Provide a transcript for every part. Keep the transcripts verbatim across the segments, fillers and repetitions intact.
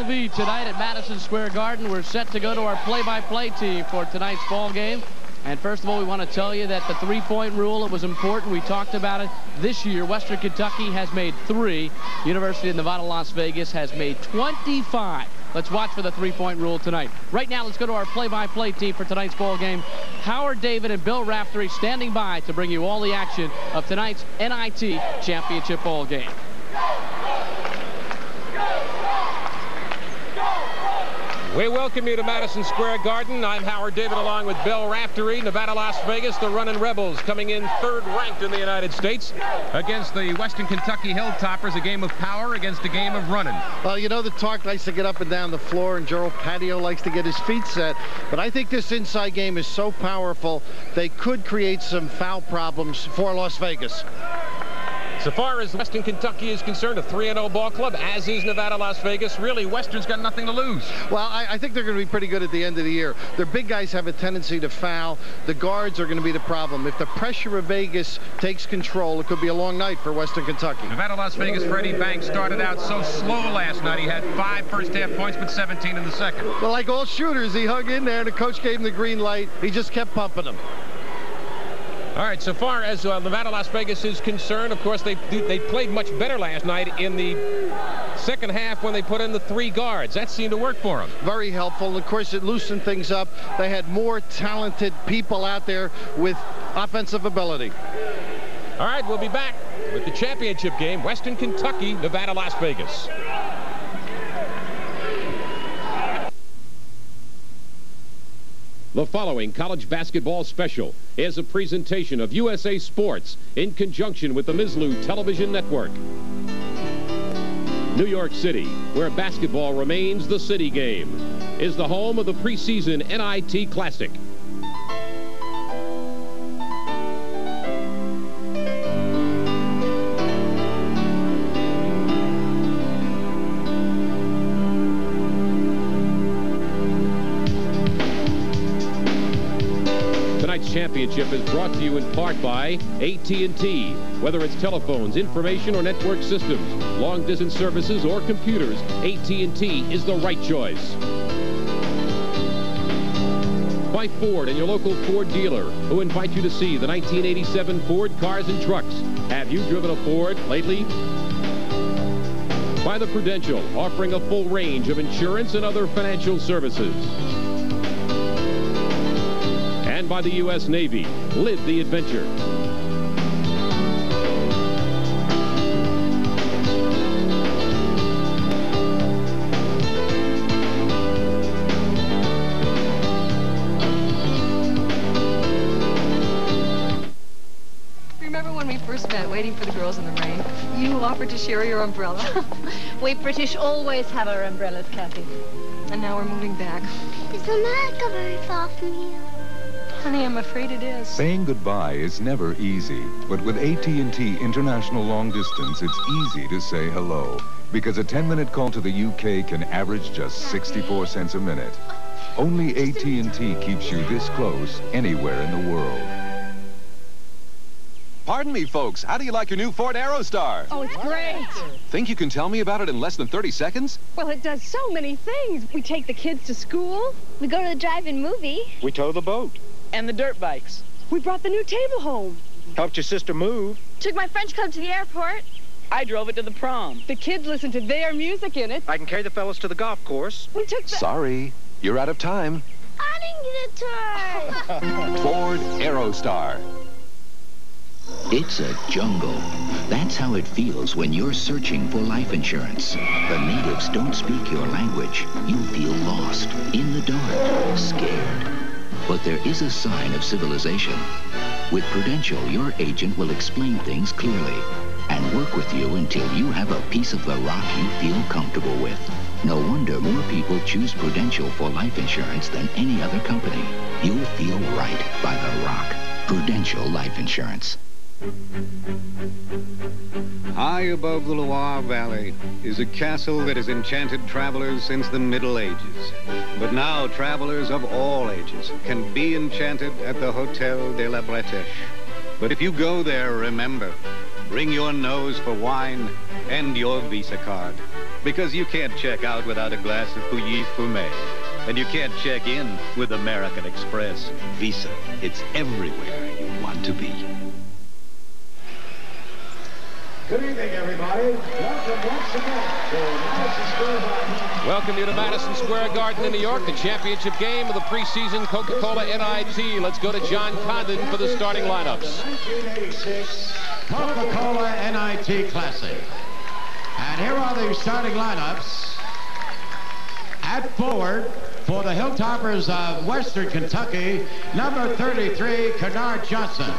L V tonight at Madison Square Garden. We're set to go to our play-by-play team for tonight's ball game. And first of all, we want to tell you that the three-point rule, it was important. We talked about it this year. Western Kentucky has made three. University of Nevada, Las Vegas has made twenty-five. Let's watch for the three-point rule tonight. Right now, let's go to our play-by-play team for tonight's ball game. Howard David and Bill Raftery standing by to bring you all the action of tonight's N I T championship ball game. We welcome you to Madison Square Garden. I'm Howard David along with Bill Raftery. Nevada, Las Vegas, the running Rebels coming in third ranked in the United States against the Western Kentucky Hilltoppers, a game of power against a game of running. Well, you know, the Tark likes to get up and down the floor, and Gerald Patio likes to get his feet set. But I think this inside game is so powerful, they could create some foul problems for Las Vegas. So far as Western Kentucky is concerned, a three and oh ball club, as is Nevada, Las Vegas. Really, Western's got nothing to lose. Well, I, I think they're going to be pretty good at the end of the year. Their big guys have a tendency to foul. The guards are going to be the problem. If the pressure of Vegas takes control, it could be a long night for Western Kentucky. Nevada, Las Vegas, Freddie Banks started out so slow last night. He had five first-half points, but seventeen in the second. Well, like all shooters, he hung in there, and the coach gave him the green light. He just kept pumping them. All right, so far as uh, Nevada, Las Vegas is concerned, of course, they, they played much better last night in the second half when they put in the three guards. That seemed to work for them. Very helpful. And of course, it loosened things up. They had more talented people out there with offensive ability. All right, we'll be back with the championship game, Western Kentucky, Nevada, Las Vegas. The following college basketball special is a presentation of U S A Sports in conjunction with the Mislu Television Network. New York City, where basketball remains the city game, is the home of the preseason N I T Classic. Championship is brought to you in part by A T and T. Whether it's telephones, information, or network systems, long-distance services, or computers, A T and T is the right choice. By Ford and your local Ford dealer, who invite you to see the nineteen eighty-seven Ford cars and trucks. Have you driven a Ford lately? By the Prudential, offering a full range of insurance and other financial services. And by the U S Navy, live the adventure. Remember when we first met, waiting for the girls in the rain? You offered to share your umbrella. We British always have our umbrellas, Kathy. And now we're moving back. Is America very far from here? Honey, I'm afraid it is. Saying goodbye is never easy, but with A T and T International Long Distance, it's easy to say hello, because a ten minute call to the U K can average just sixty-four cents a minute. Only A T and T keeps you this close anywhere in the world. Pardon me, folks. How do you like your new Ford Aerostar? Oh, it's great. Think you can tell me about it in less than thirty seconds? Well, it does so many things. We take the kids to school. We go to the drive-in movie. We tow the boat. And the dirt bikes. We brought the new table home. Helped your sister move. Took my French club to the airport. I drove it to the prom. The kids listened to their music in it. I can carry the fellas to the golf course. We took the... Sorry, you're out of time. I didn't get a turn. Ford Aerostar. It's a jungle. That's how it feels when you're searching for life insurance. The natives don't speak your language. You feel lost, in the dark, scared. But there is a sign of civilization. With Prudential, your agent will explain things clearly and work with you until you have a piece of the rock you feel comfortable with. No wonder more people choose Prudential for life insurance than any other company. You'll feel right by the rock. Prudential Life Insurance. High above the Loire Valley is a castle that has enchanted travelers since the Middle Ages. But now travelers of all ages can be enchanted at the Hotel de la Bretèche. But if you go there, remember, bring your nose for wine and your Visa card. Because you can't check out without a glass of Pouilly Fumé. And you can't check in with American Express. Visa, it's everywhere you want to be. Good evening, everybody. Welcome once again to Madison Square Garden. Welcome you to Madison Square Garden in New York, the championship game of the preseason Coca-Cola N I T. Let's go to John Condon for the starting lineups. nineteen eighty-six Coca-Cola N I T Classic. And here are the starting lineups. At forward for the Hilltoppers of Western Kentucky, number thirty-three, Kennard Johnson.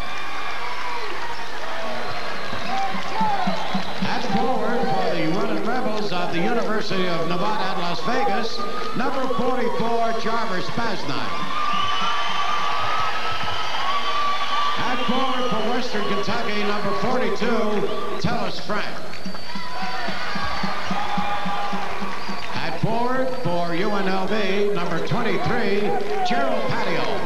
At forward for the Running Rebels of the University of Nevada at Las Vegas, number forty-four, Jarvis Basnight. At forward for Western Kentucky, number forty-two, Tellis Frank. At forward for U N L V, number twenty-three, Gerald Patio.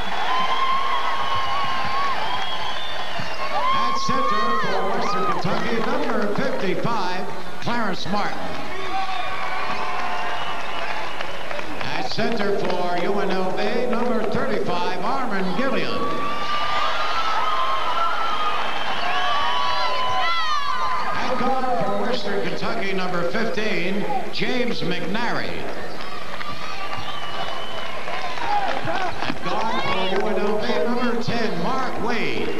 At center for Western Kentucky, number fifty-five, Clarence Martin. At center for U N L V, number thirty-five, Armin Gillian. At guard for Western Kentucky, number fifteen, James McNary. At guard for U N L V, number ten, Mark Wade.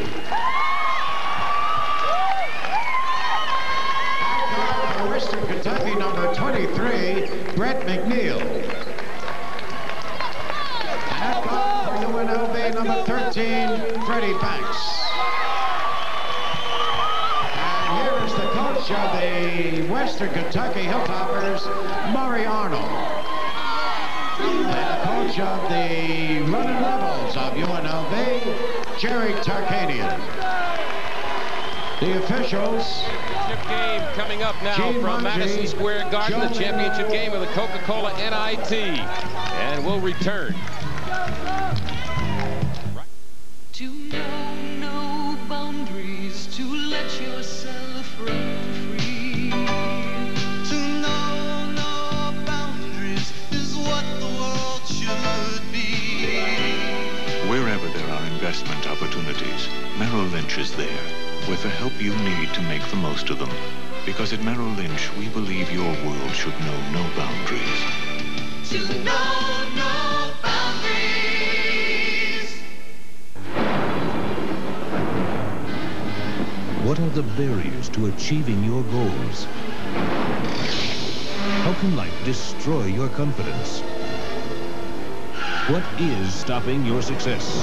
Western Kentucky, number twenty-three, Brett McNeil. At guard for U N L V, number thirteen, Freddie Banks. And here is the coach of the Western Kentucky Hilltoppers, Murray Arnold. And the coach of the Running Rebels of U N L V, Jerry Tarkanian. The officials. Game coming up now Gene from Mungie, Madison Square Garden, the championship game of the Coca-Cola N I T. And we'll return. To know no boundaries, to let yourself run free. To know no boundaries is what the world should be. Wherever there are investment opportunities, Merrill Lynch is there with the help you need to make the most of them. Because at Merrill Lynch, we believe your world should know no boundaries. To know no boundaries. What are the barriers to achieving your goals? How can life destroy your confidence? What is stopping your success?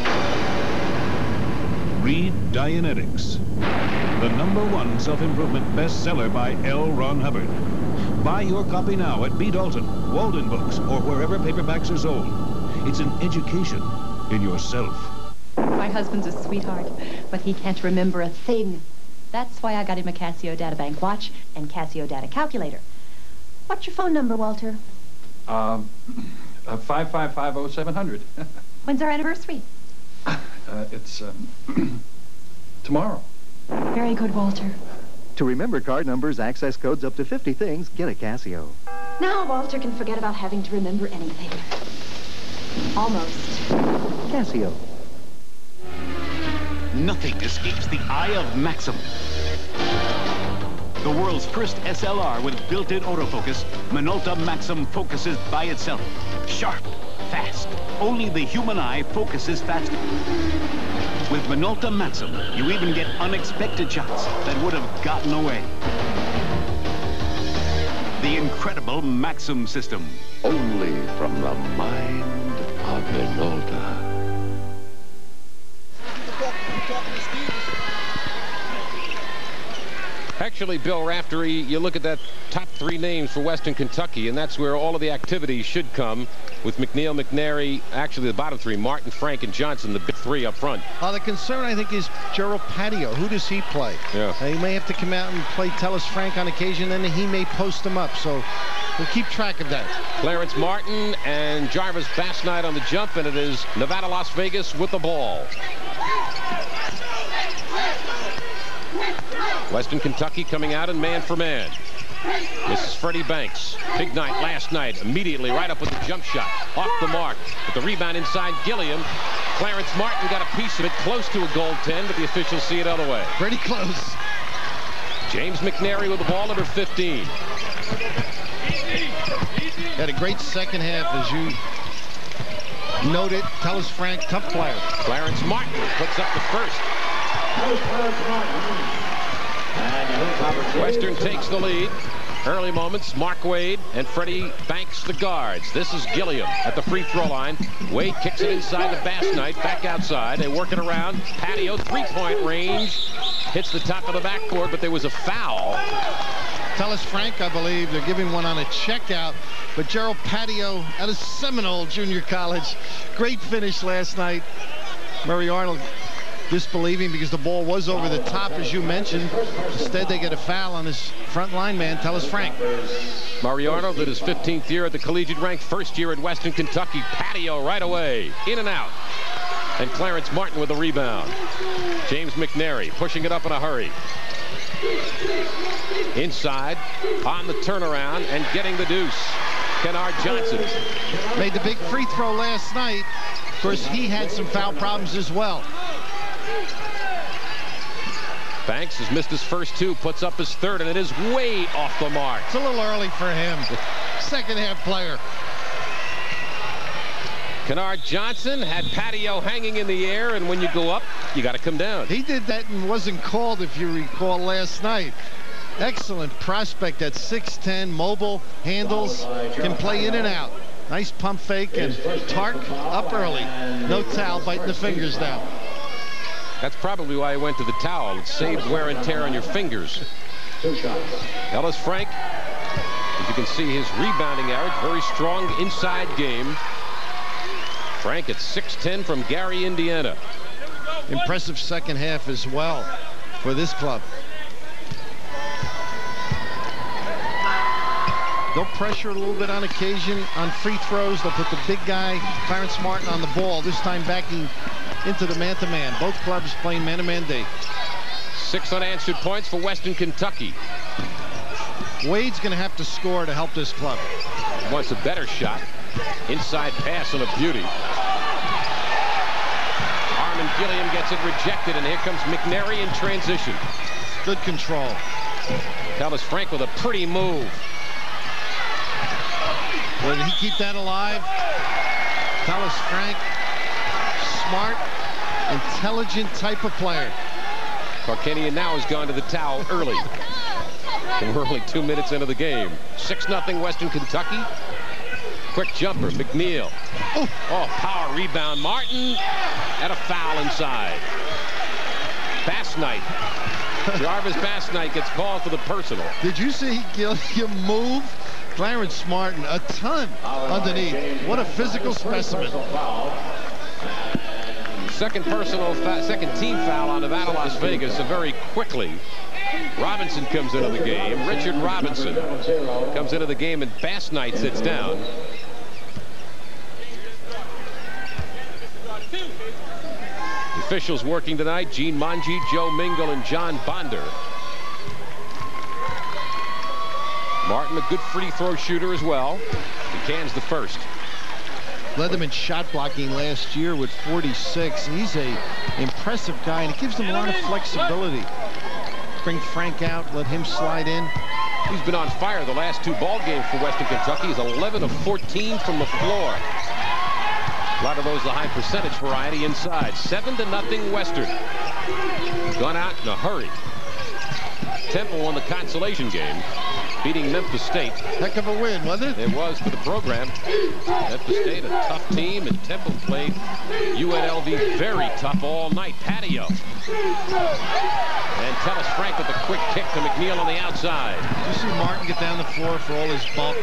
Read Dianetics, the number one self-improvement bestseller by L. Ron Hubbard. Buy your copy now at B. Dalton, Walden Books, or wherever paperbacks are sold. It's an education in yourself. My husband's a sweetheart, but he can't remember a thing. That's why I got him a Casio Databank watch and Casio Data Calculator. What's your phone number, Walter? Um, uh, five five five oh seven hundred. When's our anniversary? Uh, it's um, tomorrow. Very good, Walter. To remember card numbers, access codes, up to fifty things, get a Casio. Now Walter can forget about having to remember anything. Almost. Casio. Nothing escapes the eye of Maxim. The world's first S L R with built-in autofocus, Minolta Maxim focuses by itself. Sharp, fast. Only the human eye focuses faster. With Minolta Maxim, you even get unexpected shots that would have gotten away. The incredible Maxim system. Only from the mind of Minolta. Actually, Bill Raftery, you look at that top three names for Western Kentucky, and that's where all of the activity should come, with McNeil, McNary, actually the bottom three, Martin, Frank, and Johnson, the big three up front. Uh, the concern, I think, is Gerald Patio. Who does he play? Yeah. Uh, he may have to come out and play Tellis Frank on occasion, then he may post him up. So we'll keep track of that. Clarence Martin and Jarvis Basnight on the jump, and it is Nevada, Las Vegas with the ball. Western Kentucky coming out in man for man. This is Freddie Banks. Big night last night. Immediately right up with the jump shot. Off the mark. With the rebound inside Gilliam. Clarence Martin got a piece of it close to a goaltend, but the officials see it other way. Pretty close. James McNary with the ball, number fifteen. Had a great second half, as you noted. Tellis Frank, tough player. Clarence Martin puts up the first. Western takes the lead. Early moments, Mark Wade and Freddie Banks the guards. This is Gilliam at the free throw line. Wade kicks it inside the Bass Knight, back outside. They work it around. Patio, three-point range. Hits the top of the backboard, but there was a foul. Tellis Frank, I believe, they're giving one on a checkout. But Gerald Patio out of Seminole Junior College. Great finish last night. Murray Arnold disbelieving because the ball was over the top, as you mentioned. Instead, they get a foul on his front line man, Tellis Frank. Murray Arnold at his fifteenth year at the collegiate rank, first year at Western Kentucky. Patio right away, in and out. And Clarence Martin with the rebound. James McNary pushing it up in a hurry. Inside, on the turnaround, and getting the deuce. Kennard Johnson. Made the big free throw last night. Of course, he had some foul problems as well. Banks has missed his first two, puts up his third, and it is way off the mark. It's a little early for him. Second half player. Kennard Johnson had Patio hanging in the air, and when you go up, you got to come down. He did that and wasn't called, if you recall, last night. Excellent prospect at six ten, mobile, handles, can play in and out. Nice pump fake, and Tark up early. No towel, biting the fingers now. That's probably why he went to the towel. It saves wear and tear on your fingers. Tellis Frank, as you can see, his rebounding average, very strong inside game. Frank at six ten from Gary, Indiana. Impressive second half as well for this club. They'll pressure a little bit on occasion on free throws. They'll put the big guy, Clarence Martin, on the ball, this time backing into the man-to-man. Both clubs playing man-to-man day. Six unanswered points for Western Kentucky. Wade's going to have to score to help this club. Wants a better shot. Inside pass on a beauty. Armin Gilliam gets it rejected, and here comes McNary in transition. Good control. Tellis Frank with a pretty move. Will he keep that alive? Tellis Frank, smart, intelligent type of player. Carcanian now has gone to the towel early. And we're only two minutes into the game. six nothing Western Kentucky. Quick jumper, McNeil. Oh, oh, power rebound. Martin, and a foul inside. Bass Knight. Jarvis Bass Knight gets called for the personal. Did you see Gilliam move? Clarence Martin, a ton underneath. What a physical specimen. Second personal, second team foul on Nevada, Las Vegas, and very quickly, Robinson comes into the game. Richard Robinson comes into the game, and Bass Knight sits down. The officials working tonight: Gene Monge, Joe Mingle, and John Bonder. Martin, a good free throw shooter as well. He cans the first. Led them in shot blocking last year with forty-six. He's a impressive guy, and it gives them a lot of flexibility. Bring Frank out, let him slide in. He's been on fire the last two ball games for Western Kentucky. He's eleven of fourteen from the floor. A lot of those the high percentage variety inside. Seven to nothing Western. Gone out in a hurry. Temple won the consolation game, beating Memphis State. Heck of a win, wasn't it? It was for the program. Memphis State, a tough team, and Temple played U N L V very tough all night. Patio. And Tellis Frank with a quick kick to McNeil on the outside. Did you see Martin get down the floor for all his bulk?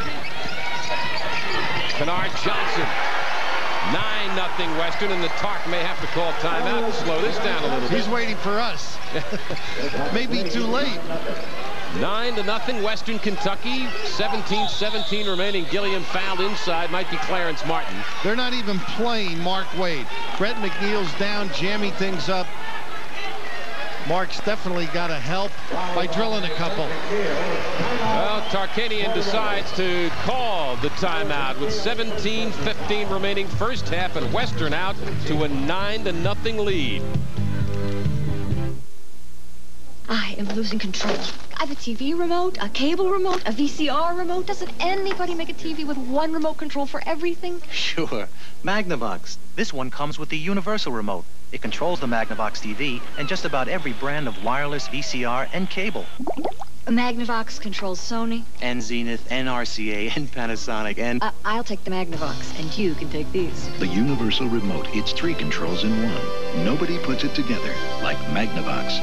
Kennard Johnson. nine nothing Western, and the Tark may have to call timeout to slow this down a little bit. He's waiting for us. Maybe too late. nine to nothing Western Kentucky. seventeen seventeen remaining. Gilliam fouled inside. Might be Clarence Martin. They're not even playing Mark Wade. Brett McNeil's down, jamming things up. Mark's definitely got to help by drilling a couple. Well, Tarkanian decides to call the timeout with seventeen fifteen remaining first half, and Western out to a nine to nothing lead. I am losing control. I have a T V remote, a cable remote, a V C R remote. Doesn't anybody make a T V with one remote control for everything? Sure. Magnavox. This one comes with the universal remote. It controls the Magnavox T V and just about every brand of wireless V C R and cable. A Magnavox controls Sony. And Zenith, and R C A, and Panasonic, and... Uh, I'll take the Magnavox, and you can take these. The universal remote. It's three controls in one. Nobody puts it together like Magnavox.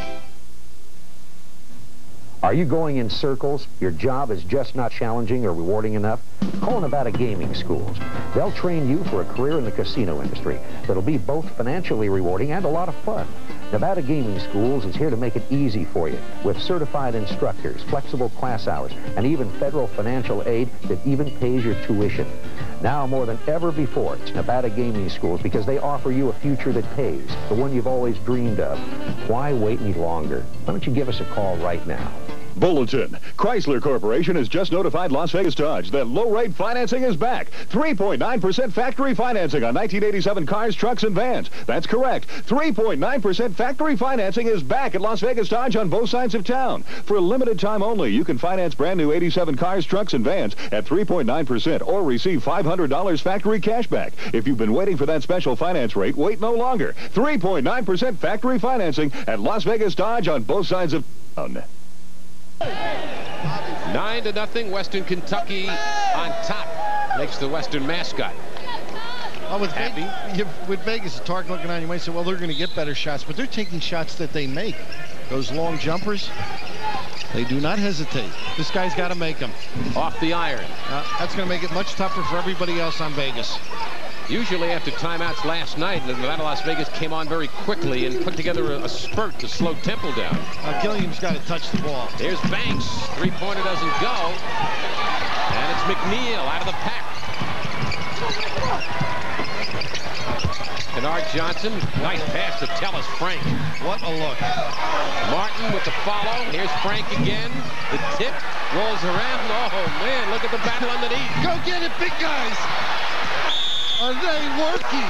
Are you going in circles? Your job is just not challenging or rewarding enough? Call Nevada Gaming Schools. They'll train you for a career in the casino industry that'll be both financially rewarding and a lot of fun. Nevada Gaming Schools is here to make it easy for you with certified instructors, flexible class hours, and even federal financial aid that even pays your tuition. Now more than ever before, it's Nevada Gaming Schools because they offer you a future that pays, the one you've always dreamed of. Why wait any longer? Why don't you give us a call right now? Bulletin. Chrysler Corporation has just notified Las Vegas Dodge that low-rate financing is back. three point nine percent factory financing on nineteen eighty-seven cars, trucks, and vans. That's correct. three point nine percent factory financing is back at Las Vegas Dodge on both sides of town. For a limited time only, you can finance brand new eighty-seven cars, trucks, and vans at three point nine percent or receive five hundred dollars factory cash back. If you've been waiting for that special finance rate, wait no longer. three point nine percent factory financing at Las Vegas Dodge on both sides of town. Nine to nothing, Western Kentucky on top. Makes the Western mascot Oh, with happy. Vegas, you, with Vegas, the target looking on, you might say, well, they're going to get better shots, but they're taking shots that they make. Those long jumpers, they do not hesitate. This guy's got to make them. Off the iron. Uh, that's going to make it much tougher for everybody else on Vegas. Usually after timeouts last night, the Nevada Las Vegas came on very quickly and put together a, a spurt to slow Temple down. Uh, Gilliam's got to touch the ball. Here's Banks. Three-pointer doesn't go. And it's McNeil out of the pack. Kennard Johnson. Nice pass to Tellis Frank. What a look. Martin with the follow. Here's Frank again. The tip rolls around. Oh, man, look at the battle underneath. Go get it, big guys. Are they working?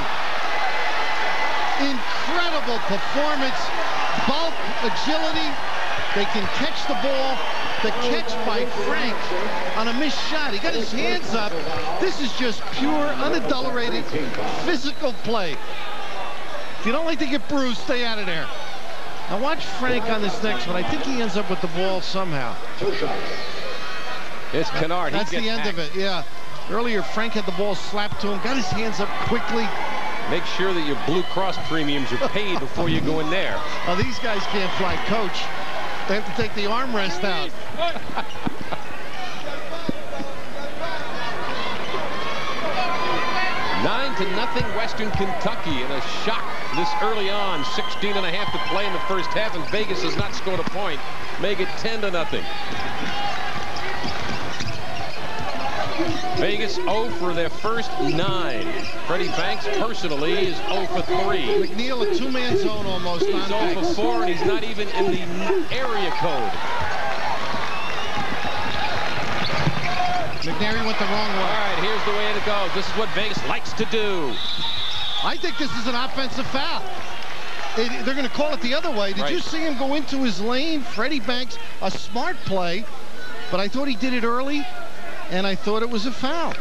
Incredible performance, bulk, agility. They can catch the ball. The catch by Frank on a missed shot. He got his hands up. This is just pure, unadulterated, physical play. If you don't like to get bruised, stay out of there. Now watch Frank on this next one. I think he ends up with the ball somehow. It's Kennard. That's the end of it, yeah. Earlier, Frank had the ball slapped to him, got his hands up quickly. Make sure that your Blue Cross premiums are paid before you go in there. Well, these guys can't fly coach. They have to take the armrest out. Nine to nothing, Western Kentucky, and a shock this early on. sixteen and a half to play in the first half, and Vegas has not scored a point. Make it ten to nothing. Vegas oh for their first nine. Freddie Banks personally is oh for three. McNeil a two-man zone almost. He's oh for four, and he's not even in the area code. McNary went the wrong way. All right, here's the way it goes. This is what Vegas likes to do. I think this is an offensive foul. It, they're going to call it the other way. Did right. you see him go into his lane? Freddie Banks, a smart play, but I thought he did it early. And I thought it was a foul.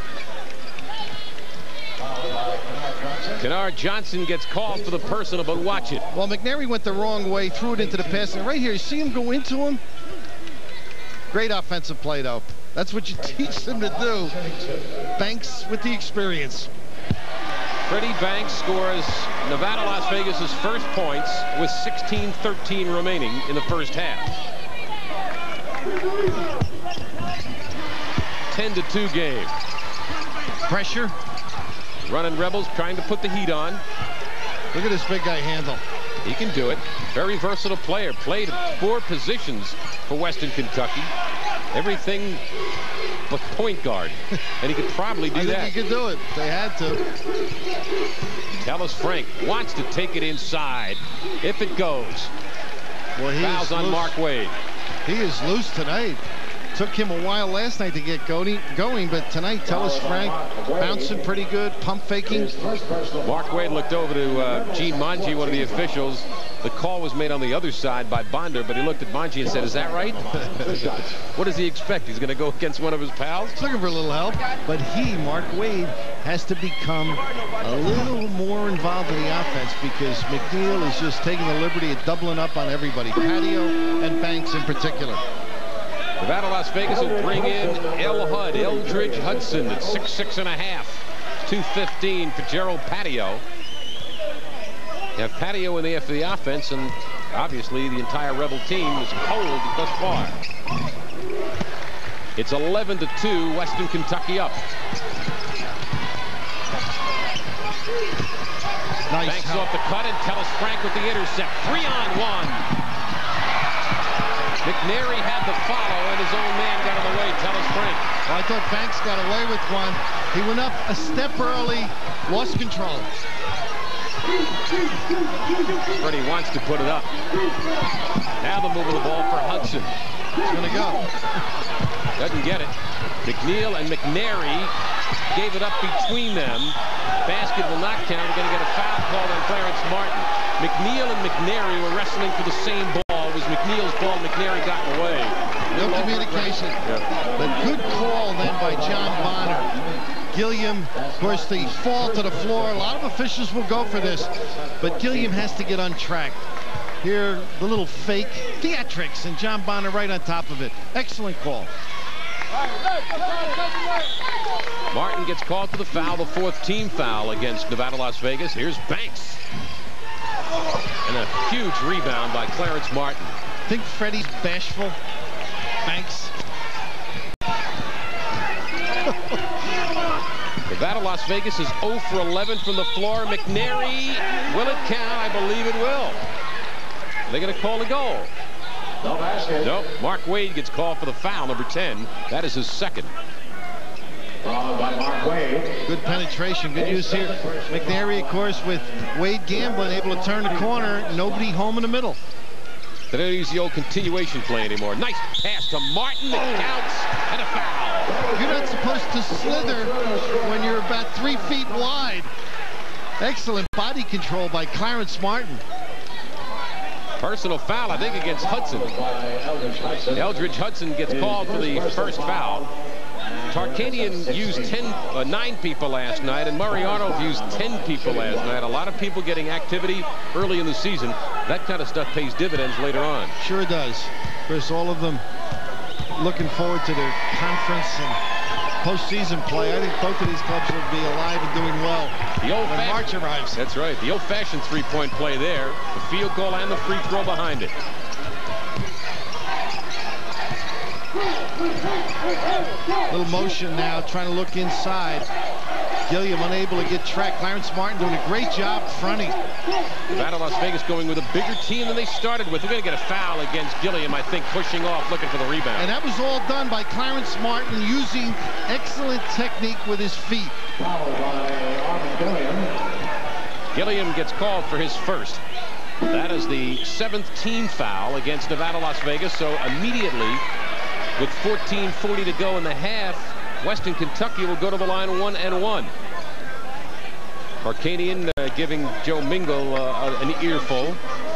Kennard Johnson gets called for the personal, but watch it. Well, McNary went the wrong way, threw it into the pass. And right here, you see him go into him? Great offensive play, though. That's what you teach them to do. Banks with the experience. Freddie Banks scores Nevada Las Vegas' first points with sixteen thirteen remaining in the first half. ten to two game. Pressure. Running Rebels trying to put the heat on. Look at this big guy handle. He can do it. Very versatile player. Played four positions for Western Kentucky. Everything but point guard. And he could probably do I that. I think he could do it. They had to. Tellis Frank wants to take it inside. If it goes. Well, he Fouls is on loose. Mark Wade. He is loose tonight. Took him a while last night to get going, going but tonight, Tellis Frank bouncing pretty good, pump faking. Mark Wade looked over to uh, Gene Monge, one of the officials. The call was made on the other side by Bonder, but he looked at Monge and said, is that right? What does he expect? He's going to go against one of his pals? He's looking for a little help, but he, Mark Wade, has to become a little more involved in the offense because McNeil is just taking the liberty of doubling up on everybody, Patio and Banks in particular. Nevada, Las Vegas will bring in El Hud, Eldridge Hudson at six six and a half. two fifteen for Gerald Patio. You have Patio in there for the offense, and obviously the entire Rebel team is cold thus far. It's eleven to two, Western Kentucky up. Nice Banks help. off the cut, and Tellis Frank with the intercept. Three on one. McNary had the follow, and his own man got in the way, Tellis Frank. Well, I thought Banks got away with one. He went up a step early, lost control. Freddie wants to put it up. Now they're moving the ball for Hudson. He's going to go. Doesn't get it. McNeil and McNary gave it up between them. Basket will not count. We're going to get a foul called on Clarence Martin. McNeil and McNary were wrestling for the same ball. It was McNeil's ball. McNary got in the way. No communication. Yeah. But good call then by John Bonner. Gilliam, of course, the fall to the floor. A lot of officials will go for this, but Gilliam has to get on track. Here, the little fake theatrics, and John Bonner right on top of it. Excellent call. Martin gets called for the foul, the fourth team foul against Nevada, Las Vegas. Here's Banks. And a huge rebound by Clarence Martin. I think Freddie's bashful. Banks. Nevada, Las Vegas is zero for eleven from the floor. McNary, will it count? I believe it will. They're going to call a goal. No basket. Nope. Mark Wade gets called for the foul, number ten. That is his second. Followed by Mark Wade. Good penetration, good use here. McNary, of course, with Wade gambling, able to turn the corner. Nobody home in the middle. They don't use the old continuation play anymore. Nice pass to Martin. It counts, and a foul. You're not supposed to slither when you're about three feet wide. Excellent body control by Clarence Martin. Personal foul, I think, against Hudson. Eldridge Hudson gets called for the first foul. Tarkanian used ten, uh, nine people last night, and Murray Arnold used ten people last night. A lot of people getting activity early in the season. That kind of stuff pays dividends later on. Sure does. Of course, all of them looking forward to their conference and postseason play. I think both of these clubs will be alive and doing well the old when March arrives. That's right. The old-fashioned three-point play there. The field goal and the free throw behind it. Little motion now, trying to look inside. Gilliam unable to get track. Clarence Martin doing a great job fronting. Nevada, Las Vegas going with a bigger team than they started with. We're going to get a foul against Gilliam, I think, pushing off, looking for the rebound. And that was all done by Clarence Martin using excellent technique with his feet. Followed by Arvin Gilliam. Gilliam gets called for his first. That is the seventh team foul against Nevada, Las Vegas. So immediately, with fourteen forty to go in the half, Western Kentucky will go to the line one and one. Arcadian uh, giving Joe Mingle uh, an earful.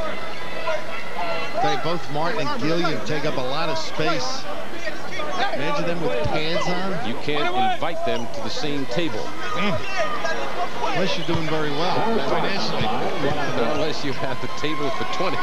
They both Martin and Gilliam take up a lot of space. Imagine them with pads on. You can't invite them to the same table. Mm. Unless you're doing very well financially. Unless you have the table for twenty.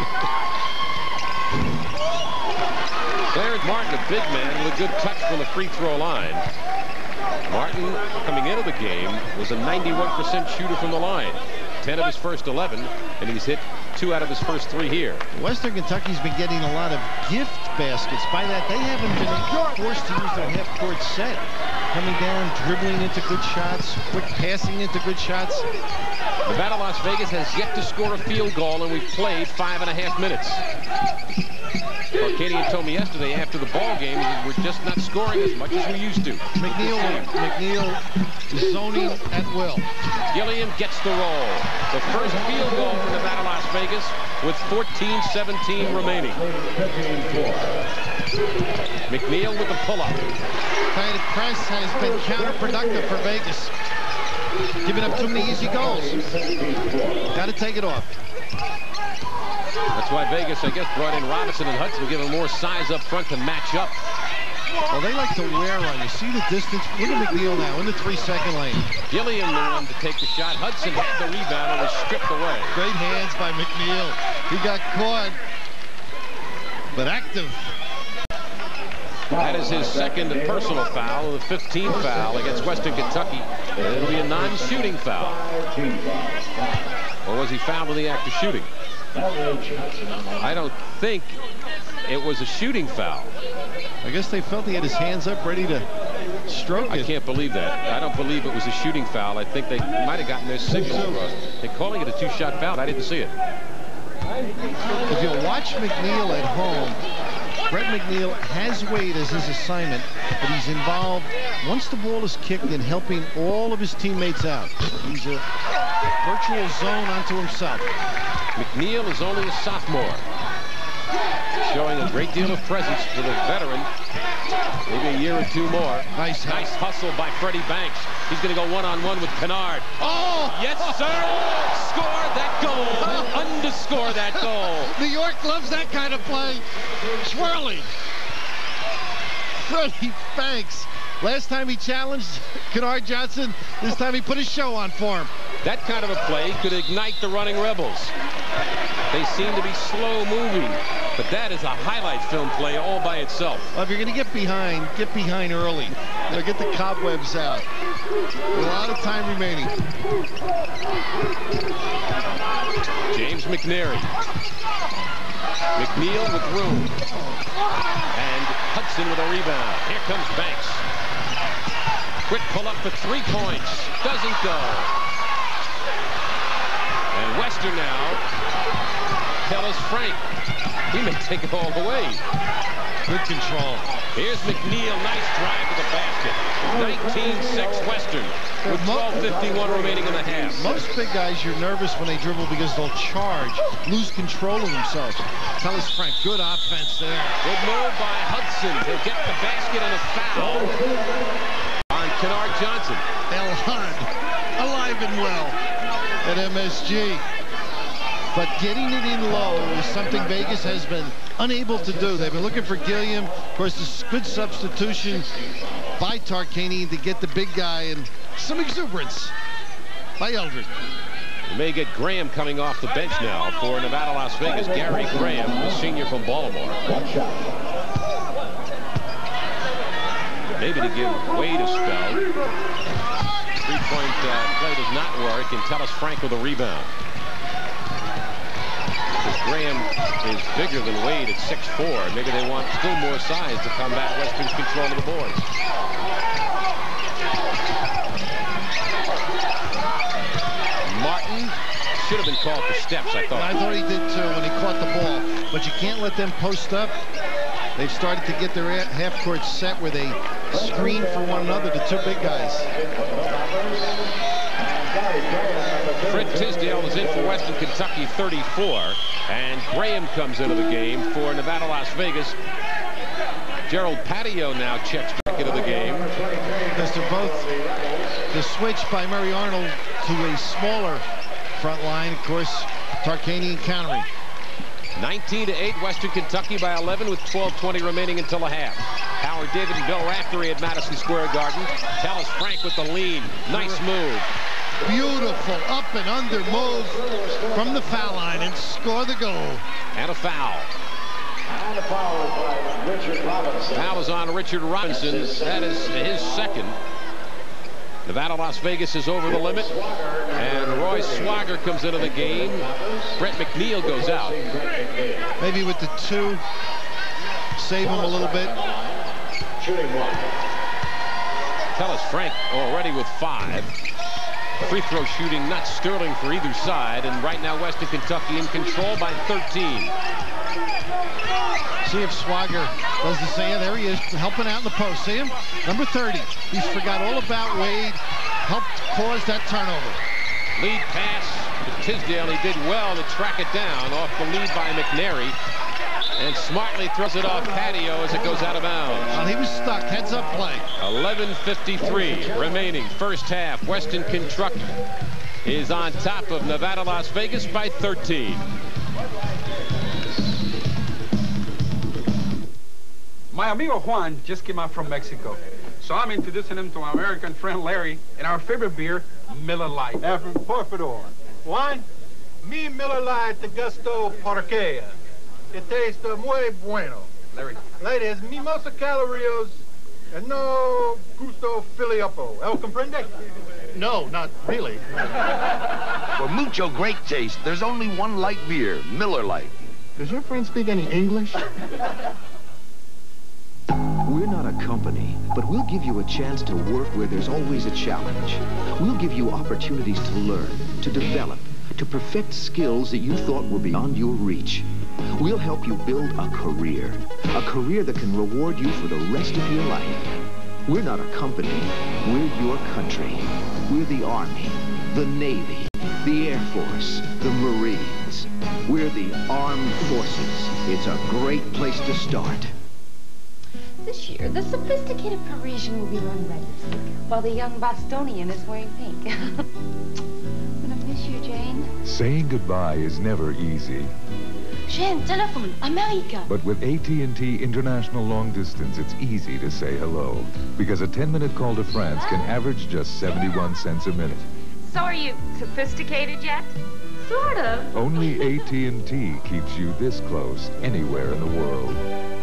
Clarence Martin, a big man with a good touch from the free throw line. Martin, coming into the game, was a ninety-one percent shooter from the line. ten of his first eleven, and he's hit two out of his first three here. Western Kentucky's been getting a lot of gift baskets. By that, they haven't been forced to use their half-court set. Coming down, dribbling into good shots, quick passing into good shots. Nevada, Las Vegas has yet to score a field goal, and we've played five and a half minutes. Tarkanian told me yesterday after the ball game that we're just not scoring as much as we used to. McNeil, McNeil zoning at will. Gilliam gets the roll. The first field goal for Nevada, Las Vegas with fourteen seventeen remaining. McNeil with the pull-up. The press has been counterproductive for Vegas. Giving up too many easy goals. Got to take it off. That's why Vegas, I guess, brought in Robinson and Hudson to give them more size up front to match up. Well, they like to wear on you. See the distance? Look at McNeil now in the three-second lane. Gilliam the one to take the shot. Hudson had the rebound and was stripped away. Great hands by McNeil. He got caught, but active. That is his second personal foul, the fifteenth foul against Western Kentucky. It'll be a non-shooting foul. Or was he fouled in the act of shooting? I don't think it was a shooting foul. I guess they felt he had his hands up ready to stroke it. I can't believe that. I don't believe it was a shooting foul. I think they might have gotten their signal across. They're calling it a two-shot foul. I didn't see it. If you'll watch McNeil at home, Brett McNeil has Wade as his assignment, but he's involved once the ball is kicked in helping all of his teammates out. He's a virtual zone unto himself. McNeil is only a sophomore, showing a great deal of presence for the veteran. Maybe a year or two more. Nice, nice hustle by Freddie Banks. He's going to go one-on-one with Kennard. Oh! Yes, sir! Score that goal! Underscore that goal! New York loves that kind of play. Swirling. Freddie Banks. Last time he challenged Kennard Johnson, this time he put a show on for him. That kind of a play could ignite the running Rebels. They seem to be slow moving, but that is a highlight film play all by itself. Well, if you're going to get behind, get behind early. You know, get the cobwebs out. A lot of time remaining. James McNary. McNeil with room. And Hudson with a rebound. Here comes Banks. Quick pull-up for three points. Doesn't go. And Western now. Tellis Frank. He may take it all the way. Good control. Here's McNeil. Nice drive to the basket. nineteen six Western with twelve fifty-one remaining in the half. Most big guys, you're nervous when they dribble because they'll charge, lose control of themselves. Tellis Frank, good offense there. Good move by Hudson. He'll get the basket and a foul on Kennard Johnson. El Hud, alive and well at M S G. But getting it in low is something Vegas has been unable to do. They've been looking for Gilliam. Of course, this good substitution by Tarkanian to get the big guy, and some exuberance by Eldred. You may get Graham coming off the bench now for Nevada, Las Vegas. Gary Graham, the senior from Baltimore. Maybe to give Wade a spell. Three-point uh, play does not work, and Tellis Frank with a rebound. Graham is bigger than Wade at six four. Maybe they want still more size to combat Western's control of the boards. Martin should have been called for steps, I thought. I thought he did too when he caught the ball. But you can't let them post up. They've started to get their half-court set where they screen for one another, the two big guys. Fred Tisdale is in for Western Kentucky, thirty-four, and Graham comes into the game for Nevada, Las Vegas. Gerald Patio now checks back into the game. Because they're both the switch by Murray Arnold to a smaller front line. Of course, Tarkanian countering. nineteen to eight, Western Kentucky by eleven with twelve twenty remaining until the half. Howard David and Bill Raftery at Madison Square Garden. Tellis Frank with the lead. Nice move. Beautiful up and under move from the foul line and score the goal. And a foul. And a foul by Richard Robinson. Foul is on Richard Robinson. That is his second. Nevada, Las Vegas is over the limit. And Roy Swagger comes into the game. Brett McNeil goes out. Maybe with the two, save him a little bit. Shooting one. Tellis Frank already with five. Free throw shooting not sterling for either side, and right now Western Kentucky in control by thirteen. See if Swagger does the same. There he is, helping out in the post. See him? Number thirty. He forgot all about Wade. Helped cause that turnover. Lead pass to Tisdale. He did well to track it down off the lead by McNary. And smartly throws it off patio as it goes out of bounds. Well, he was stuck. Heads up play. eleven fifty-three remaining. First half. Western Kentucky is on top of Nevada, Las Vegas by thirteen. My amigo Juan just came out from Mexico. So I'm introducing him to my American friend Larry and our favorite beer, Miller Lite. Efren, por favor. Juan, mi Miller Lite de gusto porque it tastes muy bueno. Larry. Ladies, mimosa calorías and no gusto filiopo. ¿El comprende? No, not really. For mucho great taste, there's only one light beer, Miller Lite. Does your friend speak any English? We're not a company, but we'll give you a chance to work where there's always a challenge. We'll give you opportunities to learn, to develop, to perfect skills that you thought were beyond your reach. We'll help you build a career, a career that can reward you for the rest of your life. We're not a company, we're your country. We're the Army, the Navy, the Air Force, the Marines. We're the Armed Forces. It's a great place to start. This year, the sophisticated Parisian will be wearing red lipstick, while the young Bostonian is wearing pink. I'm gonna miss you, Jane. Saying goodbye is never easy. Jane, telephone, America. But with A T and T International Long Distance, it's easy to say hello. Because a ten-minute call to France can average just seventy-one cents a minute. So are you sophisticated yet? Sort of. Only A T and T keeps you this close anywhere in the world.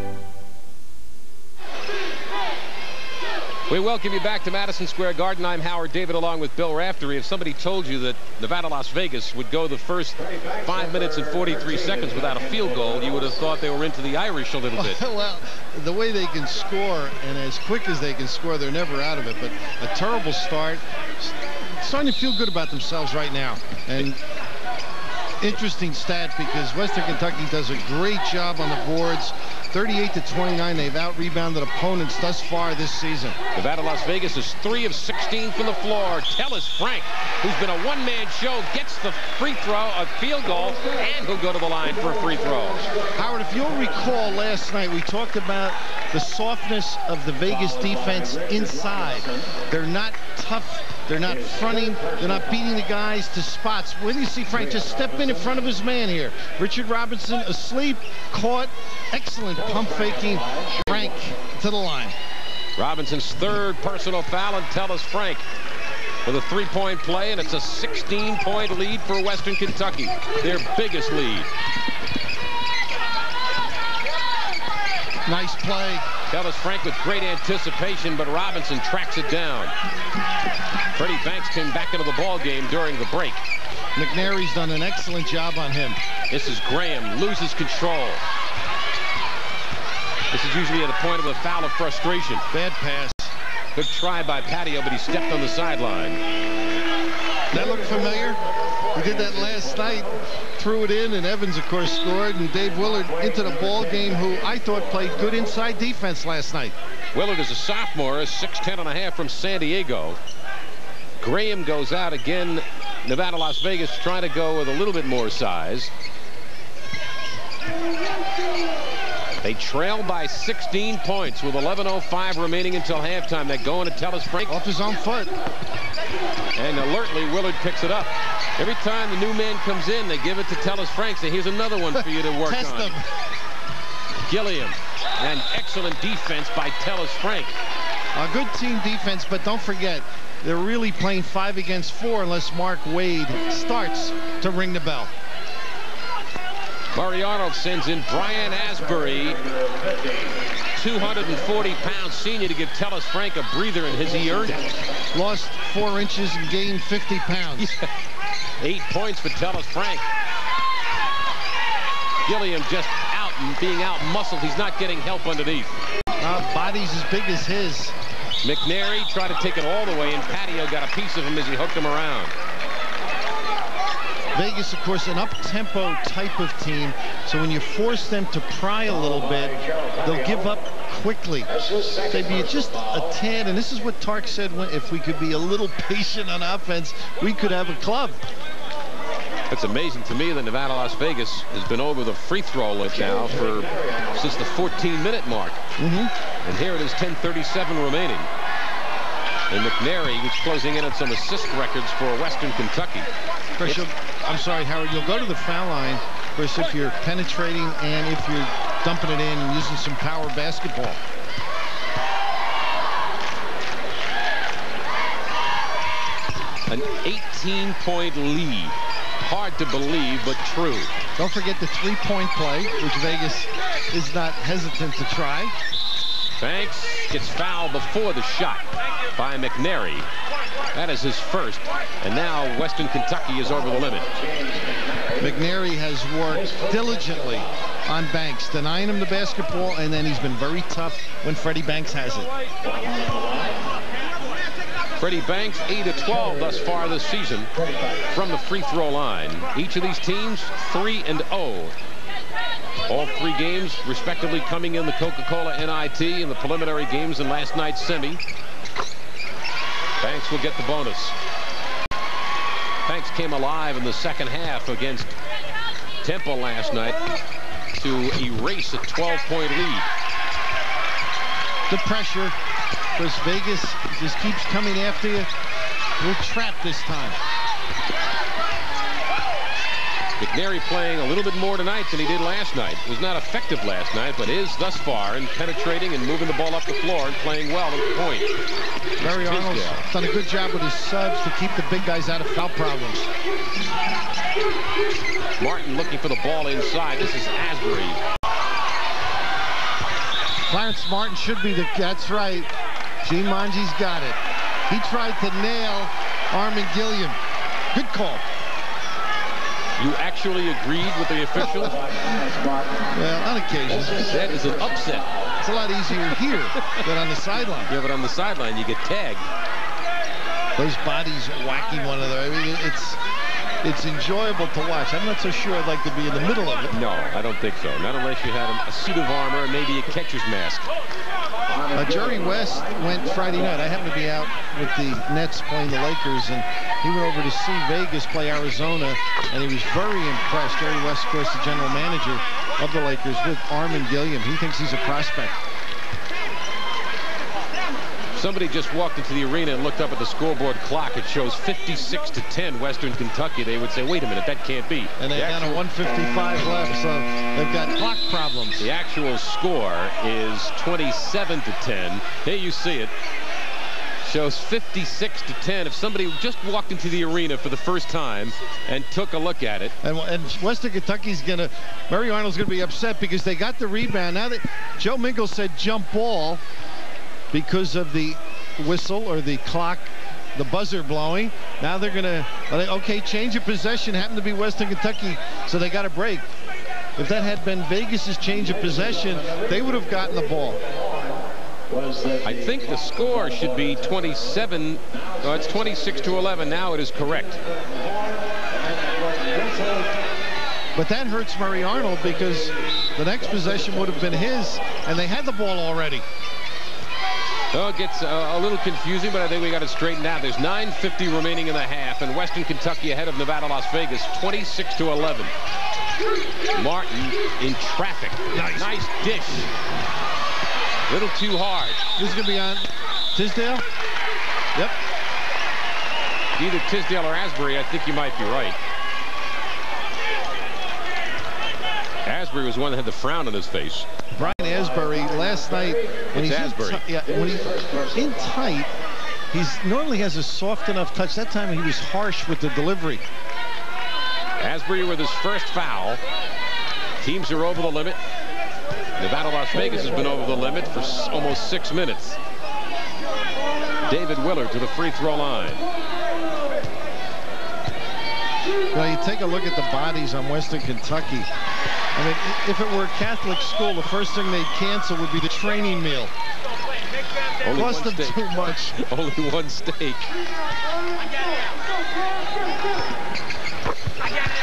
We welcome you back to Madison Square Garden. I'm Howard David along with Bill Raftery. If somebody told you that Nevada, Las Vegas would go the first five minutes and forty-three seconds without a field goal, you would have thought they were into the Irish a little bit. Well, the way they can score and as quick as they can score, they're never out of it. But a terrible start. Starting to feel good about themselves right now. And interesting stat because Western Kentucky does a great job on the boards. thirty-eight to twenty-nine, they've out-rebounded opponents thus far this season. Nevada, Las Vegas is three of sixteen from the floor. Tellis Frank, who's been a one-man show, gets the free throw, a field goal, and he'll go to the line for a free throw. Howard, if you'll recall last night, we talked about the softness of the Vegas defense inside. They're not tough. They're not fronting. They're not beating the guys to spots. Where do you see Frank just step in in front of his man here? Richard Robinson asleep, caught. Excellent pump faking. Frank to the line. Robinson's third personal foul, and Tellis Frank with a three-point play, and it's a sixteen-point lead for Western Kentucky, their biggest lead. Nice play. Tellis Frank with great anticipation, but Robinson tracks it down. Freddie Banks came back into the ball game during the break. McNary's done an excellent job on him. This is Graham, loses control. This is usually at the point of a foul of frustration. Bad pass. Good try by Patio, but he stepped on the sideline. That looked familiar. He did that last night. Threw it in, and Evans, of course, scored. And Dave Willard into the ball game, who I thought played good inside defense last night. Willard is a sophomore, six ten and a half from San Diego. Graham goes out again. Nevada, Las Vegas trying to go with a little bit more size. They trail by sixteen points with eleven oh five remaining until halftime. They're going to Tellis Frank. Off his own foot. And alertly, Willard picks it up. Every time the new man comes in, they give it to Tellis Frank. Say, here's another one for you to work Test on. Them. Gilliam. And excellent defense by Tellis Frank. A good team defense, but don't forget, they're really playing five against four unless Mark Wade starts to ring the bell. Murray Arnold sends in Brian Asbury, two hundred forty pound senior, to give Tellis Frank a breather, and has he earned it? Lost four inches and gained fifty pounds. Yeah. Eight points for Tellis Frank. Gilliam just out and being out muscled. He's not getting help underneath. Uh, body's as big as his. McNary tried to take it all the way, and Patio got a piece of him as he hooked him around. Vegas, of course, an up-tempo type of team, so when you force them to pry a little bit, they'll give up quickly. They'd be just a tad, and this is what Tark said, if we could be a little patient on offense, we could have a club. It's amazing to me that Nevada, Las Vegas has been over the free throw limit now for since the fourteen minute mark. Mm-hmm. And here it is, ten thirty-seven remaining. And McNary, who's closing in on some assist records for Western Kentucky. Of course, you'll, I'm sorry, Howard, you'll go to the foul line, of course, if you're penetrating and if you're dumping it in and using some power basketball. An eighteen point lead. Hard to believe, but true. Don't forget the three-point play, which Vegas is not hesitant to try. Banks gets fouled before the shot by McNary. That is his first, and now Western Kentucky is over the limit. McNary has worked diligently on Banks, denying him the basketball, and then he's been very tough when Freddie Banks has it. Freddie Banks, eight of twelve thus far this season from the free throw line. Each of these teams, three and oh. All three games, respectively, coming in the Coca-Cola N I T in the preliminary games in last night's semi. Banks will get the bonus. Banks came alive in the second half against Temple last night to erase a twelve point lead. The pressure, because Vegas just keeps coming after you. We're trapped this time. McNary playing a little bit more tonight than he did last night. Was not effective last night, but is thus far in penetrating and moving the ball up the floor and playing well at the point. Murray Arnold's done a good job with his subs to keep the big guys out of foul problems. Martin looking for the ball inside. This is Asbury. Clarence Martin should be the, that's right. Gene Mangi's got it. He tried to nail Armin Gilliam. Good call. You actually agreed with the official? Well, on occasion. That is an upset. It's a lot easier here than on the sideline. Yeah, but on the sideline, you get tagged. Those bodies whacking one another. I mean, it's it's enjoyable to watch. I'm not so sure I'd like to be in the middle of it. No, I don't think so. Not unless you had a, a suit of armor and maybe a catcher's mask. Uh, Jerry West went Friday night. I happened to be out with the Nets playing the Lakers, and he went over to see Vegas play Arizona, and he was very impressed. Jerry West, of course, the general manager of the Lakers, with Armin Gilliam. He thinks he's a prospect. Somebody just walked into the arena and looked up at the scoreboard clock. It shows fifty-six to ten Western Kentucky. They would say, wait a minute, that can't be. And they're down to one fifty-five left, so they've got clock problems. The actual score is twenty-seven to ten. Here you see it. Shows fifty-six to ten. If somebody just walked into the arena for the first time and took a look at it. And, and Western Kentucky's going to, Murray Arnold's going to be upset because they got the rebound. Now that Joe Mingle said jump ball, because of the whistle or the clock, the buzzer blowing. Now they're going to, okay, change of possession happened to be Western Kentucky, so they got a break. If that had been Vegas's change of possession, they would have gotten the ball. I think the score should be twenty-seven. No, it's twenty-six to eleven. Now it is correct. But that hurts Murray Arnold because the next possession would have been his, and they had the ball already. Oh, it gets uh, a little confusing, but I think we got it straightened out. There's nine fifty remaining in the half, and Western Kentucky ahead of Nevada, Las Vegas, twenty-six to eleven. Martin in traffic. Nice, nice dish. Little too hard. This is going to be on Tisdale? Yep. Either Tisdale or Asbury, I think you might be right. Asbury was the one that had the frown on his face. Brian Asbury last night when it's he's Asbury. In yeah, when he's in tight, he's normally has a soft enough touch. That time he was harsh with the delivery. Asbury with his first foul. Teams are over the limit. Nevada, Las Vegas has been over the limit for almost six minutes. David Willard to the free throw line. Well, you take a look at the bodies on Western Kentucky. I mean, if it were a Catholic school, the first thing they'd cancel would be the training meal. Only Cost them steak. too much. Only one steak.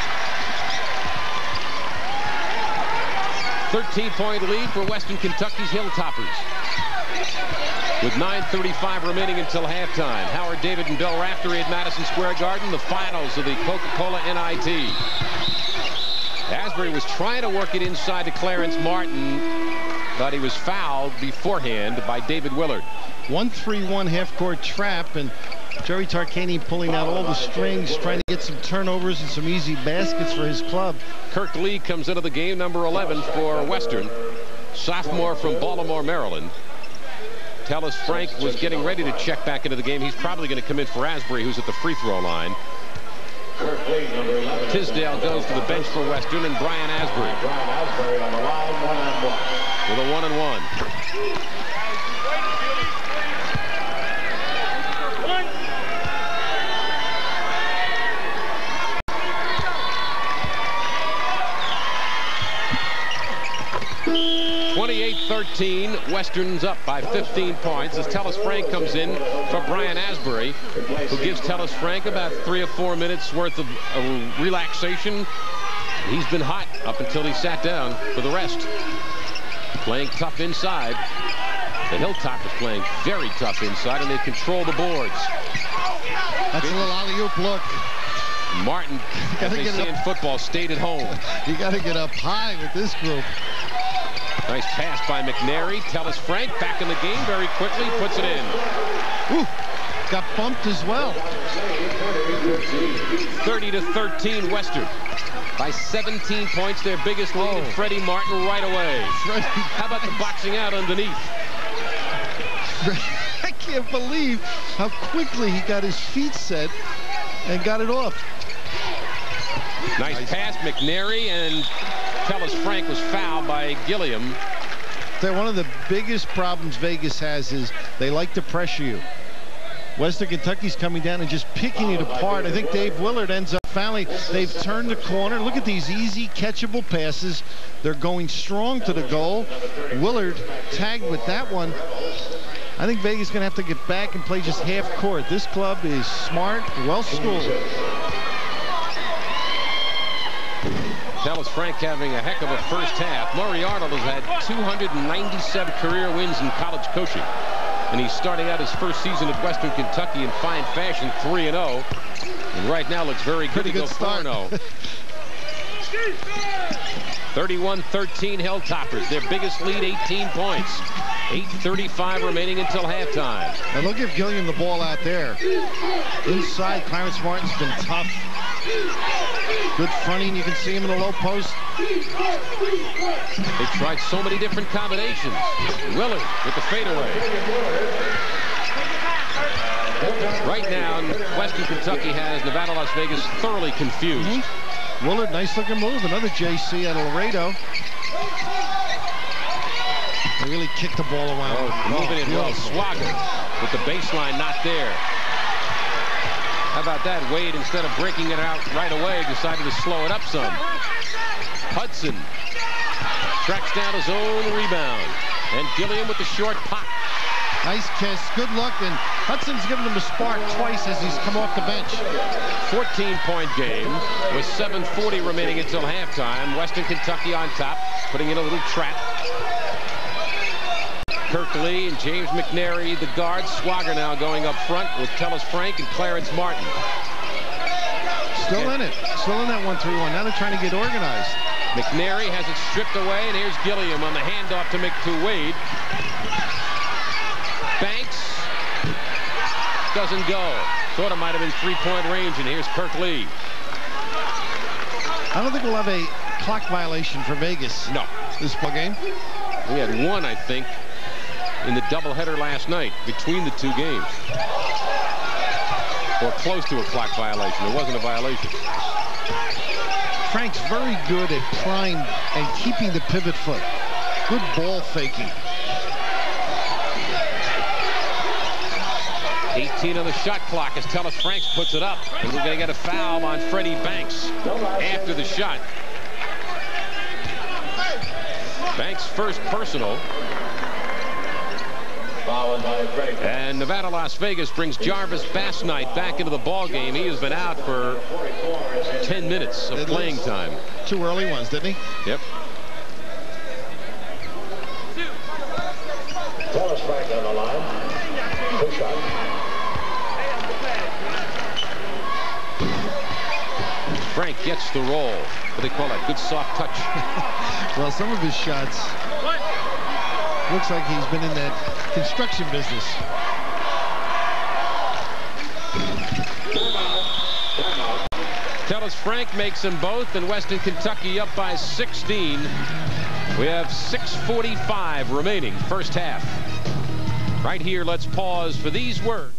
thirteen point lead for Western Kentucky's Hilltoppers. With nine thirty-five remaining until halftime. Howard David and Bill Raftery at Madison Square Garden, the finals of the Coca-Cola N I T. Asbury was trying to work it inside to Clarence Martin, but he was fouled beforehand by David Willard. one three one half-court trap, and Jerry Tarkanian pulling out all the strings, trying to get some turnovers and some easy baskets for his club. Kirk Lee comes into the game, number eleven for Western. Sophomore from Baltimore, Maryland. Tellis Frank was getting ready to check back into the game. He's probably going to come in for Asbury, who's at the free throw line. Tisdale goes to the bench for Western, and Brian Asbury. Brian Asbury on the line, one and one. With a one and one. twenty-eight thirteen, Western's up by fifteen points as Tellis Frank comes in for Brian Asbury, who gives Tellis Frank about three or four minutes worth of uh, relaxation. He's been hot up until he sat down for the rest. Playing tough inside. The Hilltoppers playing very tough inside, and they control the boards. That's a little alley-oop look. Martin, as they say in football, stayed at home. You got to get up high with this group. Nice pass by McNary. Tellis Frank back in the game very quickly, puts it in. Ooh, got bumped as well. thirty to thirteen Western. By seventeen points, their biggest lead, oh. and Freddie Martin right away. Freddie How about the boxing out underneath? I can't believe how quickly he got his feet set and got it off. Nice, nice. pass, McNary, and Tellis Frank was fouled by Gilliam. So one of the biggest problems Vegas has is they like to pressure you. Western Kentucky's coming down and just picking it apart. I think Dave Willard ends up fouling. They've turned the corner. Look at these easy catchable passes. They're going strong to the goal. Willard tagged with that one. I think Vegas is going to have to get back and play just half court. This club is smart, well-schooled. Tellis Frank having a heck of a first half. Murray Arnold has had two hundred ninety-seven career wins in college coaching. And he's starting out his first season at Western Kentucky in fine fashion, three and oh. And right now looks very good. Pretty to good go four and oh. thirty-one thirteen Hilltoppers. Their biggest lead, eighteen points. eight thirty-five remaining until halftime. And they'll give Gilliam the ball out there. Inside, Clarence Martin's been tough. Good fronting. You can see him in the low post. They tried so many different combinations. Willard with the fadeaway. Right now, Western Kentucky has Nevada, Las Vegas thoroughly confused. Mm-hmm. Willard, nice looking move. Another J C out of Laredo. They really kicked the ball around. Oh, moving it well. Swagger with the baseline not there. How about that? Wade, instead of breaking it out right away, decided to slow it up some. Hudson tracks down his own rebound. And Gilliam with the short pop. Nice kiss. Good luck. And Hudson's given him a spark twice as he's come off the bench. fourteen point game with seven forty remaining until halftime. Western Kentucky on top, putting in a little trap. Kirk Lee and James McNary, the guards. Swagger now going up front with Tellis Frank and Clarence Martin. Still in it. Still in that one three one. Now they're trying to get organized. McNary has it stripped away, and here's Gilliam on the handoff to, to Wade. Banks doesn't go. Thought it might have been three-point range, and here's Kirk Lee. I don't think we'll have a clock violation for Vegas. No. This ball game. We had one, I think, in the doubleheader last night between the two games. Or close to a clock violation. It wasn't a violation. Frank's very good at prying and keeping the pivot foot. Good ball faking. eighteen on the shot clock as Tellis Franks puts it up. And we're going to get a foul on Freddie Banks after the shot. Banks' first personal. And Nevada, Las Vegas brings Jarvis Bassnight back into the ball game. He has been out for ten minutes of playing time. Two early ones, didn't he? Yep. gets the roll. What do they call that? Good soft touch. Well, some of his shots looks like he's been in that construction business. Tellis Frank makes them both, and Western Kentucky up by sixteen. We have six forty-five remaining, first half. Right here, let's pause for these words.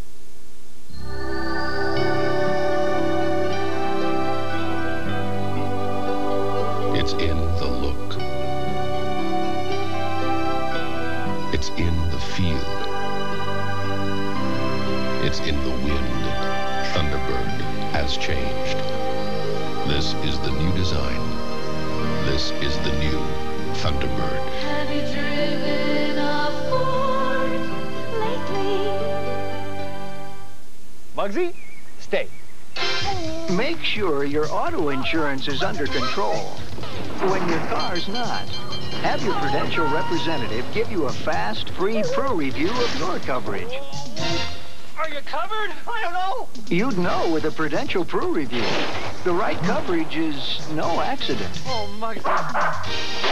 It's in the look. It's in the feel. It's in the wind. Thunderbird has changed. This is the new design. This is the new Thunderbird. Have you driven a Ford lately? Bugsy, stay. Make sure your auto insurance is under control when your car's not. Have your Prudential representative give you a fast, free pro review of your coverage. Are you covered? I don't know. You'd know with a Prudential Pro Review. The right coverage is no accident. Oh, my God.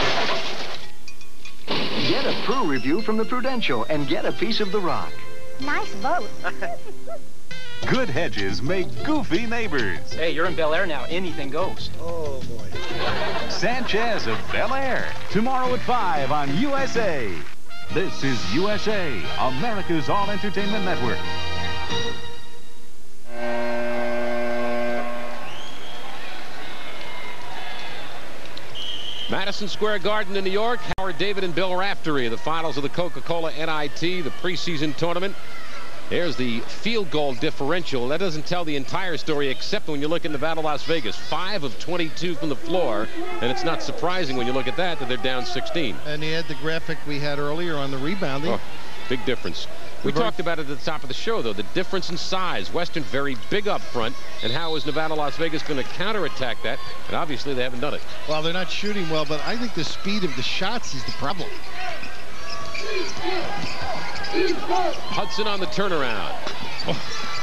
Get a Pro Review from the Prudential and get a piece of the rock. Nice boat. Good hedges make goofy neighbors. Hey, you're in Bel Air now. Anything goes. Oh, boy. Sanchez of Bel Air. Tomorrow at five on U S A. This is U S A, America's all-entertainment network. Madison Square Garden in New York. Howard David and Bill Raftery, the finals of the Coca-Cola N I T, the preseason tournament. There's the field goal differential. That doesn't tell the entire story, except when you look at Nevada, Las Vegas. five of twenty-two from the floor, and it's not surprising when you look at that that they're down sixteen. And he had the graphic we had earlier on the rebounding. Oh, big difference. We talked about it at the top of the show, though, the difference in size. Western very big up front, and how is Nevada, Las Vegas going to counterattack that? And obviously they haven't done it. Well, they're not shooting well, but I think the speed of the shots is the problem. Hudson on the turnaround. Oh.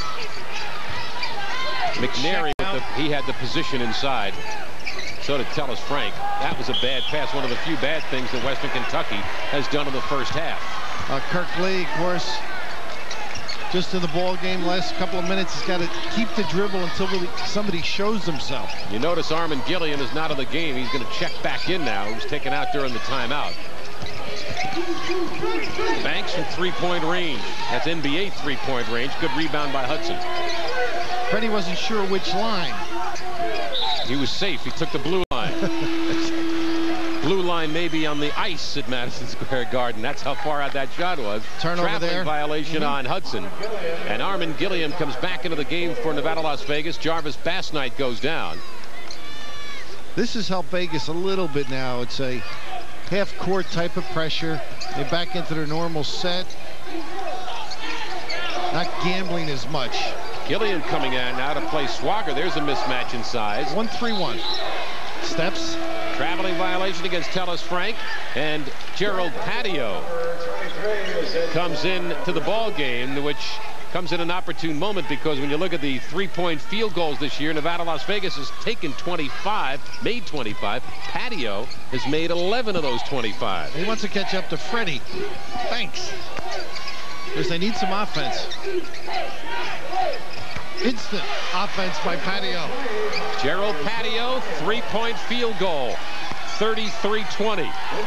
McNary, with the, he had the position inside. So did Tellis Frank. That was a bad pass. One of the few bad things that Western Kentucky has done in the first half. Uh, Kirk Lee, of course, just in the ball game last couple of minutes. He's got to keep the dribble until really somebody shows himself. You notice Armin Gilliam is not in the game. He's going to check back in now. He was taken out during the timeout. Banks from three-point range. That's N B A three-point range. Good rebound by Hudson. Freddie wasn't sure which line. He was safe. He took the blue line. Blue line maybe on the ice at Madison Square Garden. That's how far out that shot was. Turnover Traveling there. violation Mm-hmm. on Hudson. And Armin Gilliam comes back into the game for Nevada, Las Vegas. Jarvis Bassnight goes down. This has helped Vegas a little bit now. It's a half-court type of pressure. They're back into their normal set. Not gambling as much. Gilliam coming in now to play Swagger. There's a mismatch in size. one three one. Steps. Traveling violation against Tellis Frank, and Gerald Patio comes in to the ball game, which comes at an opportune moment because when you look at the three-point field goals this year, Nevada, Las Vegas has taken twenty-five, made twenty-five. Patio has made eleven of those twenty-five. He wants to catch up to Freddie. Thanks. Because they need some offense. Instant offense by Patio. Gerald Patio, three-point field goal, thirty-three twenty.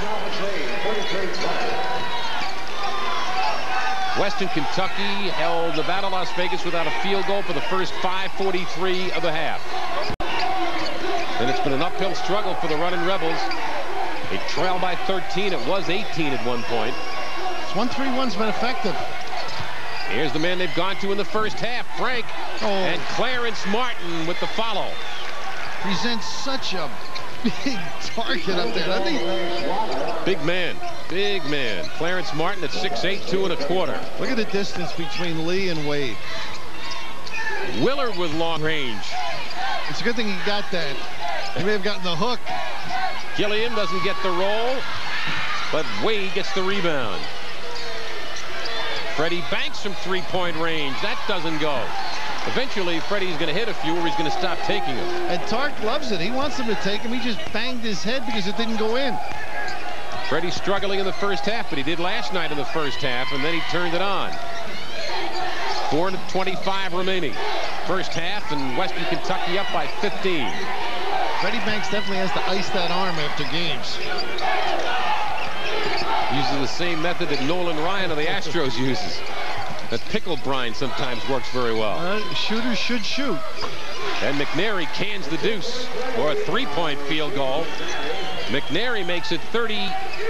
Western Kentucky held Nevada, Las Vegas without a field goal for the first five forty-three of the half. And it's been an uphill struggle for the running Rebels. They trail by thirteen. It was eighteen at one point. This one three one's been effective. Here's the man they've gone to in the first half, Frank. Oh. And Clarence Martin with the follow. Presents such a big target up there, doesn't he? Big man, big man. Clarence Martin at six eight, two and a quarter. Look at the distance between Lee and Wade. Willard with long range. It's a good thing he got that. He may have gotten the hook. Gilliam doesn't get the roll, but Wade gets the rebound. Freddie Banks from three-point range. That doesn't go. Eventually, Freddie's going to hit a few or he's going to stop taking them. And Tark loves it. He wants him to take him. He just banged his head because it didn't go in. Freddie's struggling in the first half, but he did last night in the first half, and then he turned it on. four twenty-five remaining. First half, and Western Kentucky up by fifteen. Freddie Banks definitely has to ice that arm after games. Uses the same method that Nolan Ryan of the Astros uses. That pickle brine sometimes works very well. Uh, shooters should shoot. And McNary cans the deuce for a three-point field goal. McNary makes it thirty.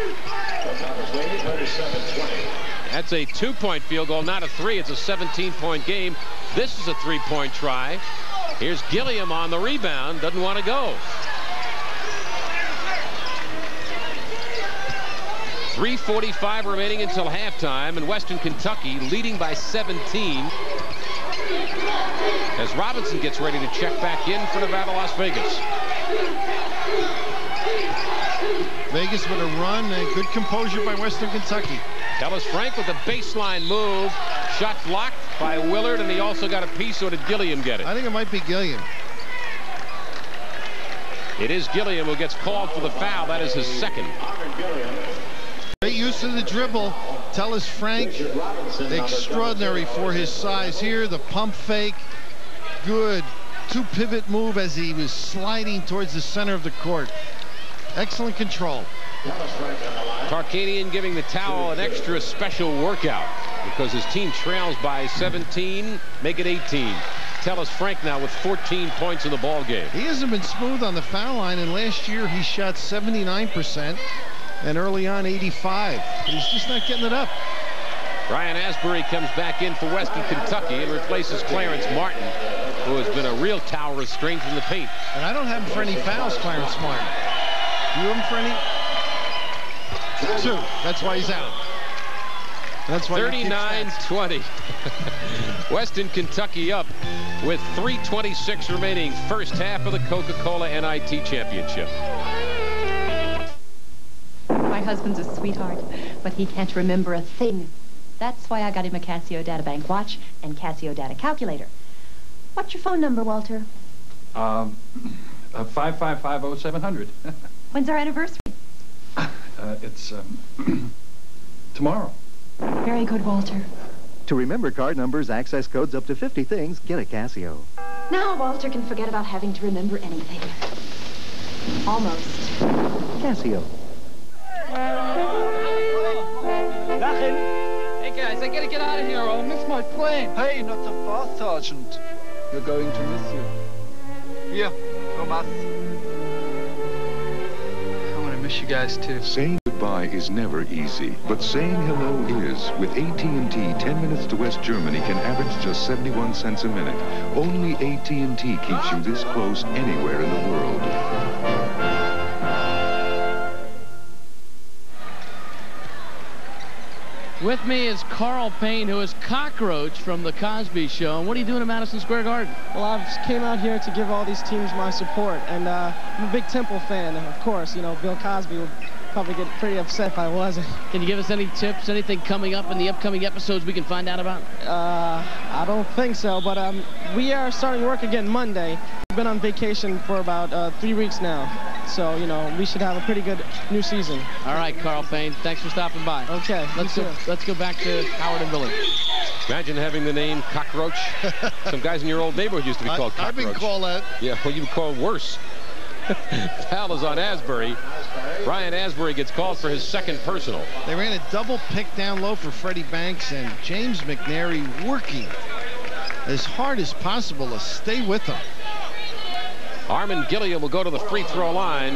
That's a two-point field goal, not a three. It's a seventeen-point game. This is a three-point try. Here's Gilliam on the rebound. Doesn't want to go. three forty-five remaining until halftime, and Western Kentucky leading by seventeen. As Robinson gets ready to check back in for Nevada, Las Vegas. Vegas with a run and good composure by Western Kentucky. Ellis Frank with a baseline move. Shot blocked by Willard, and he also got a piece, or did Gilliam get it? I think it might be Gilliam. It is Gilliam who gets called for the foul. That is his second. Great use of the dribble. Ellis Frank, extraordinary for his size here. The pump fake. Good two pivot move as he was sliding towards the center of the court. Excellent control. Tarkanian giving the towel an extra special workout because his team trails by seventeen. Make it eighteen. Ellis Frank now with fourteen points in the ball game. He hasn't been smooth on the foul line, and last year he shot seventy-nine percent and early on eighty-five. But he's just not getting it up. Ryan Asbury comes back in for Western Kentucky and replaces Clarence Martin, who has been a real tower of strength in the paint. And I don't have him for any fouls, Clarence Martin. Do you have him for any? Two. That's why he's out. That's why thirty-nine twenty. Western Kentucky up with three twenty-six remaining. First half of the Coca-Cola N I T Championship. My husband's a sweetheart, but he can't remember a thing. That's why I got him a Casio Databank watch and Casio Data Calculator. What's your phone number, Walter? Um, uh, five five five oh seven hundred. When's our anniversary? Uh, it's um, tomorrow. Very good, Walter. To remember card numbers, access codes, up to fifty things, get a Casio. Now Walter can forget about having to remember anything. Almost. Casio. Hey guys, I gotta get out of here or I'll miss my plane. Hey, not so fast, Sergeant. We're going to miss you. Here, Thomas. I want to miss you guys too. Saying goodbye is never easy, but saying hello is. With A T and T, ten minutes to West Germany can average just seventy-one cents a minute. Only A T and T keeps you this close anywhere in the world. With me is Carl Payne, who is Cockroach from The Cosby Show. And what are you doing at Madison Square Garden? Well, I just came out here to give all these teams my support. And uh, I'm a big Temple fan, of course. You know, Bill Cosby would probably get pretty upset if I wasn't. Can you give us any tips, anything coming up in the upcoming episodes we can find out about? Uh, I don't think so, but um, we are starting work again Monday. We've been on vacation for about uh, three weeks now. So, you know, we should have a pretty good new season. All right, Carl Payne, thanks for stopping by. Okay, let's go, let's go back to Howard and Billy. Imagine having the name Cockroach. Some guys in your old neighborhood used to be called I, Cockroach. I've been called that. Yeah, well, you've been called worse. Foul is on Asbury. Brian Asbury gets called for his second personal. They ran a double pick down low for Freddie Banks, and James McNary working as hard as possible to stay with him. Armin Gilliam will go to the free throw line.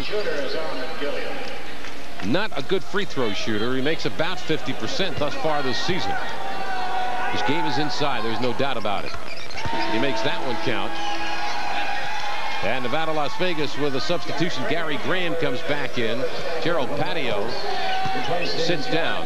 Not a good free throw shooter. He makes about fifty percent thus far this season. His game is inside. There's no doubt about it. He makes that one count. And Nevada, Las Vegas with a substitution. Gary Graham comes back in. Gerald Patio sits down.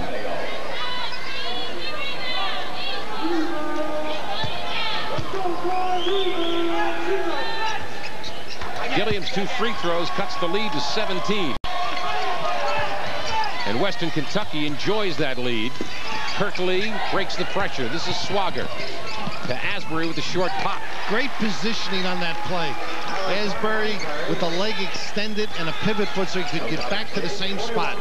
Gilliam's two free throws cuts the lead to seventeen. And Western Kentucky enjoys that lead. Kirk Lee breaks the pressure. This is Swagger to Asbury with a short pop. Great positioning on that play. Asbury with the leg extended and a pivot foot so he could get back to the same spot.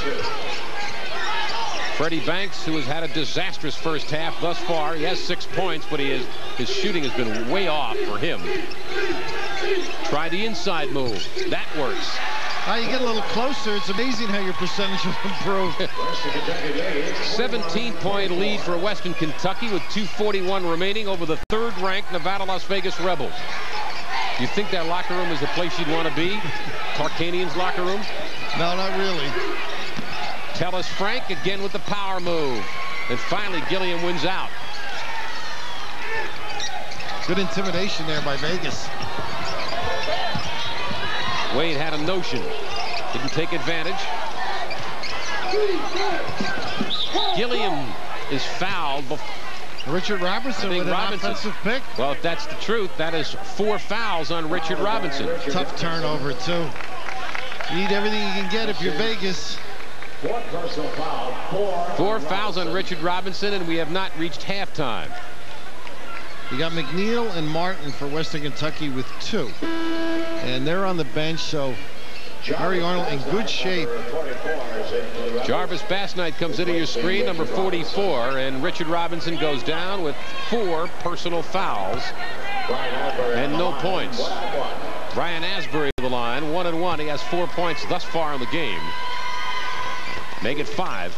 Freddie Banks, who has had a disastrous first half thus far. He has six points, but he is, his shooting has been way off for him. Try the inside move. That works. Now you get a little closer. It's amazing how your percentage will improve. seventeen point lead for Western Kentucky with two forty-one remaining over the third-ranked Nevada Las Vegas Rebels. Do you think that locker room is the place you'd want to be? Tarkanian's locker room? No, not really. Tellis Frank again with the power move. And finally, Gilliam wins out. Good intimidation there by Vegas. Wade had a notion. Didn't take advantage. Gilliam is fouled. Richard Robinson with an Robinson. offensive pick. Well, if that's the truth, that is four fouls on Richard Robinson. Tough turnover, too. You need everything you can get if you're Vegas. Four fouls on Richard Robinson, and we have not reached halftime. You got McNeil and Martin for Western Kentucky with two. And they're on the bench, so Murray Arnold in good shape. Jarvis Bassnight comes into your screen, number forty-four, and Richard Robinson goes down with four personal fouls and no points. Brian Asbury to the line, one and one. He has four points thus far in the game. Make it five.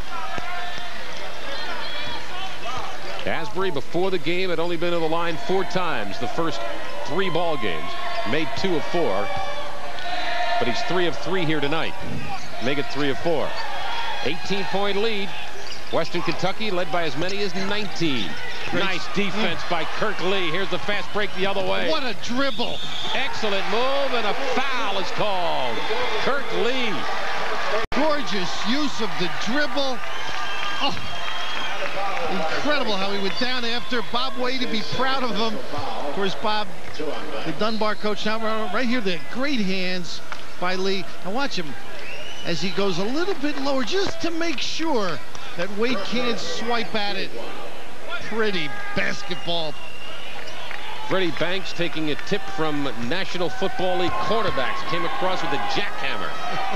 Asbury before the game had only been to the line four times the first three ball games. Made two of four. But he's three of three here tonight. Make it three of four. eighteen point lead. Western Kentucky led by as many as nineteen. Great. Nice defense by Kirk Lee. Here's the fast break the other way. What a dribble. Excellent move, and a foul is called. Kirk Lee. Gorgeous use of the dribble. Oh, incredible how he went down after. Bob Wade to be proud of him. Of course, Bob, the Dunbar coach, now right here, the great hands by Lee. And watch him as he goes a little bit lower just to make sure that Wade can't swipe at it. Pretty basketball. Freddie Banks taking a tip from National Football League quarterbacks. Came across with a jackhammer.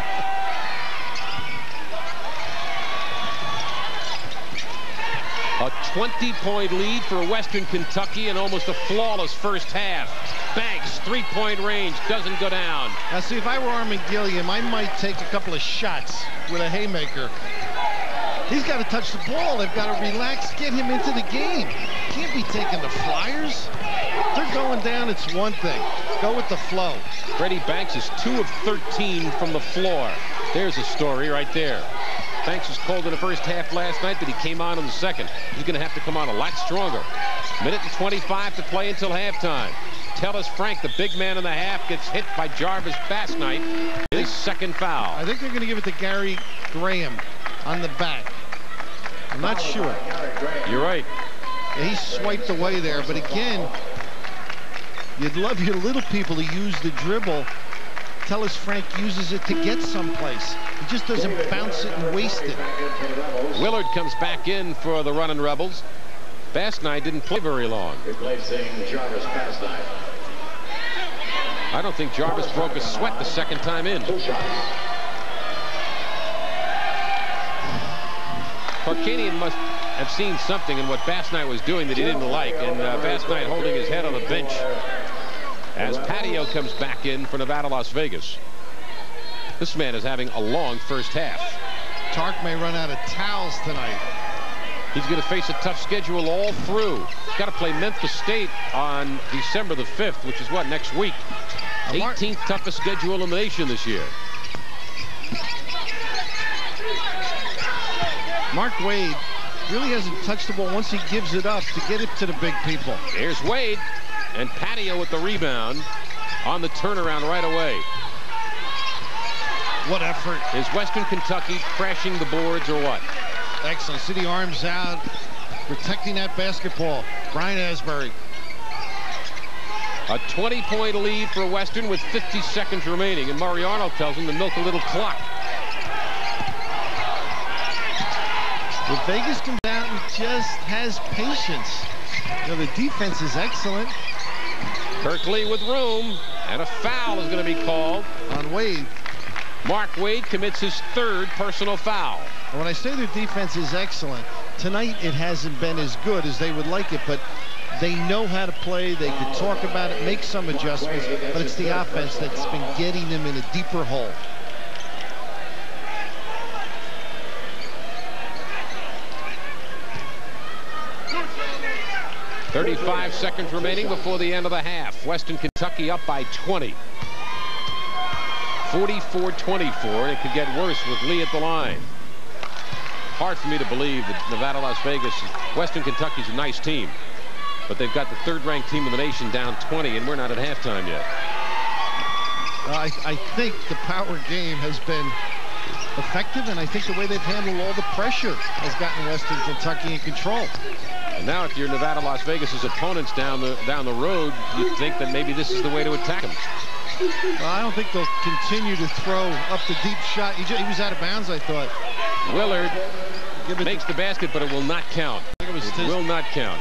A twenty point lead for Western Kentucky and almost a flawless first half. Banks, three-point range, doesn't go down. Now, see, if I were Armin Gilliam, I might take a couple of shots with a haymaker. He's got to touch the ball. They've got to relax, get him into the game. Can't be taking the flyers. They're going down, it's one thing. Go with the flow. Freddie Banks is two of thirteen from the floor. There's a story right there. Banks was cold in the first half last night, but he came on in the second. He's going to have to come on a lot stronger. Minute and twenty-five to play until halftime. Tellis Frank, the big man in the half, gets hit by Jarvis Bassnight. His second foul. I think they're going to give it to Gary Graham on the back. I'm not sure. You're right. Yeah, he swiped away there, but again, you'd love your little people to use the dribble. Tellis Frank uses it to get someplace. He just doesn't bounce it and waste it. Willard comes back in for the running Rebels. Bassnight didn't play very long. Replacing Jarvis Bassnight. I don't think Jarvis broke a sweat the second time in. Tarkanian must have seen something in what Bassnight was doing that he didn't like, and uh, Bassnight holding his head on the bench as Patio comes back in for Nevada, Las Vegas. This man is having a long first half. Tark may run out of towels tonight. He's going to face a tough schedule all through. He's got to play Memphis State on December the fifth, which is what, next week. eighteenth toughest schedule in the nation this year. Mark Wade really hasn't touched the ball once he gives it up to get it to the big people. Here's Wade, and Patio with the rebound on the turnaround right away. What effort. Is Western Kentucky crashing the boards or what? Excellent. City arms out, protecting that basketball. Brian Asbury. A twenty point lead for Western with fifty seconds remaining, and Murray Arnold tells him to milk a little clock. If Vegas comes out and just has patience. You know, the defense is excellent. Berkeley with room, and a foul is going to be called on Wade. Mark Wade commits his third personal foul. And when I say their defense is excellent, tonight it hasn't been as good as they would like it, but they know how to play. They can talk about it, make some adjustments, but it's the offense that's been getting them in a deeper hole. thirty-five seconds remaining before the end of the half. Western Kentucky up by twenty. forty-four twenty-four, and it could get worse with Lee at the line. Hard for me to believe that Nevada, Las Vegas, Western Kentucky's a nice team, but they've got the third-ranked team in the nation down twenty, and we're not at halftime yet. I, I think the power game has been effective, and I think the way they've handled all the pressure has gotten Western Kentucky in control. And now if you're Nevada, Las Vegas's opponents down the down the road, you think that maybe this is the way to attack them. Well, I don't think they'll continue to throw up the deep shot. He, he was out of bounds, I thought. Willard makes the basket, but it will not count. It, was it will not count.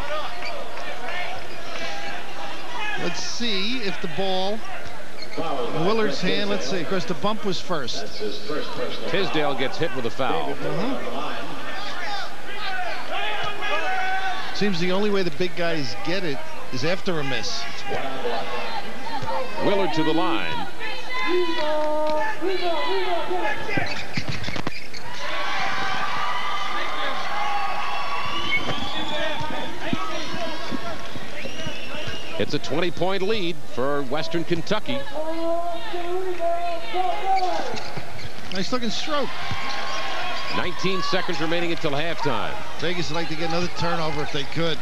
Let's see if the ball in Willard's hand. Let's see. Of course, the bump was first. Tisdale gets hit with a foul. Uh-huh. Seems the only way the big guys get it is after a miss. Willard to the line. It's a twenty-point lead for Western Kentucky. Nice looking stroke. nineteen seconds remaining until halftime. Vegas would like to get another turnover if they could.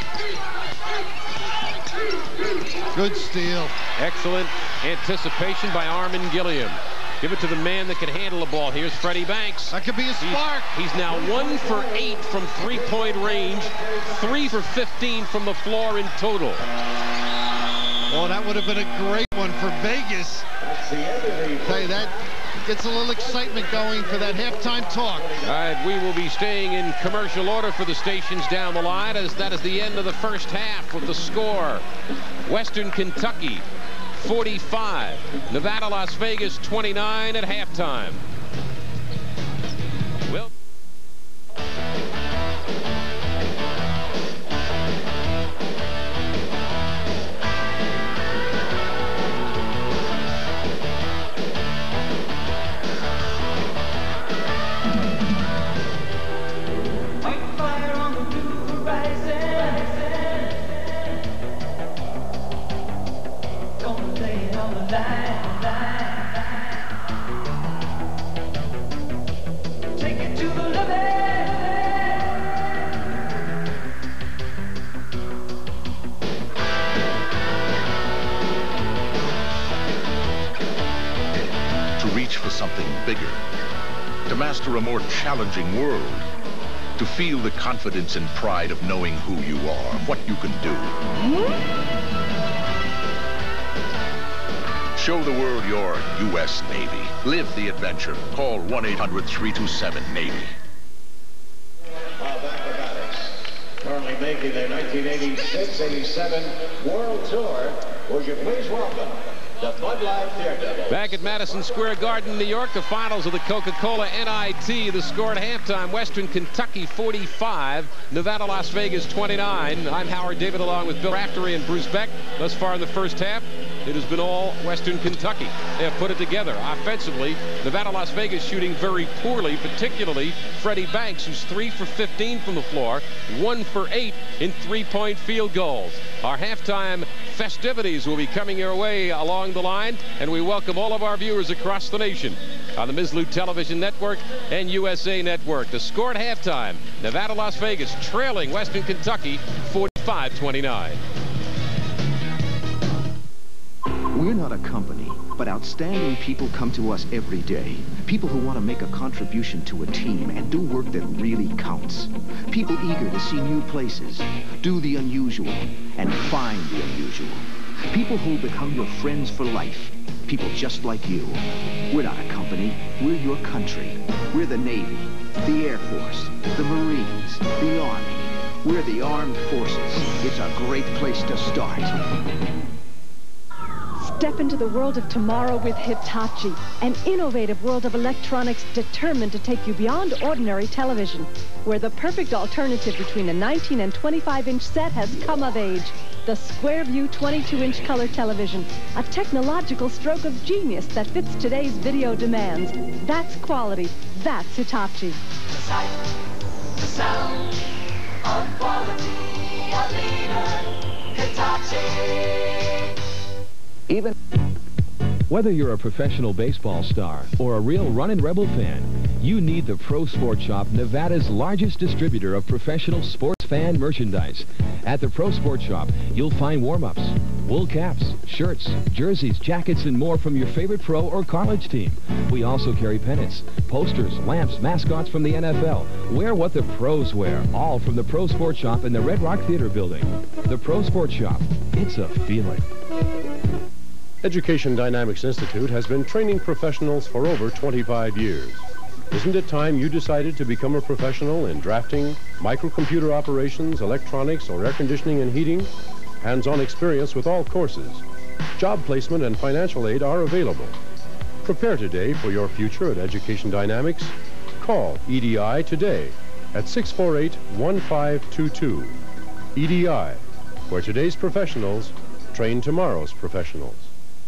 Good steal. Excellent anticipation by Armin Gilliam. Give it to the man that can handle the ball. Here's Freddie Banks. That could be a spark. He's, he's now one for eight from three-point range, three for fifteen from the floor in total. Oh, that would have been a great one for Vegas. Tell you, that gets a little excitement going for that halftime talk. All right, we will be staying in commercial order for the stations down the line, as that is the end of the first half with the score. Western Kentucky forty-five, Nevada, Las Vegas twenty-nine at halftime. Well. Something bigger, to master a more challenging world, to feel the confidence and pride of knowing who you are, what you can do. Show the world your U S Navy. Live the adventure. Call one eight hundred, three two seven, Navy. Acrobatics, currently making their nineteen eighty-six eighty-seven World Tour. Would you please welcome the Bud Light Daredevils. Back at Madison Square Garden, New York, the finals of the Coca-Cola N I T. The score at halftime, Western Kentucky forty-five, Nevada, Las Vegas twenty-nine. I'm Howard David along with Bill Raftery and Bruce Beck. Thus far in the first half, it has been all Western Kentucky. They have put it together offensively. Nevada, Las Vegas shooting very poorly, particularly Freddie Banks, who's three for fifteen from the floor, one for eight in three-point field goals. Our halftime festivities will be coming your way along the line, and we welcome all of our viewers across the nation on the Mizlu Television Network and U S A Network. The score at halftime, Nevada, Las Vegas trailing Western Kentucky forty-five twenty-nine. We're not a company, but outstanding people come to us every day. People who want to make a contribution to a team and do work that really counts. People eager to see new places, do the unusual, and find the unusual. People who become your friends for life. People just like you. We're not a company. We're your country. We're the Navy. The Air Force, the Marines, the Army. We're the armed forces. It's a great place to start. Step into the world of tomorrow with Hitachi, an innovative world of electronics determined to take you beyond ordinary television, where the perfect alternative between a nineteen and twenty-five inch set has come of age. The Square View twenty-two inch color television, a technological stroke of genius that fits today's video demands. That's quality. That's Hitachi. The sight, the sound of quality, a leader, Hitachi. Even whether you're a professional baseball star or a real Runnin' Rebel fan, you need the Pro Sport Shop, Nevada's largest distributor of professional sports fan merchandise. At the Pro Sport Shop, you'll find warm-ups, wool caps, shirts, jerseys, jackets, and more from your favorite pro or college team. We also carry pennants, posters, lamps, mascots from the N F L. Wear what the pros wear, all from the Pro Sport Shop in the Red Rock Theater Building. The Pro Sport Shop, it's a feeling. Education Dynamics Institute has been training professionals for over twenty-five years. Isn't it time you decided to become a professional in drafting, microcomputer operations, electronics, or air conditioning and heating? Hands-on experience with all courses. Job placement and financial aid are available. Prepare today for your future at Education Dynamics. Call E D I today at six four eight, one five two two. E D I, where today's professionals train tomorrow's professionals.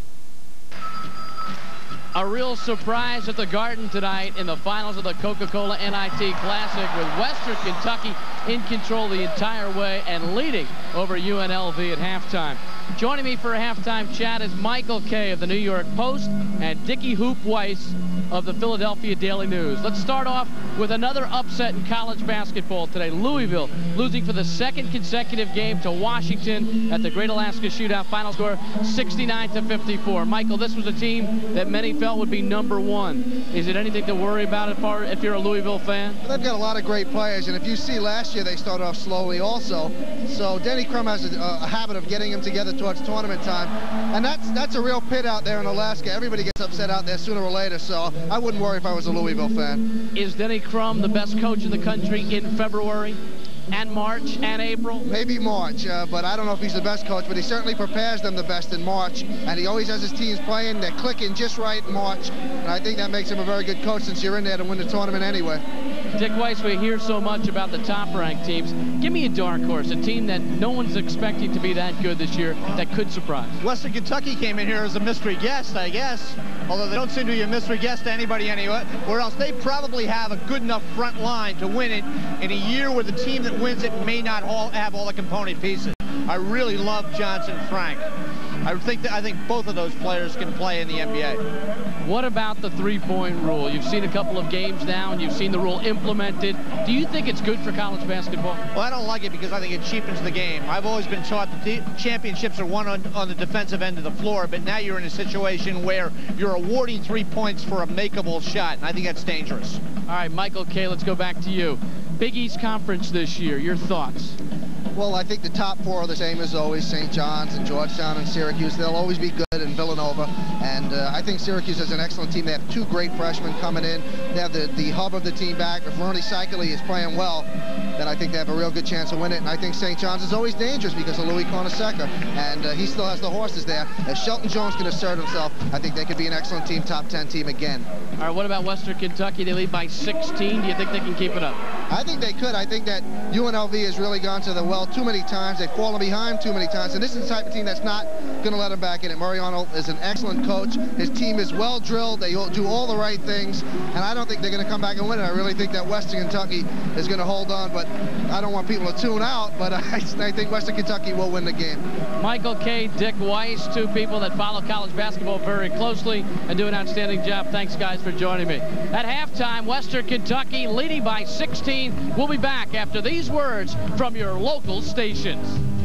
A real surprise at the Garden tonight in the finals of the Coca-Cola N I T Classic, with Western Kentucky in control the entire way and leading over U N L V at halftime. Joining me for a halftime chat is Michael Kay of the New York Post and Dickie Hoop Weiss of the Philadelphia Daily News. Let's start off with another upset in college basketball today. Louisville losing for the second consecutive game to Washington at the Great Alaska Shootout. Final score sixty-nine to fifty-four. Michael, this was a team that many felt would be number one. Is it anything to worry about if, far, if you're a Louisville fan? They've got a lot of great players, and if you see last year, they started off slowly also. So Denny Crum has a, a habit of getting them together towards tournament time, and that's that's a real pit out there in Alaska. Everybody gets upset out there sooner or later, so I wouldn't worry if I was a Louisville fan. Is Denny Crum the best coach in the country in February and March and April? Maybe March, uh, but I don't know if he's the best coach, but he certainly prepares them the best in March, and he always has his teams playing. They're clicking just right in March, and I think that makes him a very good coach since you're in there to win the tournament anyway. Dick Weiss, we hear so much about the top-ranked teams. Give me a dark horse, a team that no one's expecting to be that good this year that could surprise. Western Kentucky came in here as a mystery guest, I guess, although they don't seem to be a mystery guest to anybody anyway, or else they probably have a good enough front line to win it in a year where the team that wins it may not all have all the component pieces. I really love Johnson Frank. I think that I think both of those players can play in the N B A. What about the three-point rule? You've seen a couple of games now, and you've seen the rule implemented. Do you think it's good for college basketball? Well, I don't like it because I think it cheapens the game. I've always been taught that the championships are won on, on the defensive end of the floor, but now you're in a situation where you're awarding three points for a makeable shot, and I think that's dangerous. All right, Michael Kay, let's go back to you. Big East Conference this year, your thoughts? Well, I think the top four are the same as always, Saint John's and Georgetown and Syracuse. They'll always be good, and Villanova. And uh, I think Syracuse is an excellent team. They have two great freshmen coming in. They have the, the hub of the team back. If Ronnie Cycli is playing well, then I think they have a real good chance to win it. And I think Saint John's is always dangerous because of Louis Cornaceka. And uh, he still has the horses there. If Shelton Jones can assert himself, I think they could be an excellent team, top ten team again. All right, what about Western Kentucky? They lead by sixteen. Do you think they can keep it up? I think they could. I think that U N L V has really gone to the well too many times. They've fallen behind too many times. And this is the type of team that's not going to let them back in it. Murray Arnold is an excellent coach. His team is well drilled. They all do all the right things. And I don't think they're going to come back and win it. I really think that Western Kentucky is going to hold on. But I don't want people to tune out. But I, I think Western Kentucky will win the game. Michael Kay, Dick Weiss, two people that follow college basketball very closely and do an outstanding job. Thanks, guys, for joining me. At halftime, Western Kentucky leading by sixteen. We'll be back after these words from your local stations.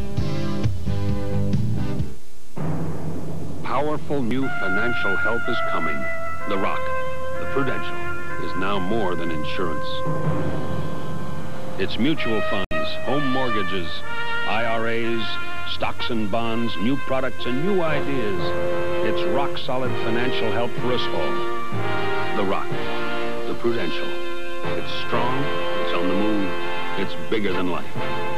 Powerful new financial help is coming. The Rock, the Prudential, is now more than insurance. It's mutual funds, home mortgages, I R As, stocks and bonds, new products and new ideas. It's rock-solid financial help for us all. The Rock, the Prudential. It's strong, it's on the move, it's bigger than life.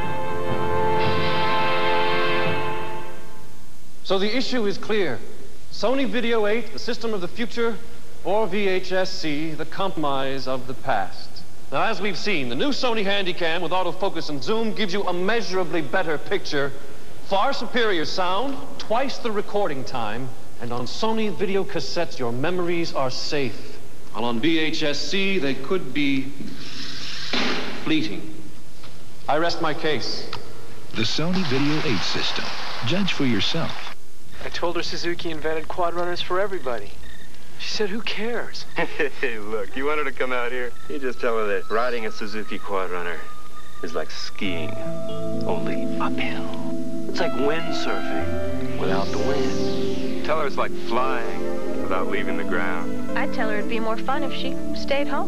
So the issue is clear. Sony Video eight, the system of the future, or V H S C, the compromise of the past. Now, as we've seen, the new Sony Handycam with autofocus and zoom gives you a measurably better picture, far superior sound, twice the recording time, and on Sony video cassettes, your memories are safe. While on V H S C, they could be fleeting. I rest my case. The Sony Video eight system. Judge for yourself. I told her Suzuki invented quad runners for everybody. She said, who cares? Hey, look, you want her to come out here? You just tell her that riding a Suzuki quad runner is like skiing, only uphill. It's like windsurfing without the wind. Tell her it's like flying without leaving the ground. I'd tell her it'd be more fun if she stayed home.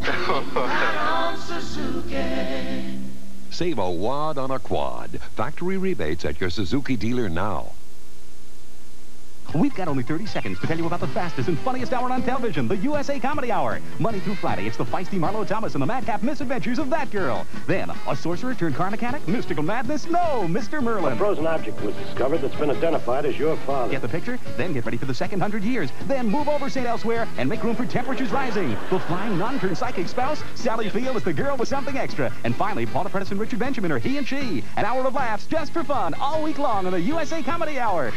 Save a wad on a quad. Factory rebates at your Suzuki dealer now. We've got only thirty seconds to tell you about the fastest and funniest hour on television, the U S A Comedy Hour. Monday through Friday, it's the feisty Marlo Thomas and the madcap misadventures of that girl. Then, a sorcerer turned car mechanic, mystical madness, no, Mister Merlin. A frozen object was discovered that's been identified as your father. Get the picture? Then get ready for the second hundred years. Then move over Saint Elsewhere and make room for Temperatures Rising. The flying non-turned psychic spouse, Sally Field is the girl with something extra. And finally, Paula Prentice and Richard Benjamin are he and she. An hour of laughs just for fun all week long on the U S A Comedy Hour.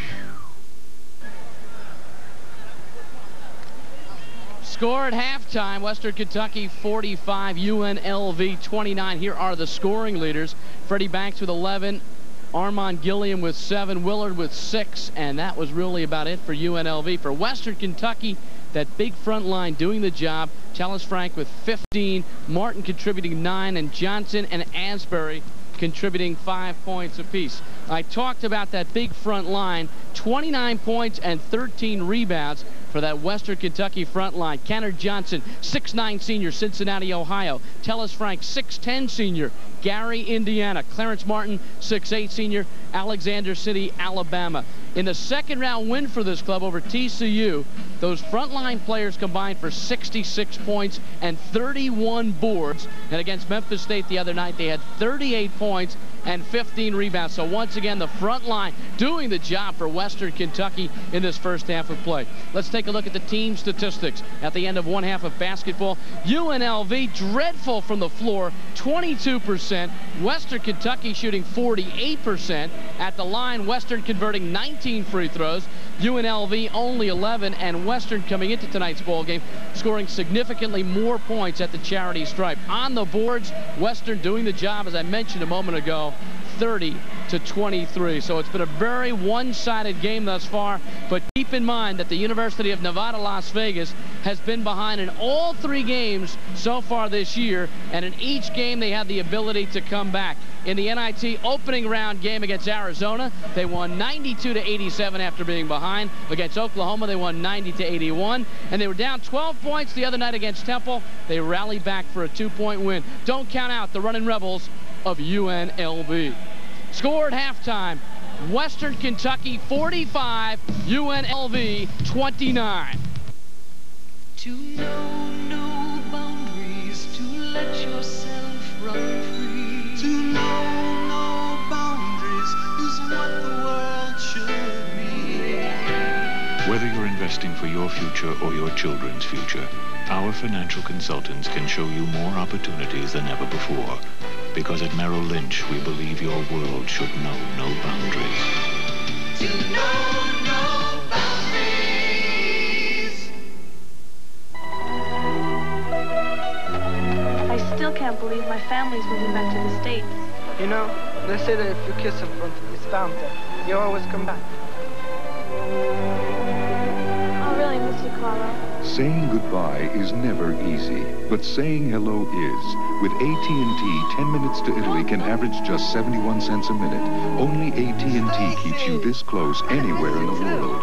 Score at halftime, Western Kentucky forty-five, U N L V twenty-nine. Here are the scoring leaders. Freddie Banks with eleven, Armand Gilliam with seven, Willard with six, and that was really about it for U N L V. For Western Kentucky, that big front line doing the job. Tellis Frank with fifteen, Martin contributing nine, and Johnson and Asbury contributing five points apiece. I talked about that big front line, twenty-nine points and thirteen rebounds for that Western Kentucky front line. Kennard Johnson, six nine senior, Cincinnati, Ohio. Tellis Frank, six ten senior, Gary, Indiana. Clarence Martin, six eight senior, Alexander City, Alabama. In the second round win for this club over T C U, those frontline players combined for sixty-six points and thirty-one boards. And against Memphis State the other night, they had thirty-eight points and fifteen rebounds. So once again, the front line doing the job for Western Kentucky in this first half of play. Let's take a look at the team statistics at the end of one half of basketball. U N L V dreadful from the floor, twenty-two percent. Western Kentucky shooting forty-eight percent. At the line, Western converting nineteen free throws. U N L V only eleven, and Western coming into tonight's ball game scoring significantly more points at the charity stripe. On the boards, Western doing the job, as I mentioned a moment ago, thirty to twenty-three. So it's been a very one-sided game thus far, but keep in mind that the University of Nevada, Las Vegas has been behind in all three games so far this year, and in each game they had the ability to come back. In the N I T opening round game against Arizona, they won ninety-two to eighty-seven after being behind. Against Oklahoma, they won ninety to eighty-one, and they were down twelve points the other night against Temple. They rallied back for a two-point win. Don't count out the running Rebels of U N L V. Score at halftime, Western Kentucky forty-five, U N L V twenty-nine. To know no boundaries, to let yourself run free. To know no boundaries is what the world should be. Whether you're investing for your future or your children's future, our financial consultants can show you more opportunities than ever before. Because at Merrill Lynch, we believe your world should know no boundaries. To know no boundaries. I still can't believe my family's moving back to the States. You know, they say that if you kiss in front of this fountain, you always come back. I'll really miss you, Carlo. Saying goodbye is never easy, but saying hello is. With A T and T, ten minutes to Italy can average just seventy-one cents a minute. Only A T and T keeps you this close anywhere in the world.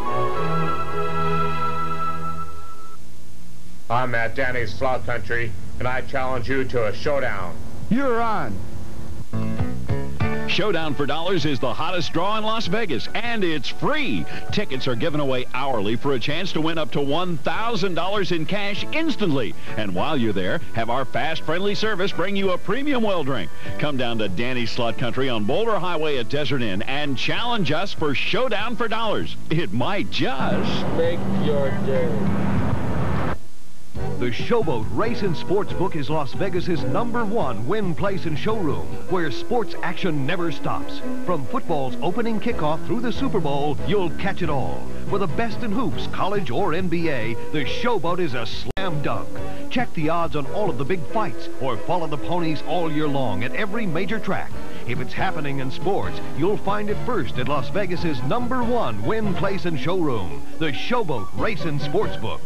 I'm at Danny's Flout Country, and I challenge you to a showdown. You're on. Showdown for Dollars is the hottest draw in Las Vegas, and it's free. Tickets are given away hourly for a chance to win up to one thousand dollars in cash instantly. And while you're there, have our fast, friendly service bring you a premium well drink. Come down to Danny's Slot Country on Boulder Highway at Desert Inn and challenge us for Showdown for Dollars. It might just make your day. The Showboat Race and Sportsbook is Las Vegas's number one win, place, and showroom, where sports action never stops. From football's opening kickoff through the Super Bowl, you'll catch it all. For the best in hoops, college or N B A, the Showboat is a slam dunk. Check the odds on all of the big fights or follow the ponies all year long at every major track. If it's happening in sports, you'll find it first at Las Vegas's number one win, place, and showroom, the Showboat Race and Sportsbook.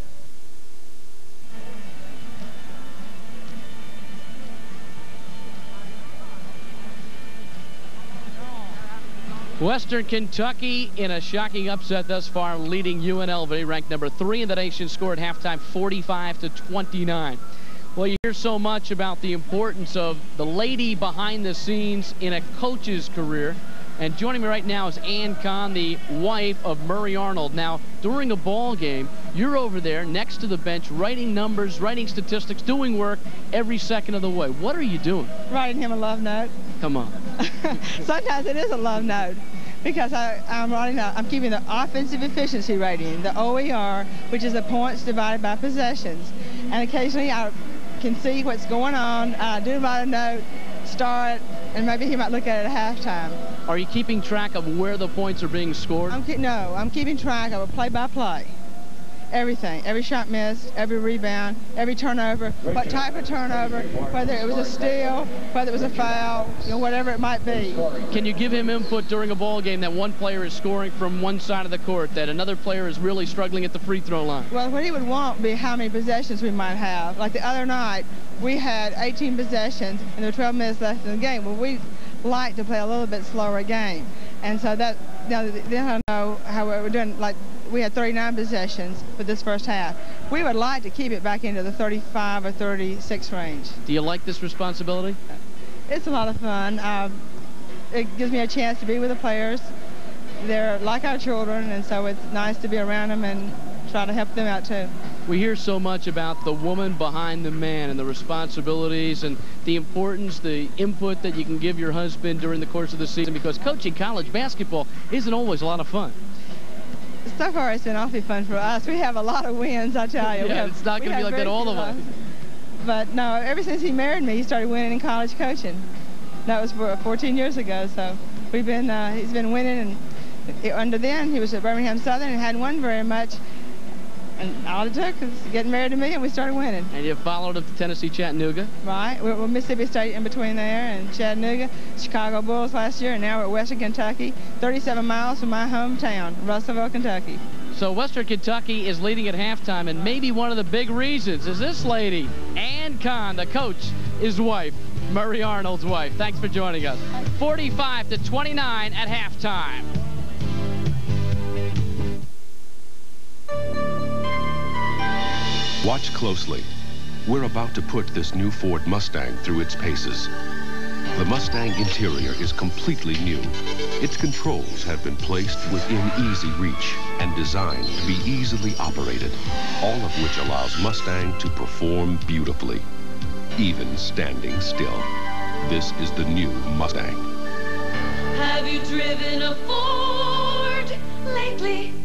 Western Kentucky in a shocking upset thus far, leading U N L V, ranked number three in the nation, score at halftime forty-five to twenty-nine. Well, you hear so much about the importance of the lady behind the scenes in a coach's career. And joining me right now is Ann Kahn, the wife of Murray Arnold. Now, during a ball game, you're over there next to the bench, writing numbers, writing statistics, doing work every second of the way. What are you doing? Writing him a love note. Come on. Sometimes it is a love note because I, I'm writing. A, I'm keeping the offensive efficiency rating, the O E R, which is the points divided by possessions, and occasionally I can see what's going on. I do write a note, star it, and maybe he might look at it at halftime. Are you keeping track of where the points are being scored? I'm no, I'm keeping track of a play-by-play. Everything, every shot missed, every rebound, every turnover, what type of turnover, whether it was a steal, whether it was a foul, you know, whatever it might be. Can you give him input during a ball game that one player is scoring from one side of the court, that another player is really struggling at the free throw line? Well, what he would want would be how many possessions we might have. Like the other night, we had eighteen possessions and there were twelve minutes left in the game. Well, we like to play a little bit slower game. And so that, you know, then I know how we're doing. Like, we had thirty-nine possessions for this first half. We would like to keep it back into the thirty-five or thirty-six range. Do you like this responsibility? It's a lot of fun. Um, it gives me a chance to be with the players. They're like our children, and so it's nice to be around them and try to help them out too. We hear so much about the woman behind the man and the responsibilities and the importance, the input that you can give your husband during the course of the season, because coaching college basketball isn't always a lot of fun. So far, it's been awfully fun for us. We have a lot of wins, I tell you. Yeah, have, it's not going to be like that all the way. But no, ever since he married me, he started winning in college coaching. That was for fourteen years ago, so we've been, uh, he's been winning, and it, under then, he was at Birmingham Southern and hadn't won very much. And all it took was getting married to me, and we started winning. And you followed up to Tennessee Chattanooga? Right. We're, we're Mississippi State in between there, and Chattanooga, Chicago Bulls last year, and now we're at Western Kentucky, thirty-seven miles from my hometown, Russellville, Kentucky. So Western Kentucky is leading at halftime, and maybe one of the big reasons is this lady, Ann Kahn, the coach, his wife, Murray Arnold's wife. Thanks for joining us. forty-five to twenty-nine at halftime. Watch closely. We're about to put this new Ford Mustang through its paces. The Mustang interior is completely new. Its controls have been placed within easy reach and designed to be easily operated, all of which allows Mustang to perform beautifully, even standing still. This is the new Mustang. Have you driven a Ford lately?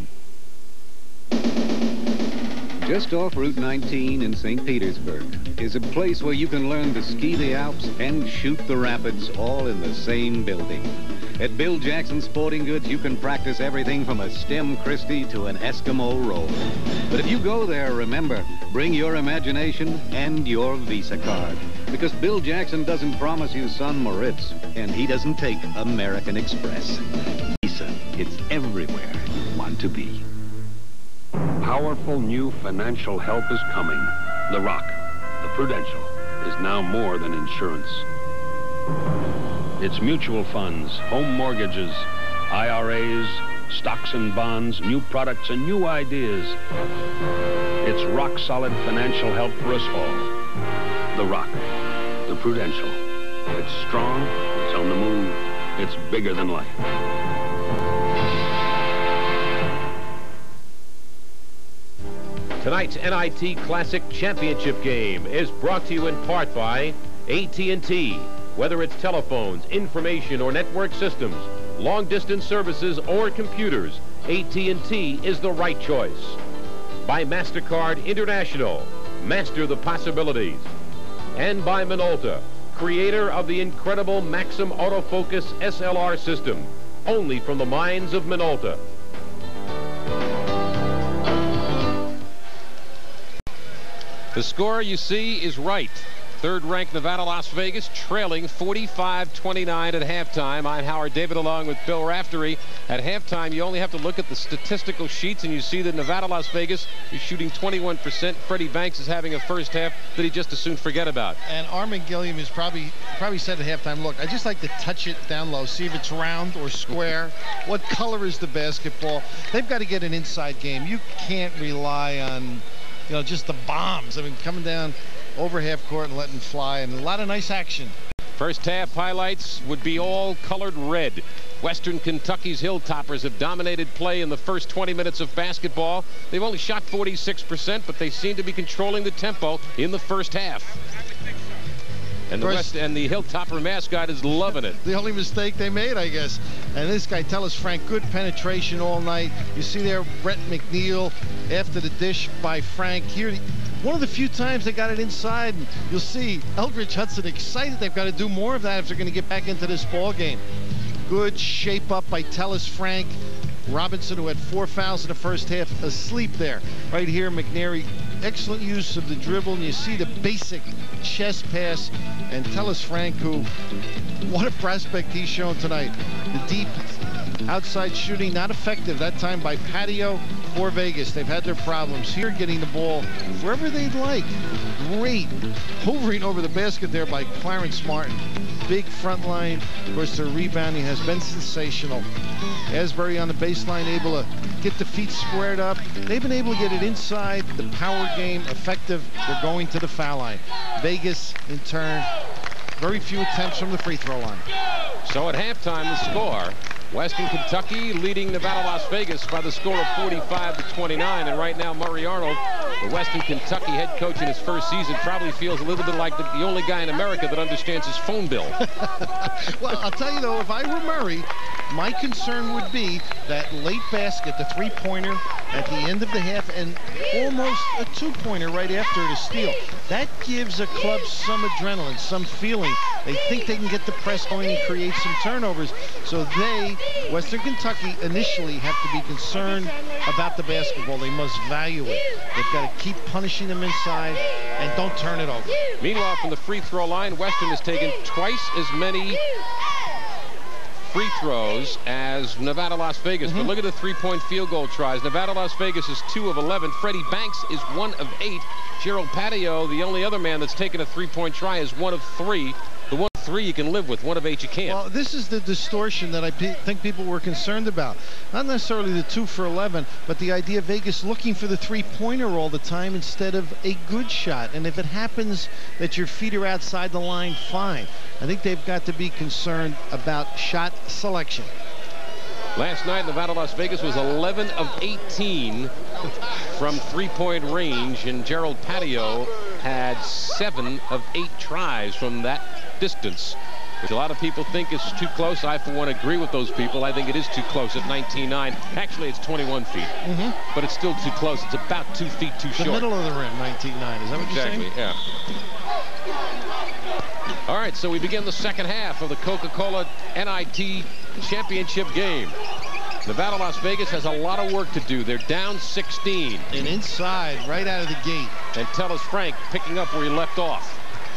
Just off Route nineteen in Saint Petersburg is a place where you can learn to ski the Alps and shoot the rapids all in the same building. At Bill Jackson Sporting Goods, you can practice everything from a stem Christie to an Eskimo roll. But if you go there, remember, bring your imagination and your Visa card. Because Bill Jackson doesn't promise you Sun Moritz, and he doesn't take American Express. Visa, it's everywhere you want to be. Powerful new financial help is coming. The Rock, the Prudential, is now more than insurance. It's mutual funds, home mortgages, I R As, stocks and bonds, new products and new ideas. It's rock-solid financial help for us all. The Rock, the Prudential. It's strong, it's on the move, It's bigger than life. Tonight's N I T Classic Championship game is brought to you in part by A T and T. Whether it's telephones, information, or network systems, long-distance services, or computers, A T and T is the right choice. By MasterCard International, master the possibilities. And by Minolta, creator of the incredible Maxim Autofocus S L R system, only from the minds of Minolta. The score you see is right. Third-ranked Nevada, Las Vegas, trailing forty-five twenty-nine at halftime. I'm Howard David, along with Bill Raftery. At halftime, you only have to look at the statistical sheets, and you see that Nevada, Las Vegas is shooting twenty-one percent. Freddie Banks is having a first half that he just as soon forget about. And Armin Gilliam is probably probably said at halftime, look, I just like to touch it down low, see if it's round or square. What color is the basketball? They've got to get an inside game. You can't rely on, you know, just the bombs. I mean, coming down over half court and letting them fly, and a lot of nice action. First half highlights would be all colored red. Western Kentucky's Hilltoppers have dominated play in the first twenty minutes of basketball. They've only shot forty-six percent, but they seem to be controlling the tempo in the first half. And the West and the Hilltopper mascot is loving it. The only mistake they made, I guess. And this guy, Tellis Frank, good penetration all night. You see there Brett McNeil after the dish by Frank. Here, one of the few times they got it inside. And you'll see Eldridge Hudson excited. They've got to do more of that if they're going to get back into this ball game. Good shape up by Tellis Frank. Robinson, who had four fouls in the first half, asleep there. Right here, McNary, excellent use of the dribble, and you see the basic chest pass. And Tellis Frank, who, what a prospect he's shown tonight. The deep outside shooting, not effective that time by Patio or Vegas. They've had their problems here getting the ball wherever they'd like. Great hovering over the basket there by Clarence Martin. Big front line. Of course, their rebounding has been sensational. Asbury on the baseline, able to get the feet squared up. They've been able to get it inside. The power game effective. They're going to the foul line. Vegas, in turn, very few attempts from the free throw line. So at halftime, the score, Western Kentucky leading Nevada, Las Vegas by the score of forty-five to twenty-nine. And right now, Murray Arnold, the Western Kentucky head coach in his first season, probably feels a little bit like the, the only guy in America that understands his phone bill. Well, I'll tell you, though, if I were Murray, my concern would be that late basket, the three-pointer at the end of the half, and almost a two-pointer right after to steal. That gives a club some adrenaline, some feeling. They think they can get the press going and create some turnovers. So they, Western Kentucky, initially have to be concerned about the basketball. They must value it. They've got to keep punishing them inside and don't turn it over. Meanwhile, from the free throw line, Western has taken twice as many free throws as Nevada, Las Vegas. Mm-hmm. But look at the three-point field goal tries. Nevada, Las Vegas is two of eleven. Freddie Banks is one of eight. Gerald Patio, the only other man that's taken a three-point try, is one of three. The one of three you can live with, one of eight you can't. Well, this is the distortion that I pe think people were concerned about. Not necessarily the two for eleven, but the idea of Vegas looking for the three-pointer all the time instead of a good shot. And if it happens that your feet are outside the line, fine. I think they've got to be concerned about shot selection. Last night, Nevada, Las Vegas was eleven of eighteen from three-point range, and Gerald Patio had seven of eight tries from that distance, which a lot of people think is too close. I, for one, agree with those people. I think it is too close at nineteen nine. Actually, it's twenty-one feet, mm-hmm. but it's still too close. It's about two feet too short. The middle of the rim, nineteen nine. Is that what exactly, you're saying? Exactly, yeah. All right, so we begin the second half of the Coca-Cola N I T championship game. Nevada, Las Vegas has a lot of work to do. They're down sixteen. And inside, right out of the gate. And Tellis Frank picking up where he left off.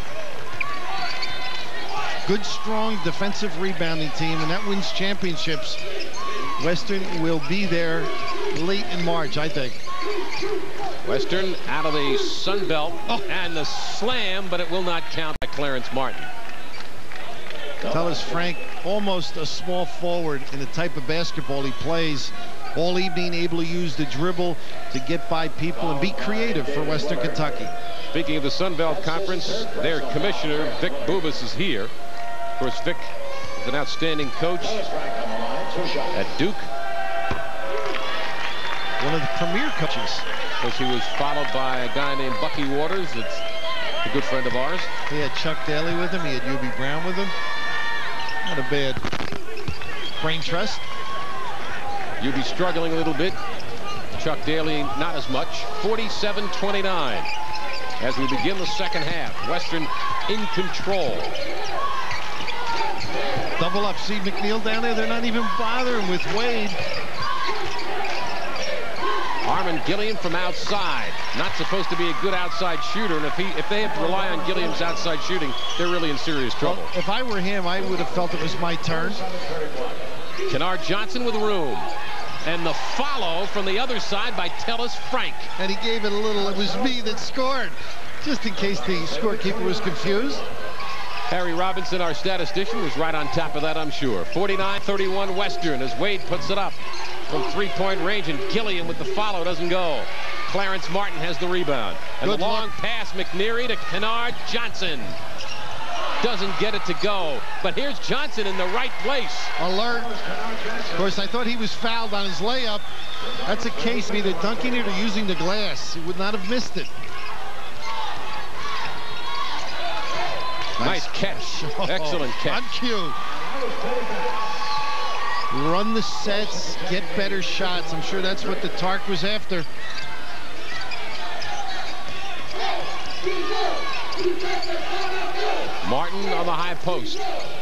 Good, strong defensive rebounding team, and that wins championships. Western will be there late in March, I think. Western out of the Sun Belt, oh. and the slam, but it will not count by Clarence Martin. Tellis Frank, almost a small forward in the type of basketball he plays. All evening able to use the dribble to get by people and be creative for Western Kentucky. Speaking of the Sun Belt Conference, their commissioner, Vic Bubas, is here. Of course, Vic is an outstanding coach at Duke. One of the premier coaches. Of course, he was followed by a guy named Bucky Waters. That's a good friend of ours. He had Chuck Daly with him. He had U B Brown with him. Not a bad brain trust. U B struggling a little bit. Chuck Daly not as much. forty-seven twenty-nine as we begin the second half. Western in control. Double up. See McNeil down there. They're not even bothering with Wade. Armin Gilliam from outside. Not supposed to be a good outside shooter, and if he if they have to rely on Gilliam's outside shooting, they're really in serious trouble. Well, if I were him, I would have felt it was my turn. Kennard Johnson with room. And the follow from the other side by Tellis Frank. And he gave it a little, it was me that scored, just in case the scorekeeper was confused. Harry Robinson, our statistician, was right on top of that, I'm sure. forty-nine thirty-one Western as Wade puts it up from three-point range, and Gilliam with the follow doesn't go. Clarence Martin has the rebound. And Good the long luck. pass, McNeary to Kennard Johnson. Doesn't get it to go, but here's Johnson in the right place. Alert. Of course, I thought he was fouled on his layup. That's a case of either dunking it or using the glass. He would not have missed it. Nice catch. Oh, Excellent catch. On cue. Run the sets, get better shots. I'm sure that's what the Tark was after. Martin on the high post.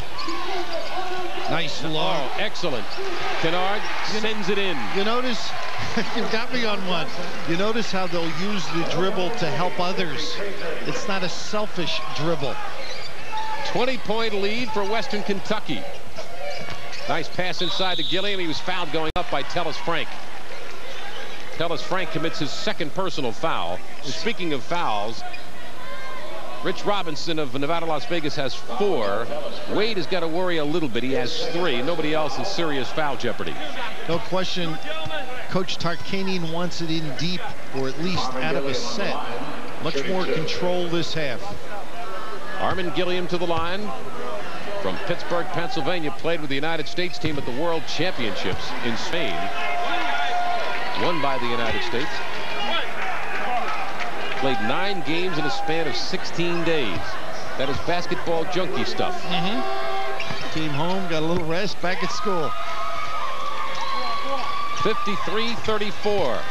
Nice low. Oh, excellent. Kennard sends it in. You notice, you got me on one. You notice how they'll use the dribble to help others. It's not a selfish dribble. twenty-point lead for Western Kentucky. Nice pass inside to Gilliam. He was fouled going up by Tellis Frank. Tellis Frank commits his second personal foul. Speaking of fouls, Rich Robinson of Nevada, Las Vegas has four. Wade has got to worry a little bit. He has three. Nobody else in serious foul jeopardy. No question, Coach Tarkanian wants it in deep, or at least out of a set. Much more control this half. Armin Gilliam to the line from Pittsburgh, Pennsylvania. Played with the United States team at the World Championships in Spain. Won by the United States. Played nine games in a span of sixteen days. That is basketball junkie stuff. Mm-hmm. Team home, got a little rest, back at school. fifty-three thirty-four.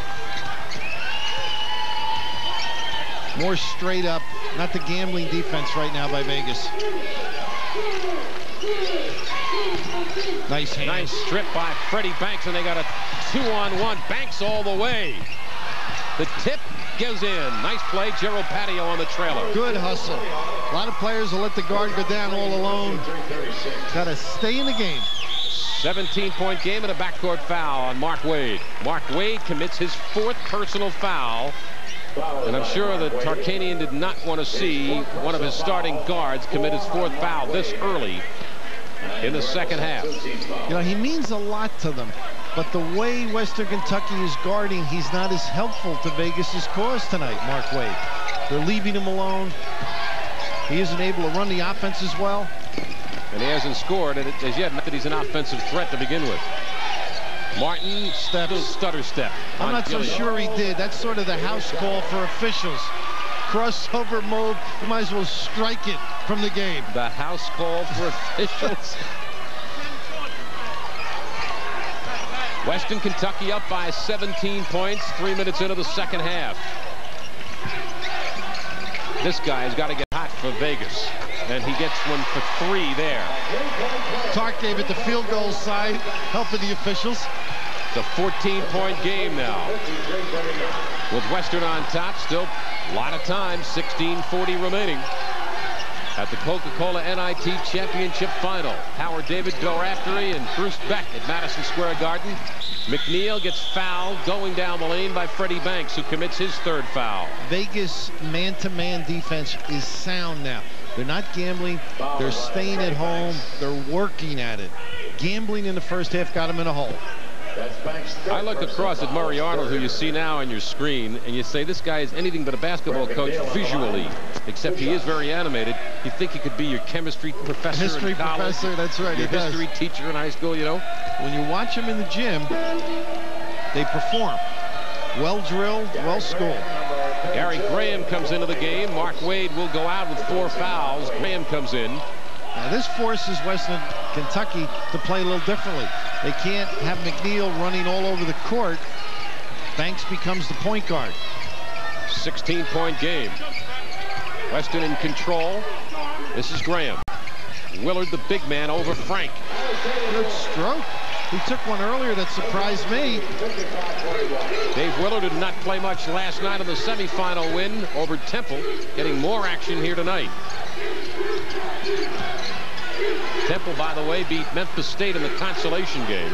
More straight up, not the gambling defense right now by Vegas. Nice hand. Nice strip by Freddie Banks, and they got a two-on-one. Banks all the way. The tip goes in. Nice play. Gerald Patio on the trailer. Good hustle. A lot of players will let the guard go down all alone. Got to stay in the game. seventeen-point game and a backcourt foul on Mark Wade. Mark Wade commits his fourth personal foul. And I'm sure that Tarkanian did not want to see one of his starting guards commit his fourth foul this early in the second half. You know, he means a lot to them. But the way Western Kentucky is guarding, he's not as helpful to Vegas's cause tonight, Mark Wade. They're leaving him alone. He isn't able to run the offense as well. And he hasn't scored as yet, not that he's an offensive threat to begin with. Martin steps, stutter step. I'm not Gilliam. so sure he did. That's sort of the house call for officials. Crossover mode, you might as well strike it from the game. The house call for officials. Western Kentucky up by seventeen points, three minutes into the second half. This guy's got to get hot for Vegas, and he gets one for three there. Tark gave it the field goal side, helping the officials. It's a fourteen-point game now. With Western on top, still a lot of time, sixteen forty remaining. At the Coca-Cola N I T Championship Final, Howard David, Bill Raftery, and Bruce Beck at Madison Square Garden. McNeil gets fouled going down the lane by Freddie Banks, who commits his third foul. Vegas man-to-man defense is sound now. They're not gambling. They're staying at home. They're working at it. Gambling in the first half got them in a hole. I look across at Murray Arnold, who you see now on your screen, and you say this guy is anything but a basketball coach visually, except he is very animated. You think he could be your chemistry professor history in college, professor, that's right, your he does. history teacher in high school, you know. When you watch him in the gym, they perform. Well drilled, well schooled. Gary Graham comes into the game. Mark Wade will go out with four fouls. Graham comes in. Now this forces Western Kentucky to play a little differently. They can't have McNeil running all over the court. Banks becomes the point guard. sixteen point game. Western in control. This is Graham. Willard, the big man, over Frank. Good stroke. He took one earlier that surprised me. Dave Willard did not play much last night in the semifinal win over Temple. Getting more action here tonight. Temple, by the way, beat Memphis State in the consolation game.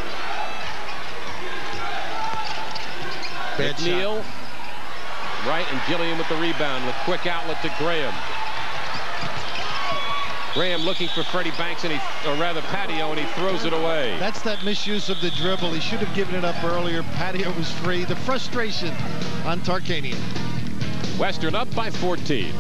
Bad McNeil, shot. right, and Gilliam with the rebound. The quick outlet to Graham. Graham looking for Freddie Banks, and he, or rather Patio, and he throws it away. That's that misuse of the dribble. He should have given it up earlier. Patio was free. The frustration on Tarkanian. Western up by fourteen.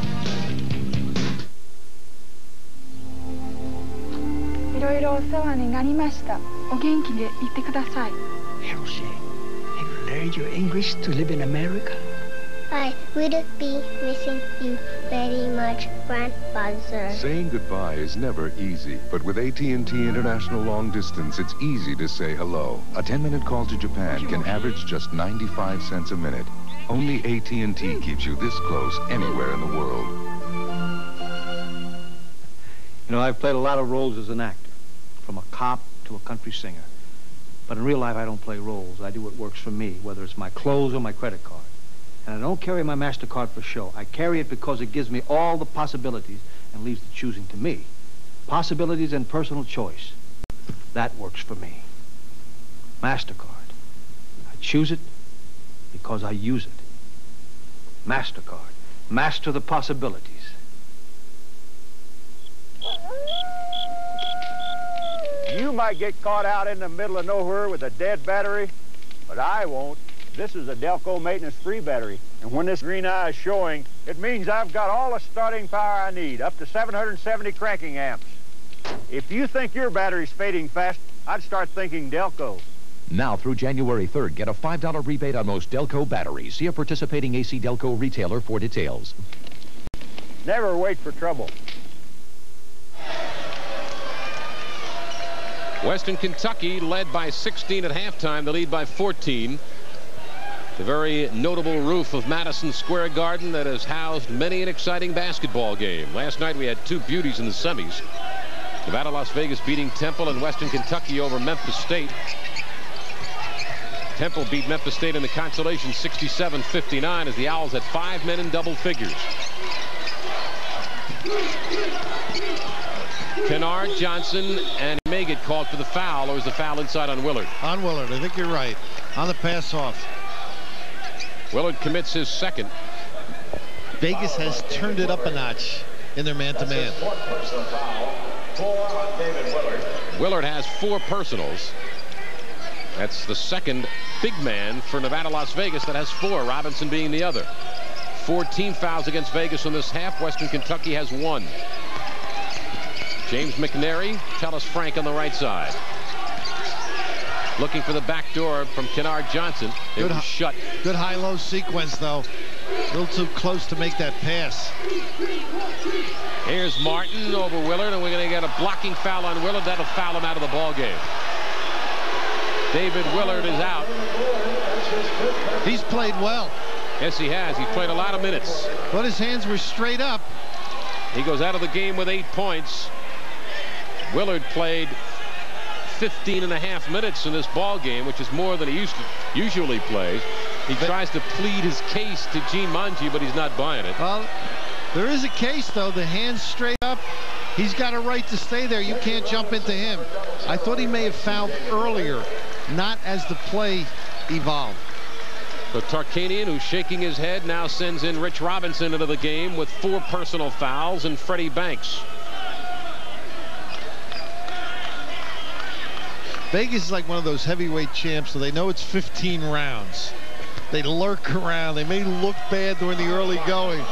いろいろお世話になりました。お元気でいてください。 Elsie, have you learned your English to live in America? I will be missing you very much, Grandfather. Saying goodbye is never easy, but with A T and T International Long Distance, it's easy to say hello. A ten minute call to Japan can average just ninety-five cents a minute. Only A T and T keeps you this close anywhere in the world. You know, I've played a lot of roles as an actor, from a cop to a country singer. But in real life, I don't play roles. I do what works for me, whether it's my clothes or my credit card. And I don't carry my MasterCard for show. I carry it because it gives me all the possibilities and leaves the choosing to me. Possibilities and personal choice. That works for me. MasterCard. I choose it because I use it. MasterCard. Master the possibilities. You might get caught out in the middle of nowhere with a dead battery, but I won't. This is a Delco maintenance-free battery, and when this green eye is showing, it means I've got all the starting power I need, up to seven hundred seventy cranking amps. If you think your battery's fading fast, I'd start thinking Delco. Now through January third, get a five dollar rebate on most Delco batteries. See a participating A C Delco retailer for details. Never wait for trouble. Western Kentucky led by sixteen at halftime. The lead by fourteen. The very notable roof of Madison Square Garden that has housed many an exciting basketball game. Last night we had two beauties in the semis. Nevada, Las Vegas beating Temple, and Western Kentucky over Memphis State. Temple beat Memphis State in the consolation sixty-seven fifty-nine as the Owls had five men in double figures. Kennard, Johnson, and he may get called for the foul, or is the foul inside on Willard? On Willard, I think you're right. On the pass off. Willard commits his second. Vegas has turned it up a notch in their man-to-man. Willard has four personals. That's the second big man for Nevada, Las Vegas that has four, Robinson being the other. Four team fouls against Vegas in this half. Western Kentucky has one. James McNary, Tellis Frank on the right side. Looking for the back door from Kennard Johnson. It Good, was shut. Good high-low sequence, though. A little too close to make that pass. Here's Martin over Willard, and we're going to get a blocking foul on Willard. That'll foul him out of the ball game. David Willard is out. He's played well. Yes, he has. He's played a lot of minutes. But his hands were straight up. He goes out of the game with eight points. Willard played fifteen and a half minutes in this ball game, which is more than he used to usually plays. He but, tries to plead his case to Gene Monge, but he's not buying it. Well, there is a case, though. The hands straight up. He's got a right to stay there. You can't jump into him. I thought he may have fouled earlier, not as the play evolved. So Tarkanian, who's shaking his head, now sends in Rich Robinson into the game with four personal fouls, and Freddie Banks. Vegas is like one of those heavyweight champs, so they know it's fifteen rounds. They lurk around. They may look bad during the early going.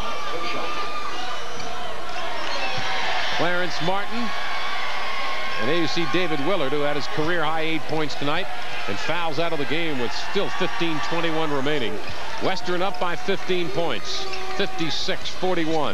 Clarence Martin. And there you see David Willard, who had his career-high eight points tonight and fouls out of the game with still fifteen twenty-one remaining. Western up by fifteen points, fifty-six forty-one.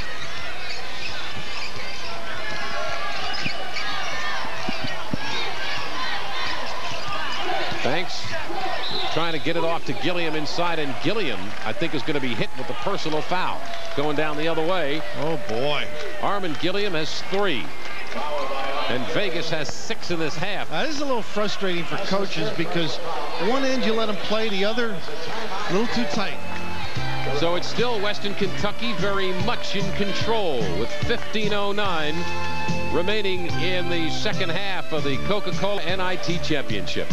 Banks trying to get it off to Gilliam inside, and Gilliam, I think, is going to be hit with a personal foul. Going down the other way. Oh, boy. Armin Gilliam has three. And Vegas has six in this half. Now, this is a little frustrating for coaches because one end you let them play, the other a little too tight. So it's still Western Kentucky very much in control with fifteen oh nine remaining in the second half of the Coca-Cola N I T Championship.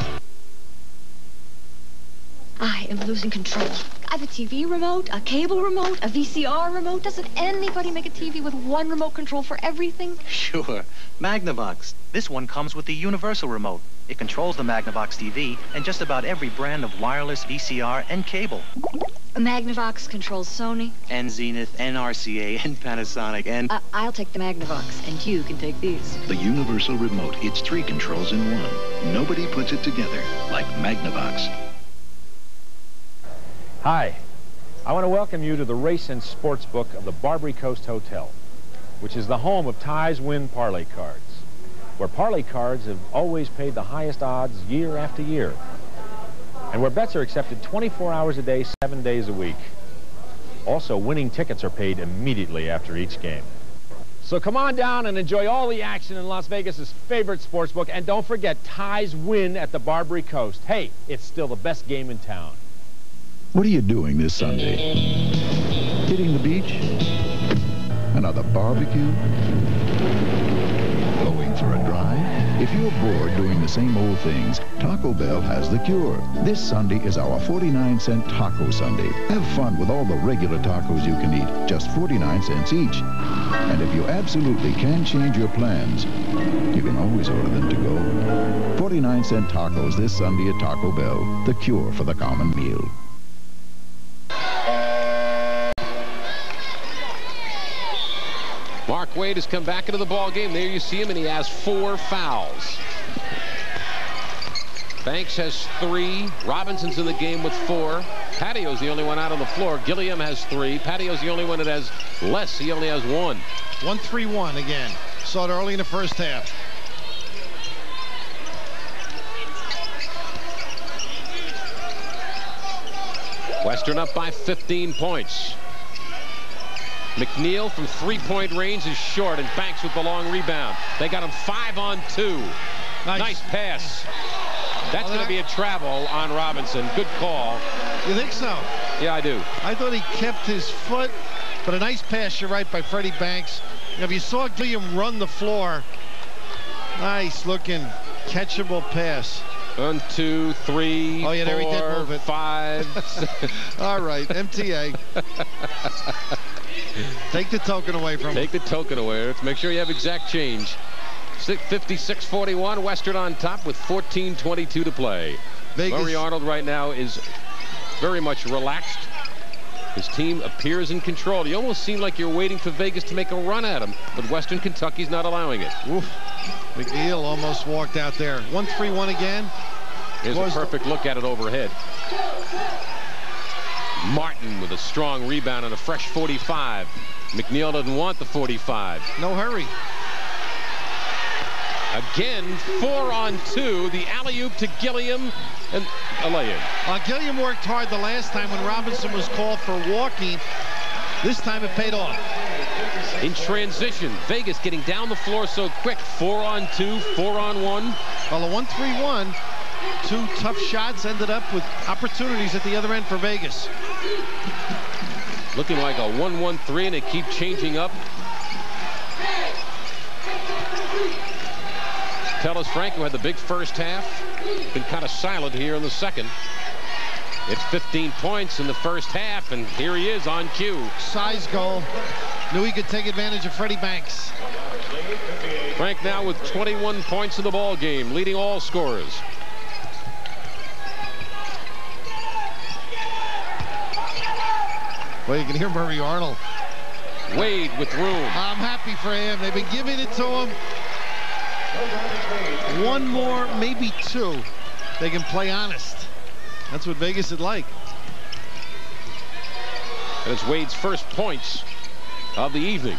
I am losing control. I have a T V remote, a cable remote, a V C R remote. Doesn't anybody make a T V with one remote control for everything? Sure. Magnavox. This one comes with the universal remote. It controls the Magnavox T V and just about every brand of wireless V C R and cable. A Magnavox controls Sony. And Zenith, and R C A, and Panasonic, and... Uh, I'll take the Magnavox, and you can take these. The universal remote. It's three controls in one. Nobody puts it together like Magnavox. Hi, I want to welcome you to the race and sports book of the Barbary Coast Hotel, which is the home of Ties Win Parlay Cards, where parlay cards have always paid the highest odds year after year, and where bets are accepted twenty-four hours a day, seven days a week. Also, winning tickets are paid immediately after each game. So come on down and enjoy all the action in Las Vegas's favorite sports book, and don't forget Ties Win at the Barbary Coast. Hey, it's still the best game in town. What are you doing this Sunday? Hitting the beach? Another barbecue? Going for a drive? If you're bored doing the same old things, Taco Bell has the cure. This Sunday is our forty-nine cent Taco Sunday. Have fun with all the regular tacos you can eat, just forty-nine cents each. And if you absolutely can change your plans, you can always order them to go. forty-nine cent tacos this Sunday at Taco Bell, the cure for the common meal. Mark Wade has come back into the ball game. There you see him, and he has four fouls. Banks has three. Robinson's in the game with four. Patio's the only one out on the floor. Gilliam has three. Patio's the only one that has less. He only has one. one three one again. Saw it early in the first half. Western up by fifteen points. McNeil from three-point range is short, and Banks with the long rebound. They got him five on two. Nice, nice pass. That's well, going to be a travel on Robinson. Good call. You think so? Yeah, I do. I thought he kept his foot, but a nice pass, you're right, by Freddie Banks. Now, if you saw Gilliam run the floor, nice looking catchable pass. One, two, three, oh, yeah, there four, he did move it. five. All right, M T A. Take the token away from him. Take the token away. Let's make sure you have exact change. fifty-six forty-one, Western on top with fourteen twenty-two to play. Vegas. Murray Arnold right now is very much relaxed. His team appears in control. You almost seem like you're waiting for Vegas to make a run at him, but Western Kentucky's not allowing it. Oof. McNeil almost walked out there. one three one again. Here's a perfect look at it overhead. Martin with a strong rebound and a fresh forty-five. McNeil doesn't want the forty-five. No hurry. Again, four on two. The alley-oop to Gilliam and a lay-in. Uh, Gilliam worked hard the last time when Robinson was called for walking. This time it paid off. In transition, Vegas getting down the floor so quick. Four on two, four on one. Well, a one three one. Two tough shots ended up with opportunities at the other end for Vegas. Looking like a one one three, and they keep changing up. Tellus Franco had the big first half. Been kind of silent here in the second. It's fifteen points in the first half, and here he is on cue. Size goal. Knew he could take advantage of Freddie Banks. Frank now with twenty-one points in the ball game, leading all scorers. Well, you can hear Murray Arnold. Wade with room. I'm happy for him. They've been giving it to him. One more, maybe two. They can play honest. That's what Vegas would like. And it's Wade's first points of the evening.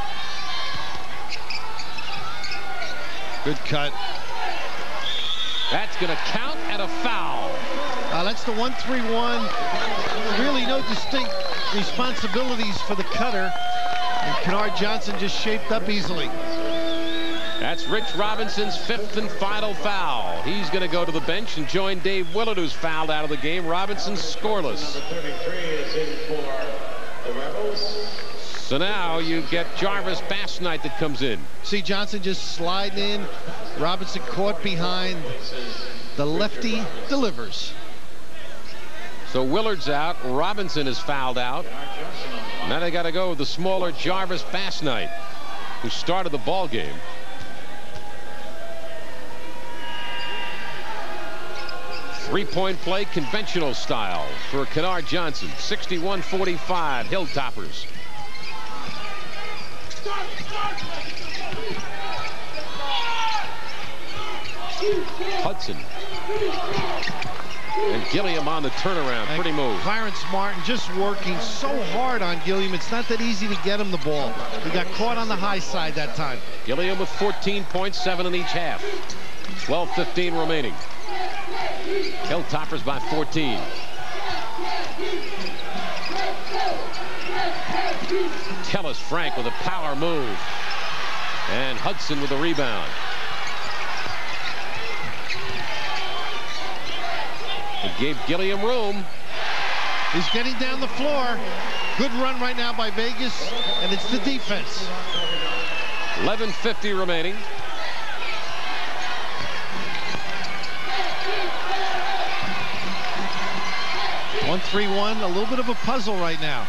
Good cut. That's going to count at a foul. Uh, that's the one three one. Really no distinct responsibilities for the cutter. And Kennard Johnson just shaped up easily. That's Rich Robinson's fifth and final foul. He's going to go to the bench and join Dave Willard, who's fouled out of the game. Robinson scoreless. So now you get Jarvis Bassnight that comes in. See Johnson just sliding in. Robinson caught behind. The lefty delivers. So Willard's out. Robinson is fouled out. Now they got to go with the smaller Jarvis Bassnight, who started the ball game. Three-point play, conventional style for Kennard Johnson. sixty-one forty-five, Hilltoppers. Hudson. And Gilliam on the turnaround. Pretty move. Clarence Martin just working so hard on Gilliam. It's not that easy to get him the ball. He got caught on the high side that time. Gilliam with fourteen points, seven in each half. twelve fifteen remaining. Hilltoppers by fourteen. Tellis Frank with a power move. And Hudson with a rebound. It gave Gilliam room. He's getting down the floor. Good run right now by Vegas, and it's the defense. eleven fifty remaining. one three one, a little bit of a puzzle right now.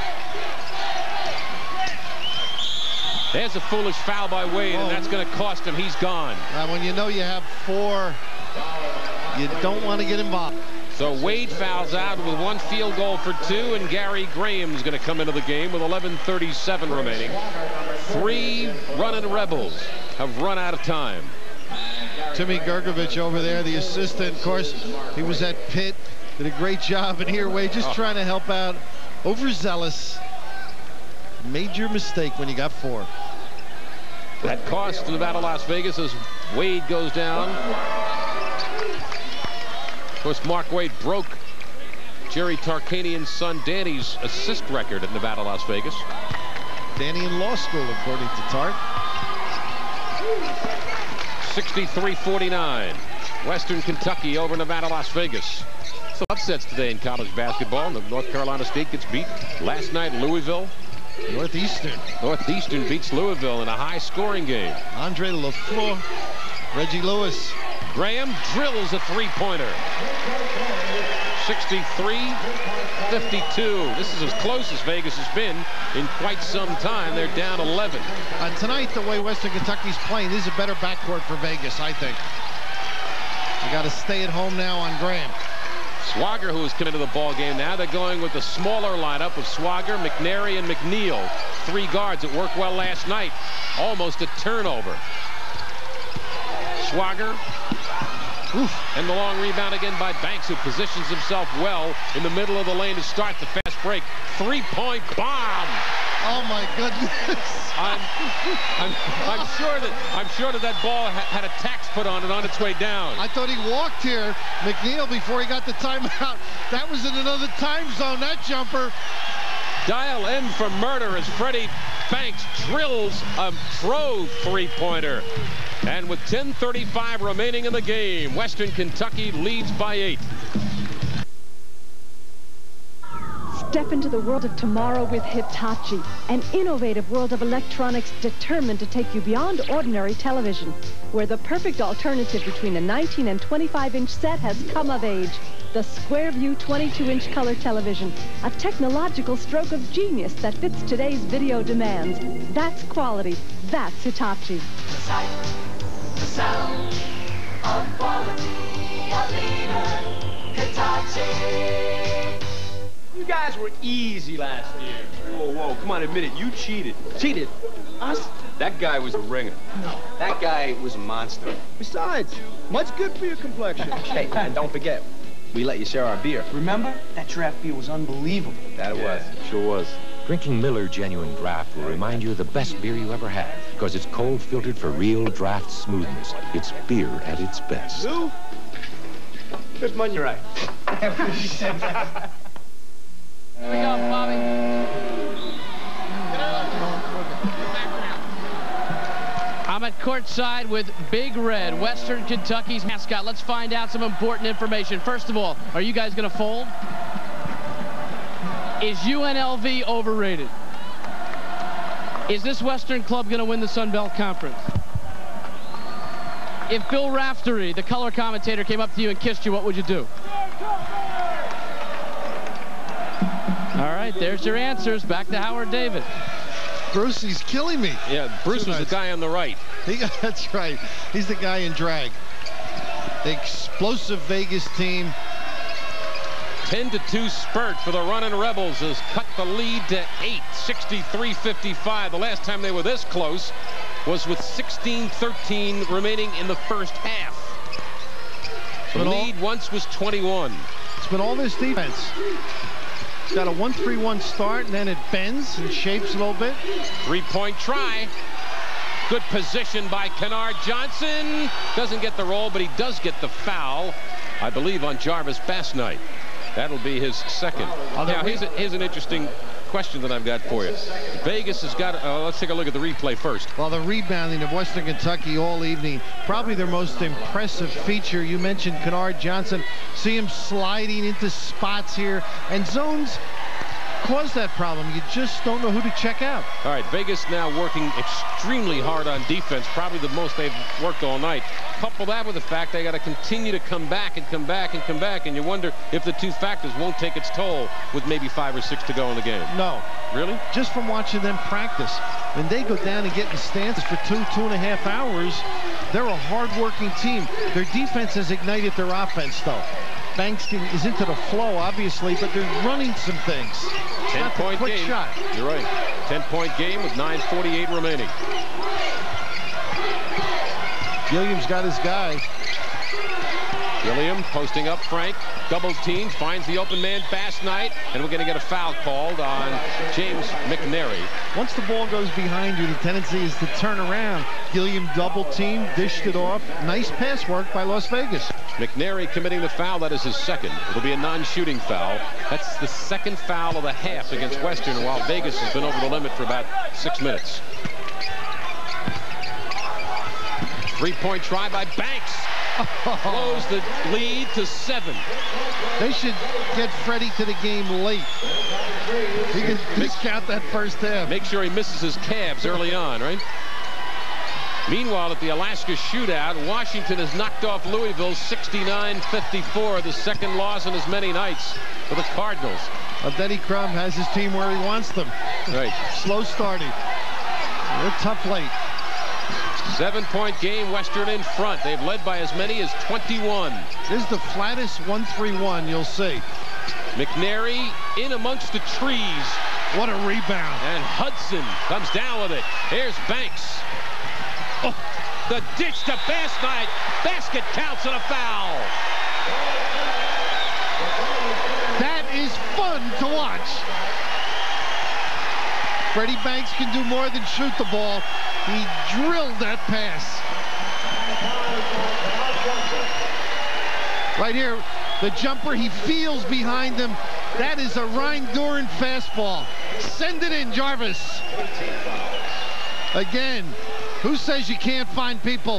There's a foolish foul by Wade, oh. and that's going to cost him. He's gone. Now, when you know you have four, you don't want to get involved. So Wade fouls out with one field goal for two, and Gary Graham's going to come into the game with eleven thirty-seven remaining. Three running Rebels have run out of time. Timmy Gergovich over there, the assistant. Of course, he was at Pitt. Did a great job, and here Wade just oh. trying to help out. Overzealous. Major mistake when you got four. That cost Nevada Las Vegas as Wade goes down. Of course, Mark Wade broke Jerry Tarkanian's son Danny's assist record at Nevada Las Vegas. Danny in law school, according to Tark. sixty-three forty-nine. Western Kentucky over Nevada Las Vegas. Some upsets today in college basketball. North Carolina State gets beat last night. Louisville. Northeastern. Northeastern beats Louisville in a high-scoring game. Andre LaFleur, Reggie Lewis. Graham drills a three-pointer. sixty-three fifty-two. This is as close as Vegas has been in quite some time. They're down eleven. Uh, tonight, the way Western Kentucky's playing, this is a better backcourt for Vegas, I think. You got to stay at home now on Graham. Swagger, who has come into the ball game now. They're going with the smaller lineup of Swagger, McNary, and McNeil. Three guards that worked well last night. Almost a turnover. Swagger. Oof. And the long rebound again by Banks, who positions himself well in the middle of the lane to start the fast break. Three-point bomb. Oh my goodness! I'm, I'm, I'm sure that I'm sure that that ball ha had a tax put on it on its way down. I thought he walked here, McNeil, before he got the timeout. That was in another time zone. That jumper. Dial in for murder as Freddie Banks drills a pro three-pointer. And with ten thirty-five remaining in the game, Western Kentucky leads by eight. Step into the world of tomorrow with Hitachi, an innovative world of electronics determined to take you beyond ordinary television, where the perfect alternative between a nineteen and twenty-five inch set has come of age. The Square View twenty-two inch color television, a technological stroke of genius that fits today's video demands. That's quality. That's Hitachi. sight, the sound of quality, a leader, Hitachi. You guys were easy last year. Whoa, whoa, come on, admit it. You cheated. Cheated? Us? That guy was a ringer. No, that guy was a monster. Besides, much good for your complexion. Hey, and don't forget, we let you share our beer. Remember? That draft beer was unbelievable. That it Yeah, was. sure was. Drinking Miller Genuine Draft will remind you of the best beer you ever had because it's cold filtered for real draft smoothness. It's beer at its best. Lou? Good money, right? After you said that. Here we go, Bobby. I'm at courtside with Big Red, Western Kentucky's mascot. Let's find out some important information. First of all, are you guys going to fold? Is U N L V overrated? Is this Western club going to win the Sun Belt Conference? If Bill Raftery, the color commentator, came up to you and kissed you, what would you do? All right, there's your answers. Back to Howard David. Bruce, he's killing me. Yeah, Bruce Too was nice. the guy on the right. He, that's right. He's the guy in drag. The explosive Vegas team. ten to two spurt for the running Rebels has cut the lead to eight, sixty-three fifty-five. The last time they were this close was with sixteen thirteen remaining in the first half. The But all- lead once was twenty-one. It's been all this defense. It's got a one three one start, and then it bends and shapes a little bit. Three-point try. Good position by Kennard Johnson. Doesn't get the roll, but he does get the foul, I believe, on Jarvis Bassnight. That'll be his second. Now, here's, a, here's an interesting question that I've got for you. Vegas has got, uh, let's take a look at the replay first. Well, the rebounding of Western Kentucky all evening, probably their most impressive feature. You mentioned Kennard Johnson. See him sliding into spots here, and zones cause that problem. You just don't know who to check out. All right, Vegas now working extremely hard on defense, probably the most they've worked all night. Couple that with the fact they got to continue to come back and come back and come back, and you wonder if the two factors won't take its toll with maybe five or six to go in the game. No. Really? Just from watching them practice. When they go down and get in stances for two, two and a half hours, they're a hard-working team. Their defense has ignited their offense, though. Bankston is into the flow, obviously, but they're running some things. ten-point quick game. Shot. You're right. ten-point game with nine forty-eight remaining. Gilliam's got his guy. Gilliam posting up Frank, double team, finds the open man Bassnight, and we're going to get a foul called on James McNary. Once the ball goes behind you, the tendency is to turn around. Gilliam double team, dished it off. Nice pass work by Las Vegas. McNary committing the foul. That is his second. It'll be a non-shooting foul. That's the second foul of the half against Western, while Vegas has been over the limit for about six minutes. Three-point try by Banks. Close the lead to seven. They should get Freddie to the game late. He can discount that first half. Make sure he misses his calves early on, right? Meanwhile, at the Alaska shootout, Washington has knocked off Louisville sixty-nine fifty-four, the second loss in as many nights for the Cardinals. Well, Denny Crum has his team where he wants them. Right. Slow starting. They're tough late. Seven-point game, Western in front. They've led by as many as twenty-one. This is the flattest one three one you'll see. McNary in amongst the trees. What a rebound. And Hudson comes down with it. Here's Banks. Oh, the ditch to Bassnight. Basket counts and a foul. That is fun to watch. Freddie Banks can do more than shoot the ball. He drilled that pass. Right here, the jumper, he feels behind him. That is a Ryan Duran fastball. Send it in, Jarvis. Again, who says you can't find people?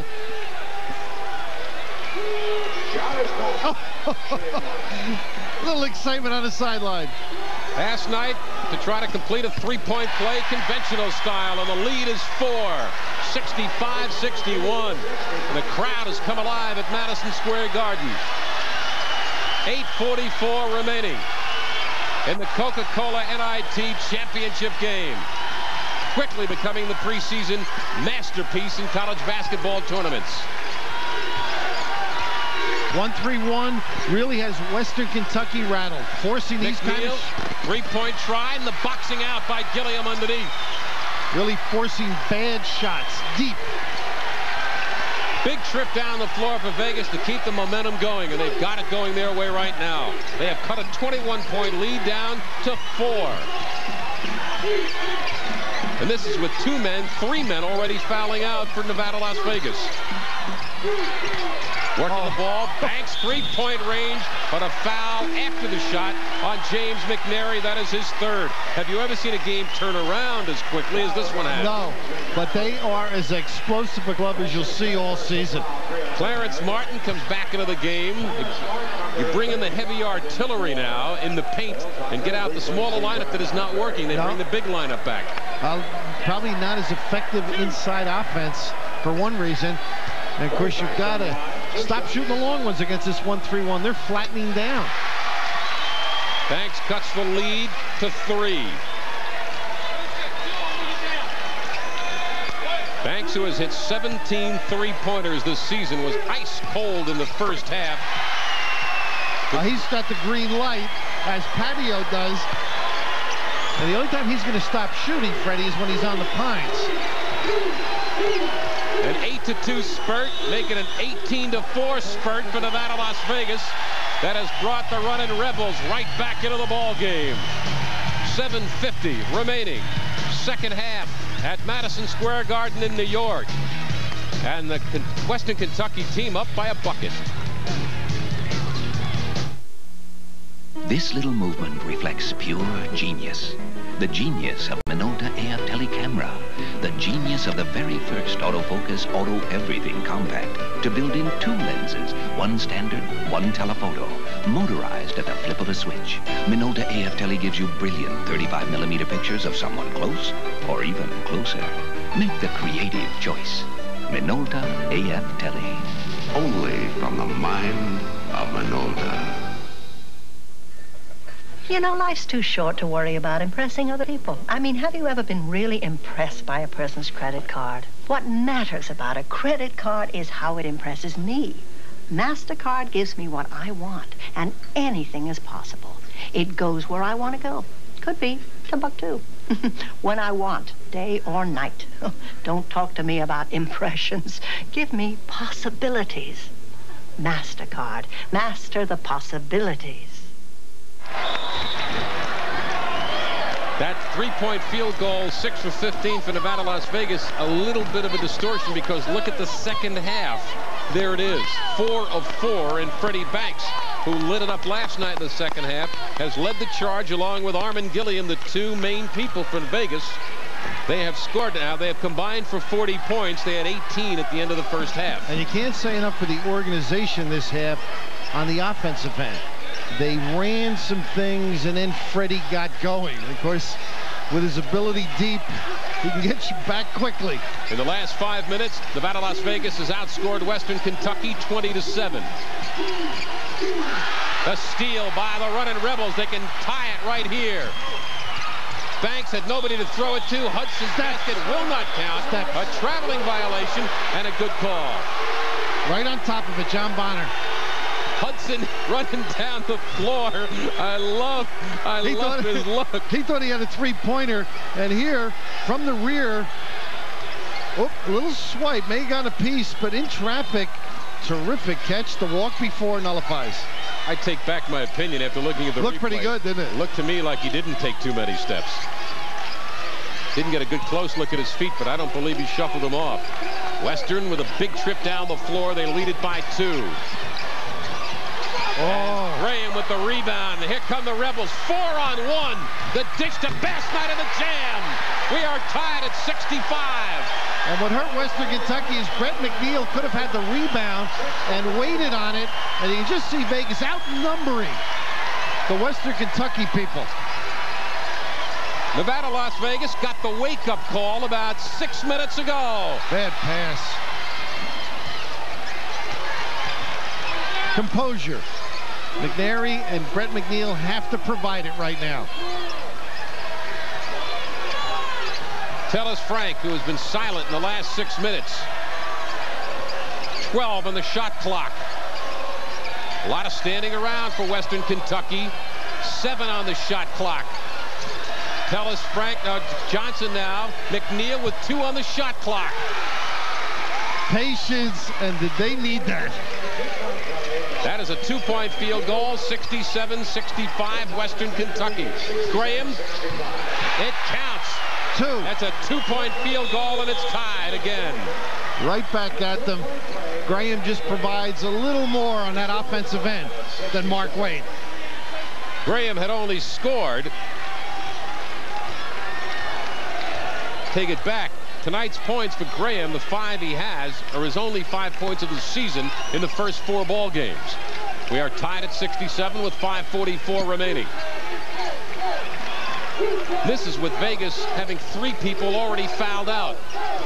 A little excitement on the sideline. Bassnight to try to complete a three-point play conventional style, and the lead is four, sixty-five sixty-one. The crowd has come alive at Madison Square Garden. eight forty-four remaining in the Coca-Cola N I T championship game. quickly becoming the preseason masterpiece in college basketball tournaments. one three one really has Western Kentucky rattled, forcing these kind of three-point try, and the boxing out by Gilliam underneath. Really forcing bad shots deep. Big trip down the floor for Vegas to keep the momentum going, and they've got it going their way right now. They have cut a twenty-one point lead down to four. And this is with two men, three men already fouling out for Nevada, Las Vegas. Working the ball, Banks three-point range, but a foul after the shot on James McNary. That is his third. Have you ever seen a game turn around as quickly as this one has? No, but they are as explosive a club as you'll see all season. Clarence Martin comes back into the game. You bring in the heavy artillery now in the paint and get out the smaller lineup that is not working. They no. bring the big lineup back. Uh, probably not as effective inside offense for one reason. And, of course, you've got to stop shooting the long ones against this one three one. They're flattening down. Banks cuts the lead to three. Banks, who has hit seventeen three-pointers this season, was ice cold in the first half. Uh, he's got the green light, as Patio does. And the only time he's going to stop shooting, Freddie, is when he's on the Pines. An eight to two spurt, making an eighteen to four spurt for Nevada, Las Vegas. That has brought the running Rebels right back into the ball game. seven fifty remaining. Second half at Madison Square Garden in New York. And the Western Kentucky team up by a bucket. This little movement reflects pure genius. The genius of Minolta A F Telecamera. The genius of the very first autofocus auto everything compact to build in two lenses, one standard, one telephoto, motorized at the flip of a switch. Minolta A F Tele gives you brilliant thirty-five millimeter pictures of someone close or even closer. Make the creative choice. Minolta A F Tele. Only from the mind of Minolta. You know, life's too short to worry about impressing other people. I mean, have you ever been really impressed by a person's credit card? What matters about a credit card is how it impresses me. MasterCard gives me what I want, and anything is possible. It goes where I want to go. Could be Timbuktu. When I want, day or night. Don't talk to me about impressions. Give me possibilities. MasterCard. Master the possibilities. That three-point field goal, six for fifteen for Nevada, Las Vegas. A little bit of a distortion because look at the second half. There it is, four of four, and Freddie Banks, who lit it up last night in the second half, has led the charge along with Armin Gilliam, the two main people from Vegas. They have scored now. They have combined for forty points. They had eighteen at the end of the first half. And you can't say enough for the organization this half on the offensive end. They ran some things, and then Freddie got going. Of course, with his ability deep, he can get you back quickly. In the last five minutes, Nevada, Las Vegas has outscored Western Kentucky twenty to seven. A steal by the running Rebels. They can tie it right here. Banks had nobody to throw it to. Hudson's basket will not count. A traveling violation and a good call. Right on top of it, John Bonner. Hudson running down the floor. I love, I he love thought, his look. He thought he had a three-pointer, and here, from the rear, oh, a little swipe, may have gone a piece, but in traffic, terrific catch. The walk before nullifies. I take back my opinion after looking at the Looked replay. pretty good, didn't it? Looked to me like he didn't take too many steps. Didn't get a good close look at his feet, but I don't believe he shuffled them off. Western with a big trip down the floor. They lead it by two. Oh. Graham with the rebound. Here come the Rebels. Four on one. The dish to Bassnight in the jam. We are tied at sixty-five. And what hurt Western Kentucky is Brett McNeil could have had the rebound and waited on it. And you can just see Vegas outnumbering the Western Kentucky people. Nevada, Las Vegas got the wake-up call about six minutes ago. Bad pass. Composure. McNary and Brett McNeil have to provide it right now. Tellis Frank, who has been silent in the last six minutes. twelve on the shot clock. A lot of standing around for Western Kentucky. Seven on the shot clock. Tellis Frank, uh, Johnson now. McNeil with two on the shot clock. Patience, and did they need that? That is a two-point field goal, sixty-seven sixty-five, Western Kentucky. Graham, it counts. Two. That's a two-point field goal, and it's tied again. Right back at them. Graham just provides a little more on that offensive end than Mark Wade. Graham had only scored. Take it back. Tonight's points for Graham, the five he has, are his only five points of the season in the first four ball games. We are tied at sixty-seven with five forty-four remaining. This is with Vegas having three people already fouled out.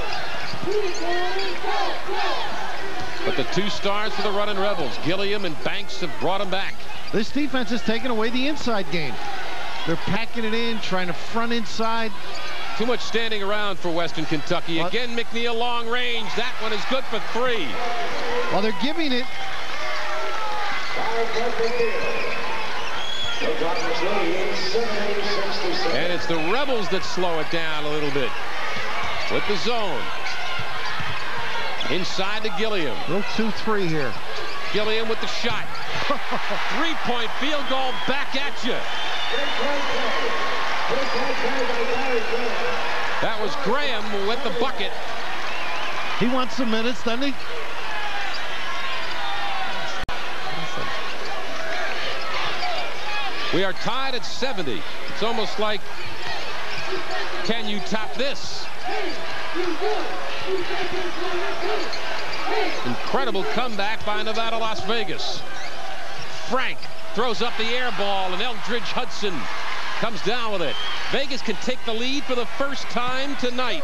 But the two stars for the running Rebels, Gilliam and Banks, have brought them back. This defense has taken away the inside game. They're packing it in, trying to front inside. Too much standing around for Western Kentucky. What? Again, McNeil long range. That one is good for three. Well, they're giving it. And it's the Rebels that slow it down a little bit. With the zone. Inside to Gilliam. Little two three here. Gilliam with the shot. Three-point field goal back at you. That was Graham with the bucket. He wants some minutes, doesn't he? We are tied at seventy. It's almost like, can you top this? Incredible comeback by Nevada, Las Vegas. Frank throws up the air ball, and Eldridge Hudson comes down with it. Vegas can take the lead for the first time tonight.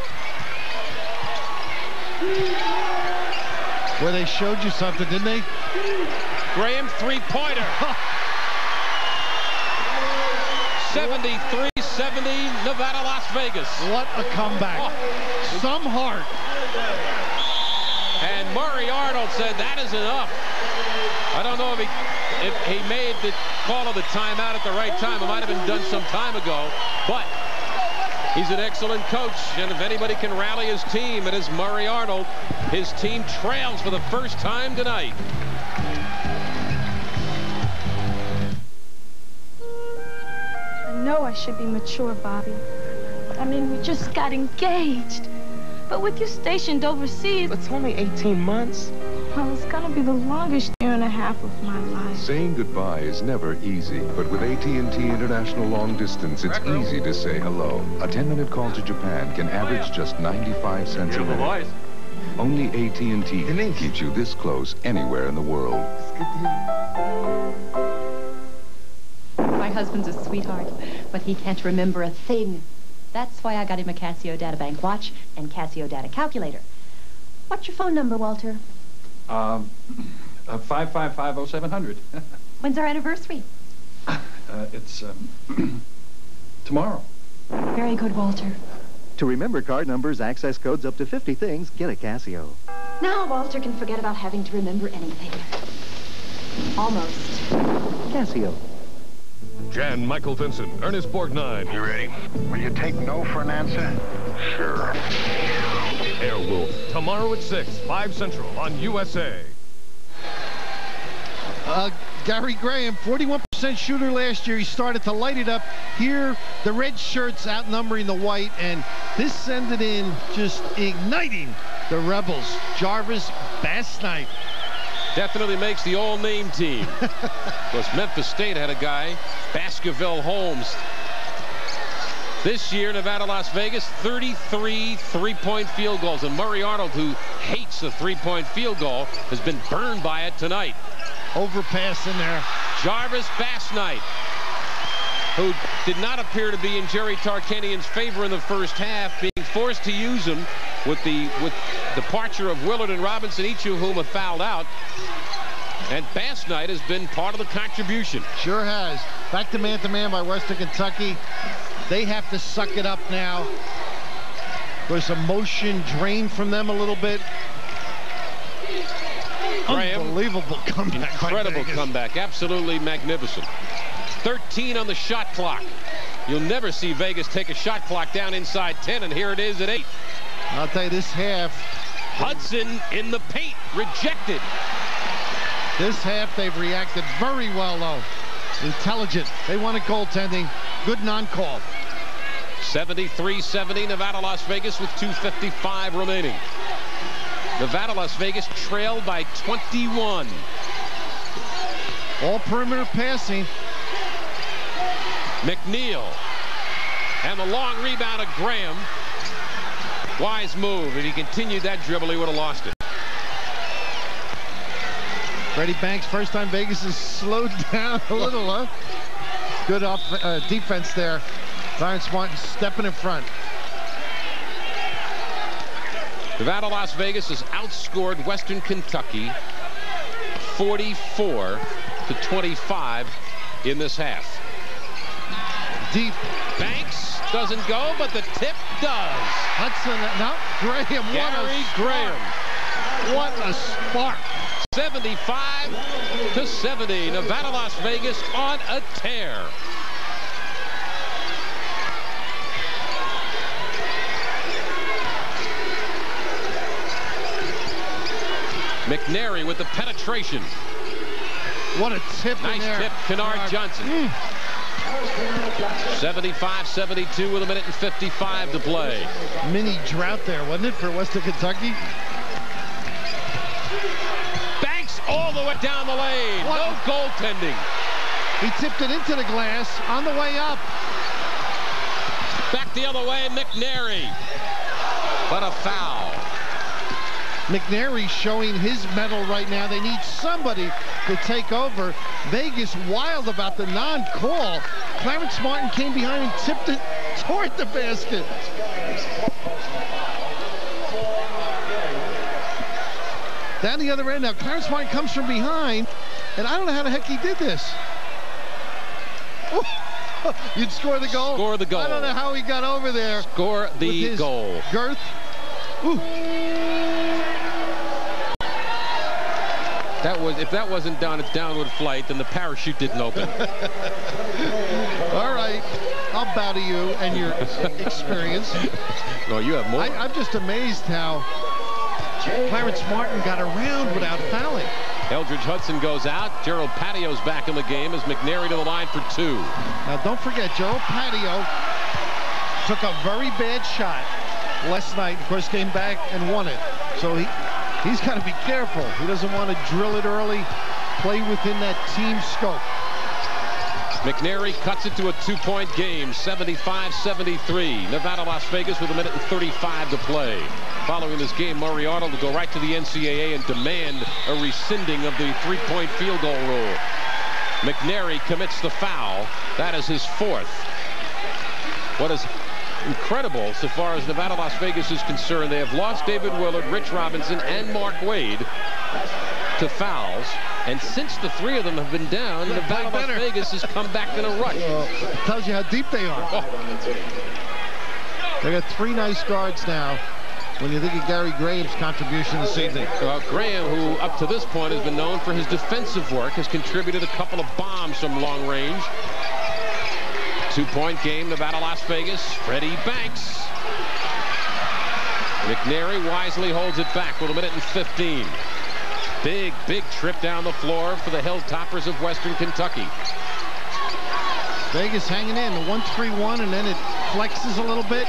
Well, they showed you something, didn't they? Graham three-pointer. seventy-three seventy, Nevada, Las Vegas. What a comeback. Oh. Some heart. And Murray Arnold said that is enough. I don't know if he if he made the call of the timeout at the right time. It might have been done some time ago, but he's an excellent coach, and if anybody can rally his team, it is Murray Arnold. His team trails for the first time tonight. I know I should be mature, Bobby. I mean, we just got engaged. But with you stationed overseas... It's only eighteen months. Well, it's gonna be the longest year and a half of my life. Saying goodbye is never easy, but with A T and T International Long Distance, it's easy to say hello. A ten-minute call to Japan can average just ninety-five cents a minute. Only A T and T keeps you this close anywhere in the world. My husband's a sweetheart, but he can't remember a thing. That's why I got him a Casio Databank watch and Casio Data Calculator. What's your phone number, Walter? Um, uh, five five five oh seven hundred. When's our anniversary? Uh, it's um, tomorrow. Very good, Walter. To remember card numbers, access codes, up to fifty things, get a Casio. Now Walter can forget about having to remember anything. Almost. Casio. Jan Michael Vincent, Ernest Borgnine. You ready? Will you take no for an answer? Sure. Airwolf, tomorrow at six, five Central on U S A. Uh, Gary Graham, forty-one percent shooter last year. He started to light it up. Here, the red shirts outnumbering the white, and this sent it in, just igniting the Rebels. Jarvis Bass Knight. Definitely makes the all-name team. Because Memphis State had a guy, Baskerville Holmes. This year, Nevada, Las Vegas, thirty-three three-point field goals. And Murray Arnold, who hates the three-point field goal, has been burned by it tonight. Overpass in there. Jarvis Bass Knight, who did not appear to be in Jerry Tarkanian's favor in the first half, being forced to use him with the with departure of Willard and Robinson, each of whom have fouled out. And Bass Knight has been part of the contribution. Sure has. Back to man-to-man by Western Kentucky. They have to suck it up now. There's emotion drained from them a little bit. Graham, unbelievable comeback. Incredible comeback. Absolutely magnificent. thirteen on the shot clock. You'll never see Vegas take a shot clock down inside ten, and here it is at eight. I'll tell you, this half. Hudson in the paint, rejected. This half, they've reacted very well, though. Intelligent. They wanted goaltending. Good non-call. seventy-three seventy, Nevada, Las Vegas with two fifty-five remaining. Nevada, Las Vegas trailed by twenty-one. All perimeter passing. McNeil. And the long rebound of Graham. Wise move. If he continued that dribble, he would have lost it. Freddie Banks, first time Vegas has slowed down a little, huh? Good off, uh, defense there. Clarence Martin stepping in front. Nevada, Las Vegas has outscored Western Kentucky forty-four to twenty-five in this half. Deep. Banks doesn't go, but the tip does. Hudson, no, Graham. Gary Graham. What a spark. seventy-five to seventy. Nevada, Las Vegas on a tear. McNary with the penetration. What a tip nice in there. Tip, Kennard uh, Johnson. Mm. seventy-five seventy-two with a minute and fifty-five to play. Mini drought there, wasn't it, for Western Kentucky? Banks all the way down the lane. What? No goaltending. He tipped it into the glass on the way up. Back the other way, McNary. But a foul. McNary showing his mettle right now. They need somebody to take over. Vegas wild about the non-call. Clarence Martin came behind and tipped it toward the basket. Down the other end now. Clarence Martin comes from behind, and I don't know how the heck he did this. You'd score the goal? Score the goal. I don't know how he got over there. Score the goal. Girth. Ooh. That was, if that wasn't down its downward flight, then the parachute didn't open. All right, I'll bow to you and your experience. No, you have more. I, I'm just amazed how Clarence Martin got around without fouling. Eldridge Hudson goes out. Gerald Patio's back in the game as McNary to the line for two. Now, don't forget, Gerald Patio took a very bad shot last night. Of course, came back and won it. So he... He's got to be careful. He doesn't want to drill it early, play within that team scope. McNary cuts it to a two-point game, seventy-five seventy-three. Nevada, Las Vegas with a minute and thirty-five to play. Following this game, Murrieta will go right to the N C double A and demand a rescinding of the three-point field goal rule. McNary commits the foul. That is his fourth. What is incredible so far as Nevada, Las Vegas is concerned, they have lost David Willard, Rich Robinson, and Mark Wade to fouls. And since the three of them have been down, Nevada, Las Vegas has come back in a rush. Uh, tells you how deep they are. Oh. They got three nice guards now. When you think of Gary Graham's contribution this evening. Well, Graham, who up to this point has been known for his defensive work, has contributed a couple of bombs from long range. Two-point game, Nevada, Las Vegas. Freddie Banks. McNary wisely holds it back with a minute and fifteen. Big, big trip down the floor for the Hilltoppers of Western Kentucky. Vegas hanging in, the one three one, and then it flexes a little bit.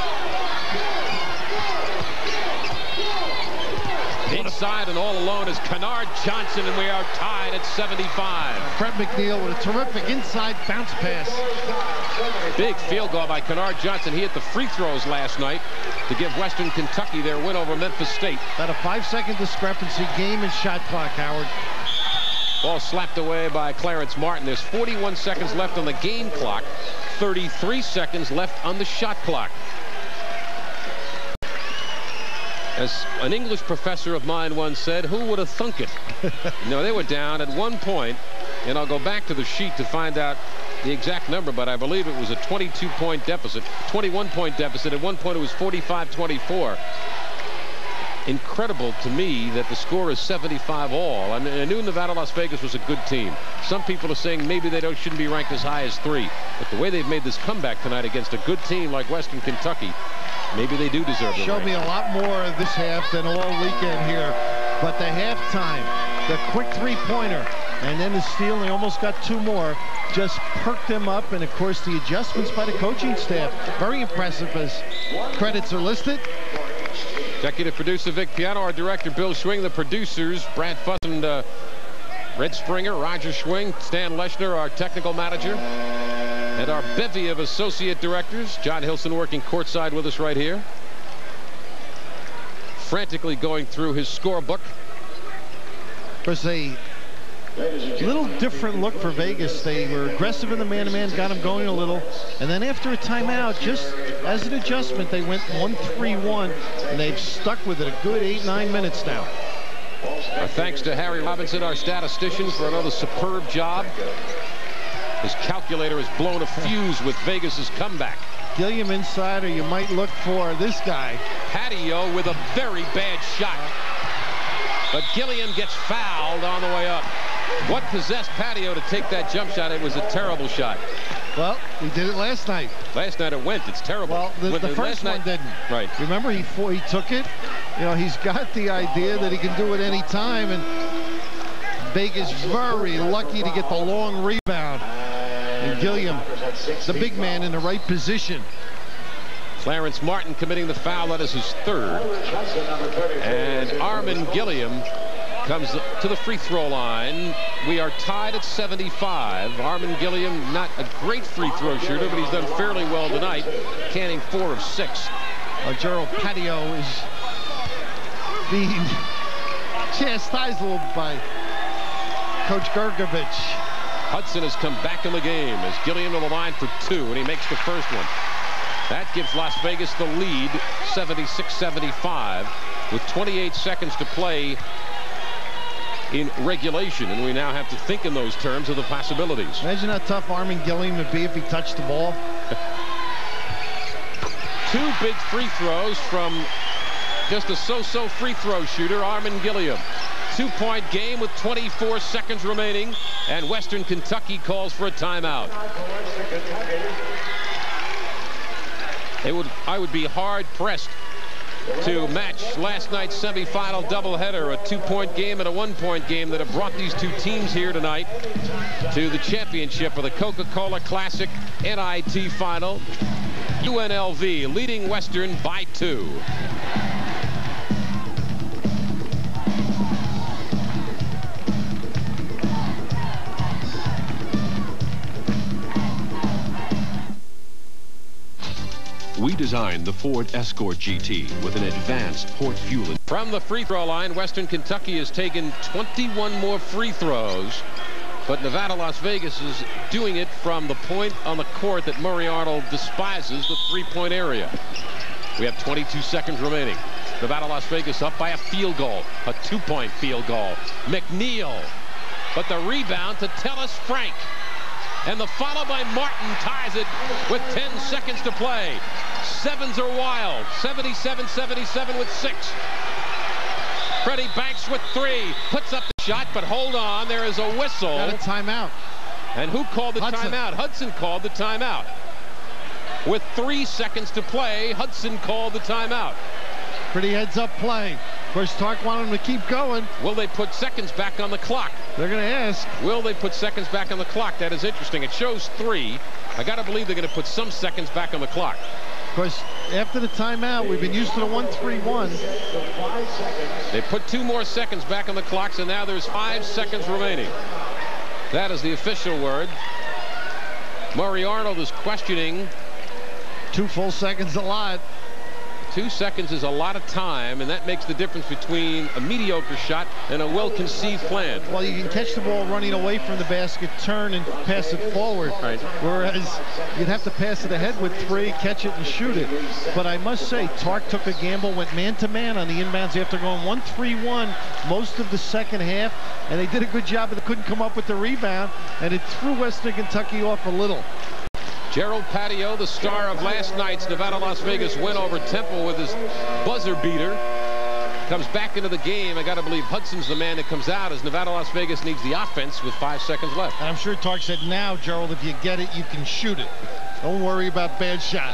Inside and all alone is Kennard Johnson, and we are tied at seventy-five. Fred McNeil with a terrific inside bounce pass. Big field goal by Kennard Johnson. He hit the free throws last night to give Western Kentucky their win over Memphis State. About a five-second discrepancy, game and shot clock, Howard. Ball slapped away by Clarence Martin. There's forty-one seconds left on the game clock, thirty-three seconds left on the shot clock. As an English professor of mine once said, who would have thunk it? No, they were down at one point, and I'll go back to the sheet to find out the exact number, but I believe it was a twenty-two point deficit, twenty-one point deficit. At one point it was forty-five twenty-four. Incredible to me that the score is seventy-five all. I, mean, I knew Nevada Las Vegas was a good team. Some people are saying maybe they don't shouldn't be ranked as high as three, but the way they've made this comeback tonight against a good team like Western Kentucky, maybe they do deserve it. Showed me a lot more of this half than all weekend here, but the halftime, the quick three-pointer, and then the steal, they almost got two more, just perked them up, and of course the adjustments by the coaching staff, very impressive as credits are listed. Executive producer Vic Piano, our director Bill Schwing, the producers Brad Fuss and uh, Red Springer, Roger Schwing, Stan Leshner, our technical manager, and our bevy of associate directors. John Hilson working courtside with us right here, frantically going through his scorebook. There's a little different look for Vegas. They were aggressive in the man-to-man, got him going a little, and then after a timeout, just as an adjustment, they went one three one, and they've stuck with it a good eight nine minutes now. Our thanks to Harry Robinson, our statistician, for another superb job. His calculator has blown a fuse with Vegas's comeback. Gilliam inside, or you might look for this guy. Patio with a very bad shot, but Gilliam gets fouled on the way up. What possessed Patio to take that jump shot? It was a terrible shot. Well, he did it last night. Last night it went. It's terrible. Well, the, the, the first one night, didn't. Right. Remember, he he took it. You know, he's got the idea that he can do it any time, and Vegas very lucky to get the long rebound. And Gilliam, the big man, in the right position. Clarence Martin committing the foul. That is his third. And Armin Gilliam comes to the free throw line. We are tied at seventy-five. Armin Gilliam, not a great free throw shooter, but he's done fairly well tonight, canning four of six. Uh, Gerald Patio is being chastised a little by Coach Gergovich. Hudson has come back in the game as Gilliam to the line for two, and he makes the first one. That gives Las Vegas the lead, seventy-six seventy-five, with twenty-eight seconds to play in regulation, and we now have to think in those terms of the possibilities. Imagine how tough Armin Gilliam would be if he touched the ball. Two big free throws from just a so-so free throw shooter, Armin Gilliam. Two-point game with twenty-four seconds remaining, and Western Kentucky calls for a timeout. It would, I would be hard-pressed to match last night's semifinal doubleheader, a two-point game and a one-point game that have brought these two teams here tonight to the championship of the Coca-Cola Classic N I T Final. U N L V leading Western by two. We designed the Ford Escort G T with an advanced port fuel. From the free throw line, Western Kentucky has taken twenty-one more free throws, but Nevada Las Vegas is doing it from the point on the court that Murray Arnold despises, the three-point area. We have twenty-two seconds remaining. Nevada Las Vegas up by a field goal, a two-point field goal. McNeil, but the rebound to Tellis Frank. And the follow by Martin ties it with ten seconds to play. Sevens are wild. seventy-seven seventy-seven with six. Freddie Banks with three. Puts up the shot, but hold on. There is a whistle. Got a timeout. And who called the Hudson. timeout? Hudson called the timeout. With three seconds to play, Hudson called the timeout. Pretty heads-up play. Of course, Stark wanted him to keep going. Will they put seconds back on the clock? They're going to ask. Will they put seconds back on the clock? That is interesting. It shows three. I got to believe they're going to put some seconds back on the clock. Of course, after the timeout, we've been used to the one three one. They put two more seconds back on the clock, so now there's five seconds remaining. That is the official word. Murray Arnold is questioning. Two full seconds a lot. Two seconds is a lot of time, and that makes the difference between a mediocre shot and a well-conceived plan. Well, you can catch the ball running away from the basket, turn and pass it forward. Right. Whereas you'd have to pass it ahead with three, catch it and shoot it. But I must say, Tark took a gamble, went man-to-man on the inbounds after going one three one most of the second half, and they did a good job, but they couldn't come up with the rebound, and it threw Western Kentucky off a little. Gerald Patio, the star of last night's Nevada-Las Vegas win over Temple with his buzzer beater, comes back into the game. I got to believe Hudson's the man that comes out as Nevada-Las Vegas needs the offense with five seconds left. And I'm sure Tark said, now, Gerald, if you get it, you can shoot it. Don't worry about bad shot.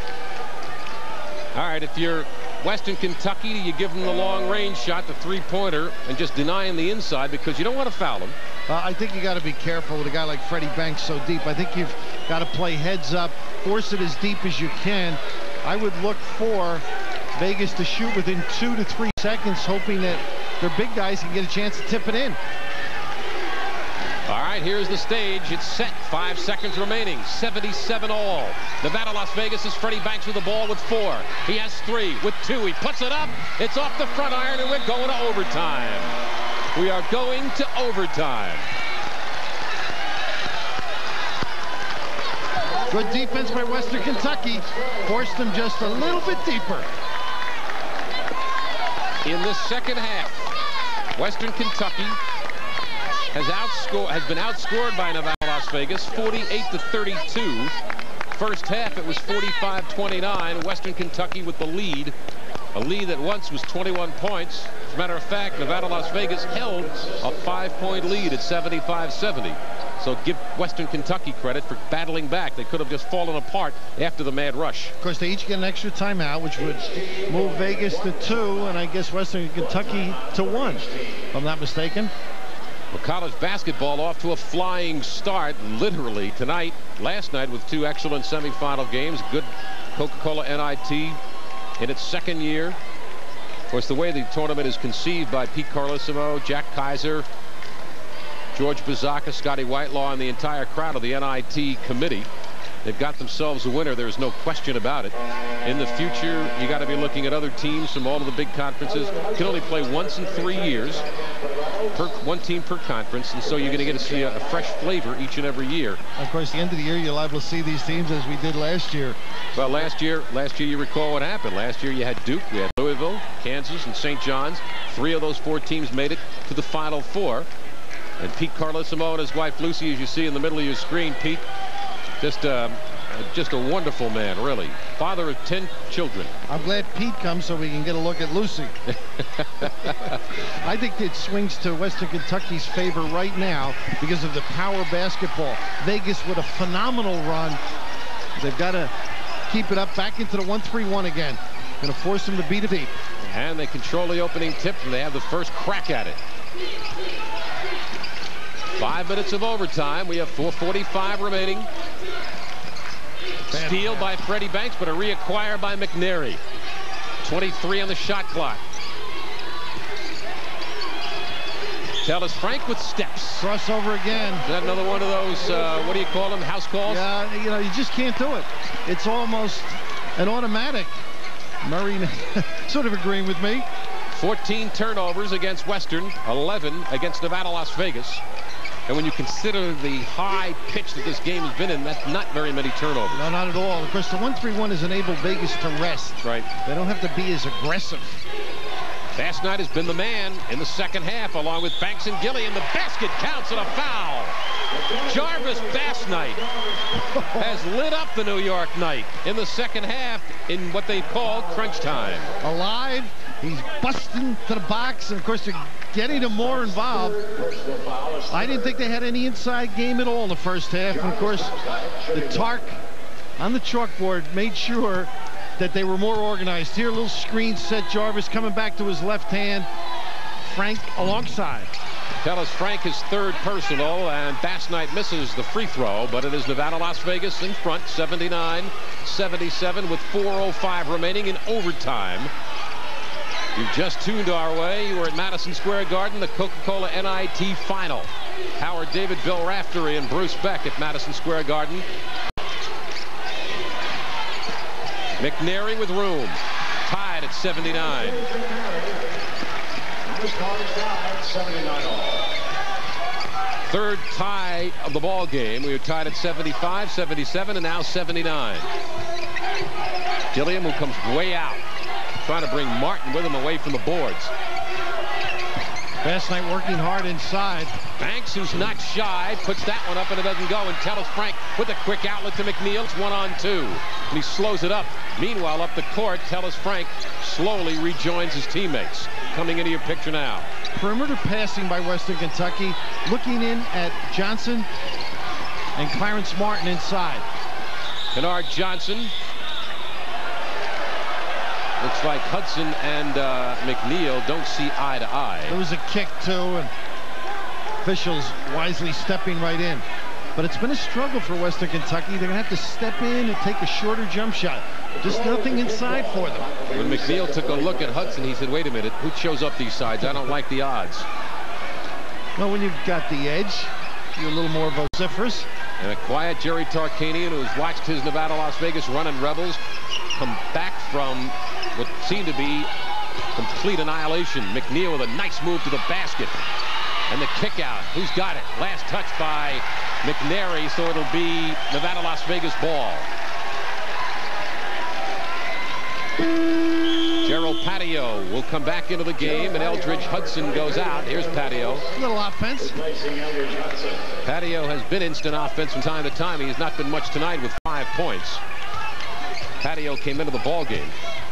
All right, if you're Western Kentucky, you give them the long-range shot, the three-pointer, and just deny him the inside because you don't want to foul him. Uh, I think you got to be careful with a guy like Freddie Banks so deep. I think you've got to play heads up, force it as deep as you can. I would look for Vegas to shoot within two to three seconds, hoping that their big guys can get a chance to tip it in. All right, here's the stage. It's set. Five seconds remaining. seventy-seven all. Nevada, Las Vegas is Freddie Banks with the ball with four. He has three with two. He puts it up. It's off the front iron, and we're going to overtime. We are going to overtime. Good defense by Western Kentucky. Forced them just a little bit deeper. In the second half, Western Kentucky has outscored, has been outscored by Nevada, Las Vegas, forty-eight to thirty-two. First half, it was forty-five twenty-nine. Western Kentucky with the lead. A lead that once was twenty-one points. As a matter of fact, Nevada, Las Vegas held a five-point lead at seventy-five seventy. So give Western Kentucky credit for battling back. They could have just fallen apart after the mad rush. Of course, they each get an extra timeout, which would move Vegas to two, and I guess Western Kentucky to one, if I'm not mistaken. Well, college basketball off to a flying start, literally, tonight, last night, with two excellent semifinal games. Good Coca-Cola N I T in its second year. Of course, the way the tournament is conceived by Pete Carlissimo, Jack Kaiser, George Bazaka, Scotty Whitelaw, and the entire crowd of the N I T committee, they've got themselves a winner. There's no question about it. In the future, you got to be looking at other teams from all of the big conferences. You can only play once in three years, per, one team per conference, and so you're going to get to see a, a fresh flavor each and every year. Of course, the end of the year, you'll able to see these teams as we did last year. Well, last year, last year you recall what happened. Last year you had Duke, we had Louisville, Kansas, and Saint John's. Three of those four teams made it to the Final Four. And Pete Carlissimo and his wife Lucy, as you see in the middle of your screen, Pete, just uh, just a wonderful man, really. Father of ten children. I'm glad Pete comes so we can get a look at Lucy. I think it swings to Western Kentucky's favor right now because of the power basketball. Vegas with a phenomenal run. They've got to keep it up back into the one three one again. Going to force them to beat it deep. And they control the opening tip, and they have the first crack at it. Five minutes of overtime. We have four forty-five remaining. Steal by Freddie Banks, but a reacquire by McNary. twenty-three on the shot clock. Tellis Frank with steps. Crossover again. Is that another one of those, uh, what do you call them, house calls? Yeah, you know, you just can't do it. It's almost an automatic. Murray sort of agreeing with me. fourteen turnovers against Western, eleven against Nevada, Las Vegas. And when you consider the high pitch that this game has been in, that's not very many turnovers. No, not at all. Of course, the one three one has enabled Vegas to rest. Right. They don't have to be as aggressive. Fast Knight has been the man in the second half, along with Banks and Gilliam. The basket counts and a foul. Jarvis Bass Knight has lit up the New York Knight in the second half in what they call crunch time. Alive. He's busting to the box, and of course they're getting him more involved. I didn't think they had any inside game at all in the first half. And of course, the Tark on the chalkboard made sure that they were more organized. Here, a little screen set. Jarvis coming back to his left hand. Frank alongside. Tellis Frank his third personal, and Bass Knight misses the free throw, but it is Nevada, Las Vegas in front, seventy-nine seventy-seven, with four oh five remaining in overtime. You've just tuned our way. You were at Madison Square Garden, the Coca-Cola N I T Final. Howard David, Bill Raftery, and Bruce Beck at Madison Square Garden. McNary with room. at seventy-nine. Third tie of the ball game. We were tied at seventy-five, seventy-seven, and now seventy-nine. Gilliam, who comes way out, trying to bring Martin with him away from the boards. Last night working hard inside. Banks, who's not shy, puts that one up and it doesn't go. And Tellis Frank with a quick outlet to McNeil. It's one on two. And he slows it up. Meanwhile, up the court, Tellis Frank slowly rejoins his teammates. Coming into your picture now. Perimeter passing by Western Kentucky. Looking in at Johnson and Clarence Martin inside. Kennard Johnson. Looks like Hudson and uh, McNeil don't see eye to eye. There was a kick, too, and officials wisely stepping right in. But it's been a struggle for Western Kentucky. They're going to have to step in and take a shorter jump shot. Just nothing inside for them. When McNeil took a look at Hudson, he said, wait a minute, who shows up these sides? I don't like the odds. Well, when you've got the edge, you're a little more vociferous. And a quiet Jerry Tarkanian, who has watched his Nevada Las Vegas running Rebels come back from what seemed to be complete annihilation. McNeil with a nice move to the basket. And the kick out. Who's got it? Last touch by McNary, so it'll be Nevada Las Vegas ball. Gerald Patio will come back into the game, and Eldridge Hudson goes out. Here's Patio. A little offense. Patio has been instant offense from time to time. He has not been much tonight with five points. Patio came into the ball game.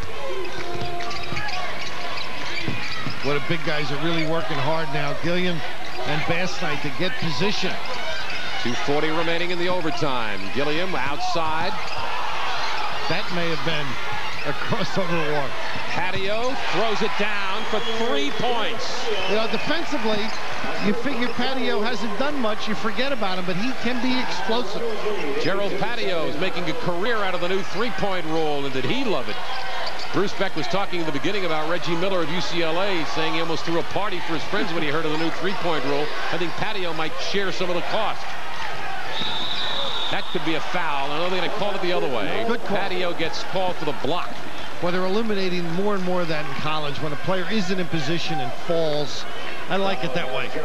What the big guys are really working hard now. Gilliam and Bassnight to get position. two forty remaining in the overtime. Gilliam outside. That may have been a crossover walk. Patio throws it down for three points. You know, defensively, you figure Patio hasn't done much. You forget about him, but he can be explosive. Gerald Patio is making a career out of the new three-point rule, and did he love it? Bruce Beck was talking in the beginning about Reggie Miller of U C L A, saying he almost threw a party for his friends when he heard of the new three-point rule. I think Patio might share some of the cost. That could be a foul. I know they're going to call it the other way. Good call. Patio gets called for the block. Well, they're eliminating more and more of that in college when a player isn't in position and falls. I like it that way.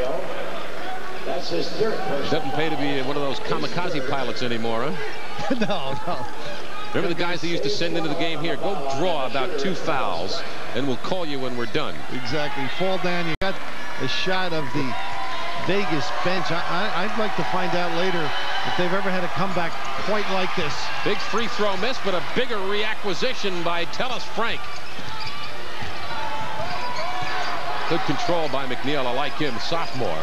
It doesn't pay to be one of those kamikaze pilots anymore, huh? no, no. Remember the guys they used to send into the game here? Go draw about two fouls, and we'll call you when we're done. Exactly. Fall down. You got a shot of the Vegas bench. I, I, I'd like to find out later if they've ever had a comeback quite like this. Big free throw miss, but a bigger reacquisition by Tellis Frank. Good control by McNeil. I like him, sophomore.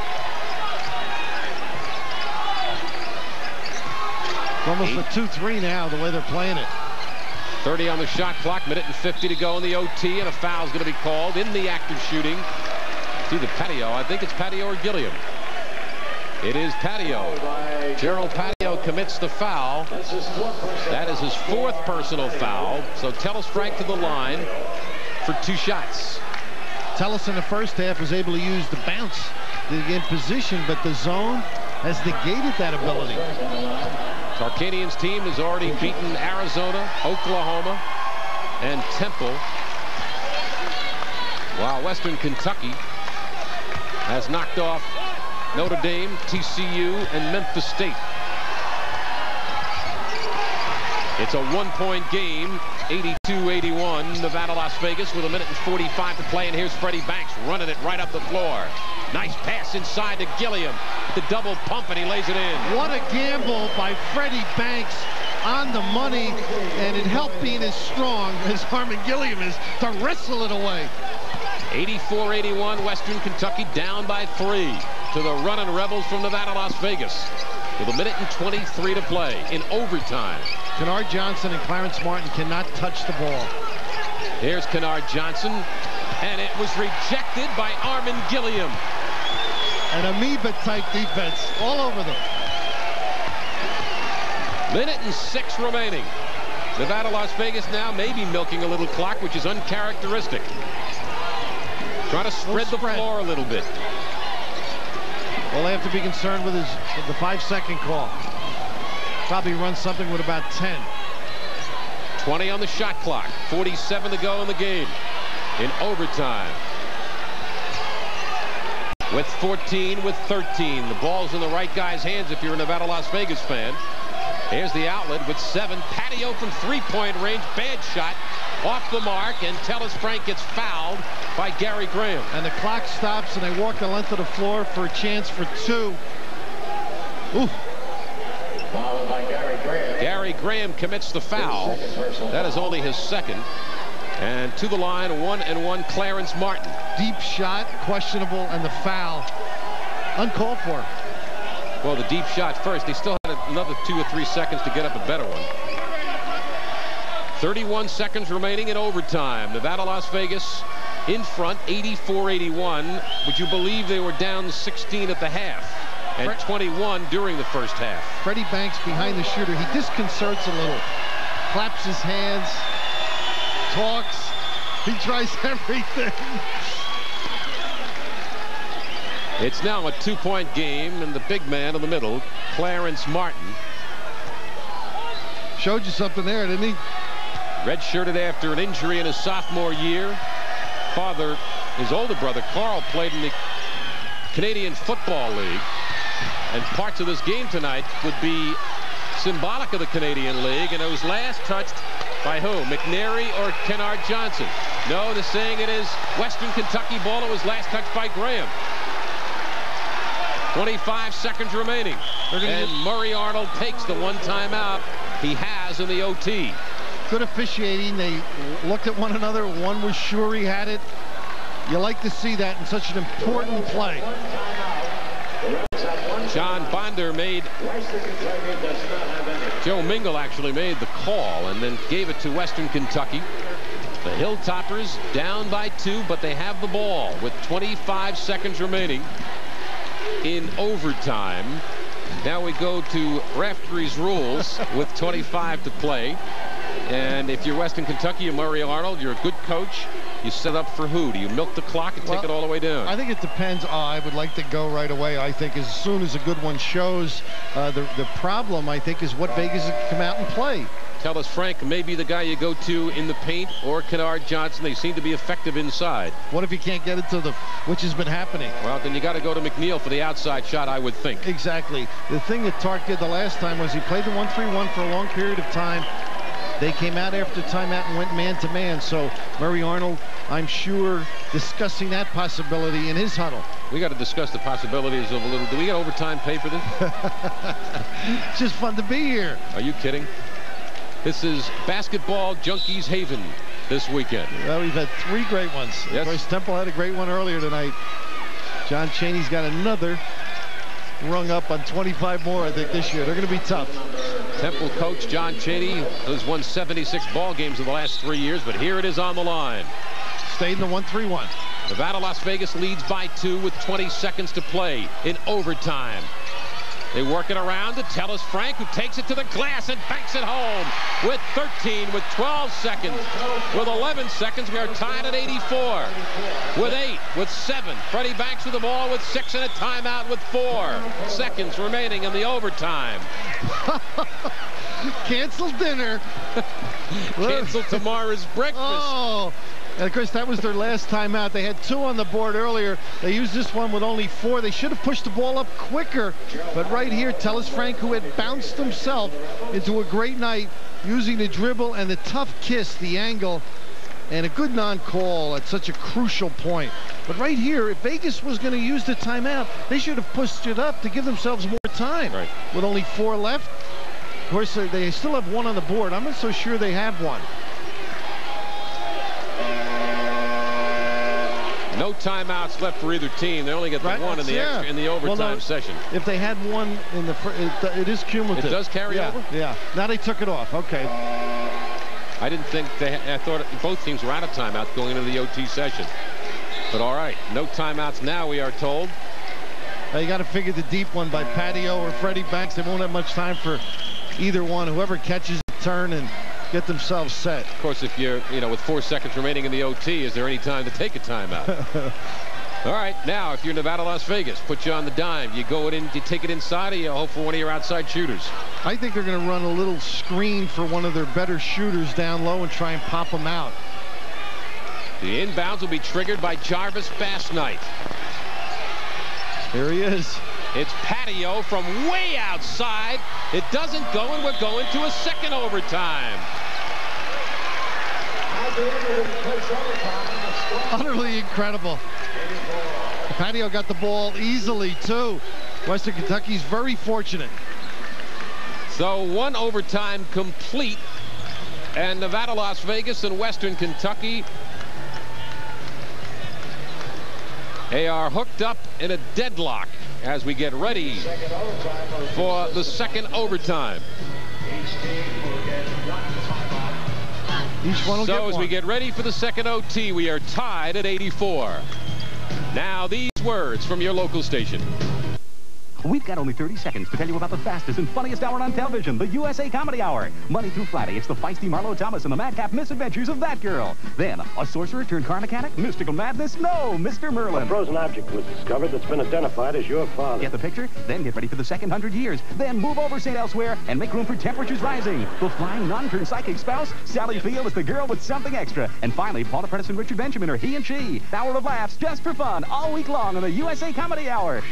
It's almost Eight. a two three now, the way they're playing it. thirty on the shot clock, minute and fifty to go in the O T, and a foul's going to be called in the act of shooting. It's either Patio, I think it's Patio or Gilliam. It is Patio. Gerald Patio commits the foul. That is his fourth personal foul. So Tellis Frank to the line for two shots. Tellis in the first half was able to use the bounce to get in position, but the zone has negated that ability. Tarkanian's team has already beaten Arizona, Oklahoma, and Temple, while Western Kentucky has knocked off Notre Dame, T C U, and Memphis State. It's a one-point game, eighty-two eighty-one, Nevada, Las Vegas, with a minute and forty-five to play, and here's Freddie Banks running it right up the floor. Nice pass inside to Gilliam. The double pump, and he lays it in. What a gamble by Freddie Banks on the money, and it helped being as strong as Harmon Gilliam is to wrestle it away. eighty-four eighty-one, Western Kentucky down by three to the running Rebels from Nevada, Las Vegas, with a minute and twenty-three to play in overtime. Kennard Johnson and Clarence Martin cannot touch the ball. Here's Kennard Johnson, and it was rejected by Armin Gilliam. An amoeba-type defense all over them. Minute and six remaining. Nevada, Las Vegas now maybe milking a little clock, which is uncharacteristic. Trying to spread the spread. floor a little bit. All they have to be concerned with is the five-second call. Probably run something with about ten. twenty on the shot clock. forty-seven to go in the game. In overtime. With fourteen, with thirteen. The ball's in the right guy's hands if you're a Nevada Las Vegas fan. Here's the outlet with seven. Patio from three-point range. Bad shot. Off the mark, and Tellis Frank gets fouled by Gary Graham. And the clock stops, and they walk the length of the floor for a chance for two. Ooh. Fouled by Gary Graham. Gary Graham commits the foul. That is only his second. And to the line, one and one, Clarence Martin. Deep shot, questionable, and the foul uncalled for. Well, the deep shot first. He still had another two or three seconds to get up a better one. thirty-one seconds remaining in overtime. Nevada, Las Vegas in front, eighty-four eighty-one. Would you believe they were down sixteen at the half and twenty-one during the first half? Freddie Banks behind the shooter. He disconcerts a little. Claps his hands. Talks. He tries everything. It's now a two-point game, and the big man in the middle, Clarence Martin. Showed you something there, didn't he? Redshirted after an injury in his sophomore year. Father, his older brother, Carl, played in the Canadian Football League. And parts of this game tonight would be symbolic of the Canadian League, and it was last touched by who? McNary or Kennard Johnson? No, they're saying it is Western Kentucky ball. It was last touched by Graham. twenty-five seconds remaining. And Murray Arnold takes the one timeout he has in the O T. Good officiating. They looked at one another. One was sure he had it. You like to see that in such an important play. John Bonder made, Joe Mingle actually made the call and then gave it to Western Kentucky. The Hilltoppers down by two, but they have the ball with twenty-five seconds remaining in overtime. Now we go to referee's rules with twenty-five to play. And if you're Western Kentucky, you're Murray Arnold, you're a good coach. You set up for who? Do you milk the clock and well, take it all the way down? I think it depends. Oh, I would like to go right away. I think as soon as a good one shows. Uh, the, the problem, I think, is what Vegas has come out and play. Tellis Frank may be the guy you go to in the paint, or Kennard Johnson. They seem to be effective inside. What if you can't get it to the, which has been happening? Well, then you got to go to McNeil for the outside shot, I would think. Exactly. The thing that Tark did the last time was he played the one three one for a long period of time. They came out after timeout and went man-to-man. So Murray Arnold, I'm sure, discussing that possibility in his huddle. We got to discuss the possibilities of a little. Do we get overtime pay for this? It's just fun to be here. Are you kidding? This is Basketball Junkies Haven this weekend. Well, we've had three great ones. Yes. Of course, Temple had a great one earlier tonight. John Chaney's got another rung up on twenty-five more, I think, this year. They're going to be tough. Temple coach John Chaney has won seventy-six ball games in the last three years, but here it is on the line. Stayed in the one three one. Nevada, Las Vegas leads by two with twenty seconds to play in overtime. They work it around to Tellis Frank, who takes it to the glass and banks it home with thirteen, with twelve seconds, with eleven seconds. We are tied at eighty-four. With eight, with seven. Freddie Banks with the ball with six and a timeout with four seconds remaining in the overtime. Cancel dinner. Cancel tomorrow's breakfast. Oh. And of course, that was their last timeout. They had two on the board earlier. They used this one with only four. They should have pushed the ball up quicker. But right here, Tellis Frank, who had bounced himself into a great night, using the dribble and the tough kiss, the angle, and a good non-call at such a crucial point. But right here, if Vegas was going to use the timeout, they should have pushed it up to give themselves more time. Right. With only four left. Of course, they still have one on the board. I'm not so sure they have one. No timeouts left for either team. They only get the right, one in the yeah. extra, in the overtime well, no, session. If they had one in the, it, it is cumulative. It does carry yeah, over. Yeah. Now they took it off. Okay. I didn't think they. I thought both teams were out of timeouts going into the O T session. But all right, no timeouts now. We are told. Now you got to figure the deep one by Patio or Freddie Banks. They won't have much time for either one. Whoever catches the turn and get themselves set. Of course, if you're, you know, with four seconds remaining in the O T, is there any time to take a timeout? All right, now if you're Nevada, Las Vegas, put you on the dime. You go in, you take it inside, or you hope for one of your outside shooters. I think they're going to run a little screen for one of their better shooters down low and try and pop them out. The inbounds will be triggered by Jarvis Bassnight. Here he is. It's Patio from way outside. It doesn't go, and we're going to a second overtime. Utterly incredible. Patio got the ball easily, too. Western Kentucky's very fortunate. So one overtime complete, and Nevada, Las Vegas, and Western Kentucky, they are hooked up in a deadlock as we get ready for the second overtime. Each one will so get as one. we get ready for the second O T, we are tied at eighty-four. Now these words from your local station. We've got only thirty seconds to tell you about the fastest and funniest hour on television, the U S A Comedy Hour. Monday through Friday, it's the feisty Marlo Thomas and the madcap misadventures of that girl. Then, a sorcerer turned car mechanic, mystical madness, no, Mister Merlin. A frozen object was discovered that's been identified as your father. Get the picture? Then get ready for the second hundred years. Then move over Saint Elsewhere and make room for temperatures rising. The flying non-turned psychic spouse, Sally Field is the girl with something extra. And finally, Paula Prentice and Richard Benjamin are he and she. Hour of laughs just for fun all week long on the U S A Comedy Hour.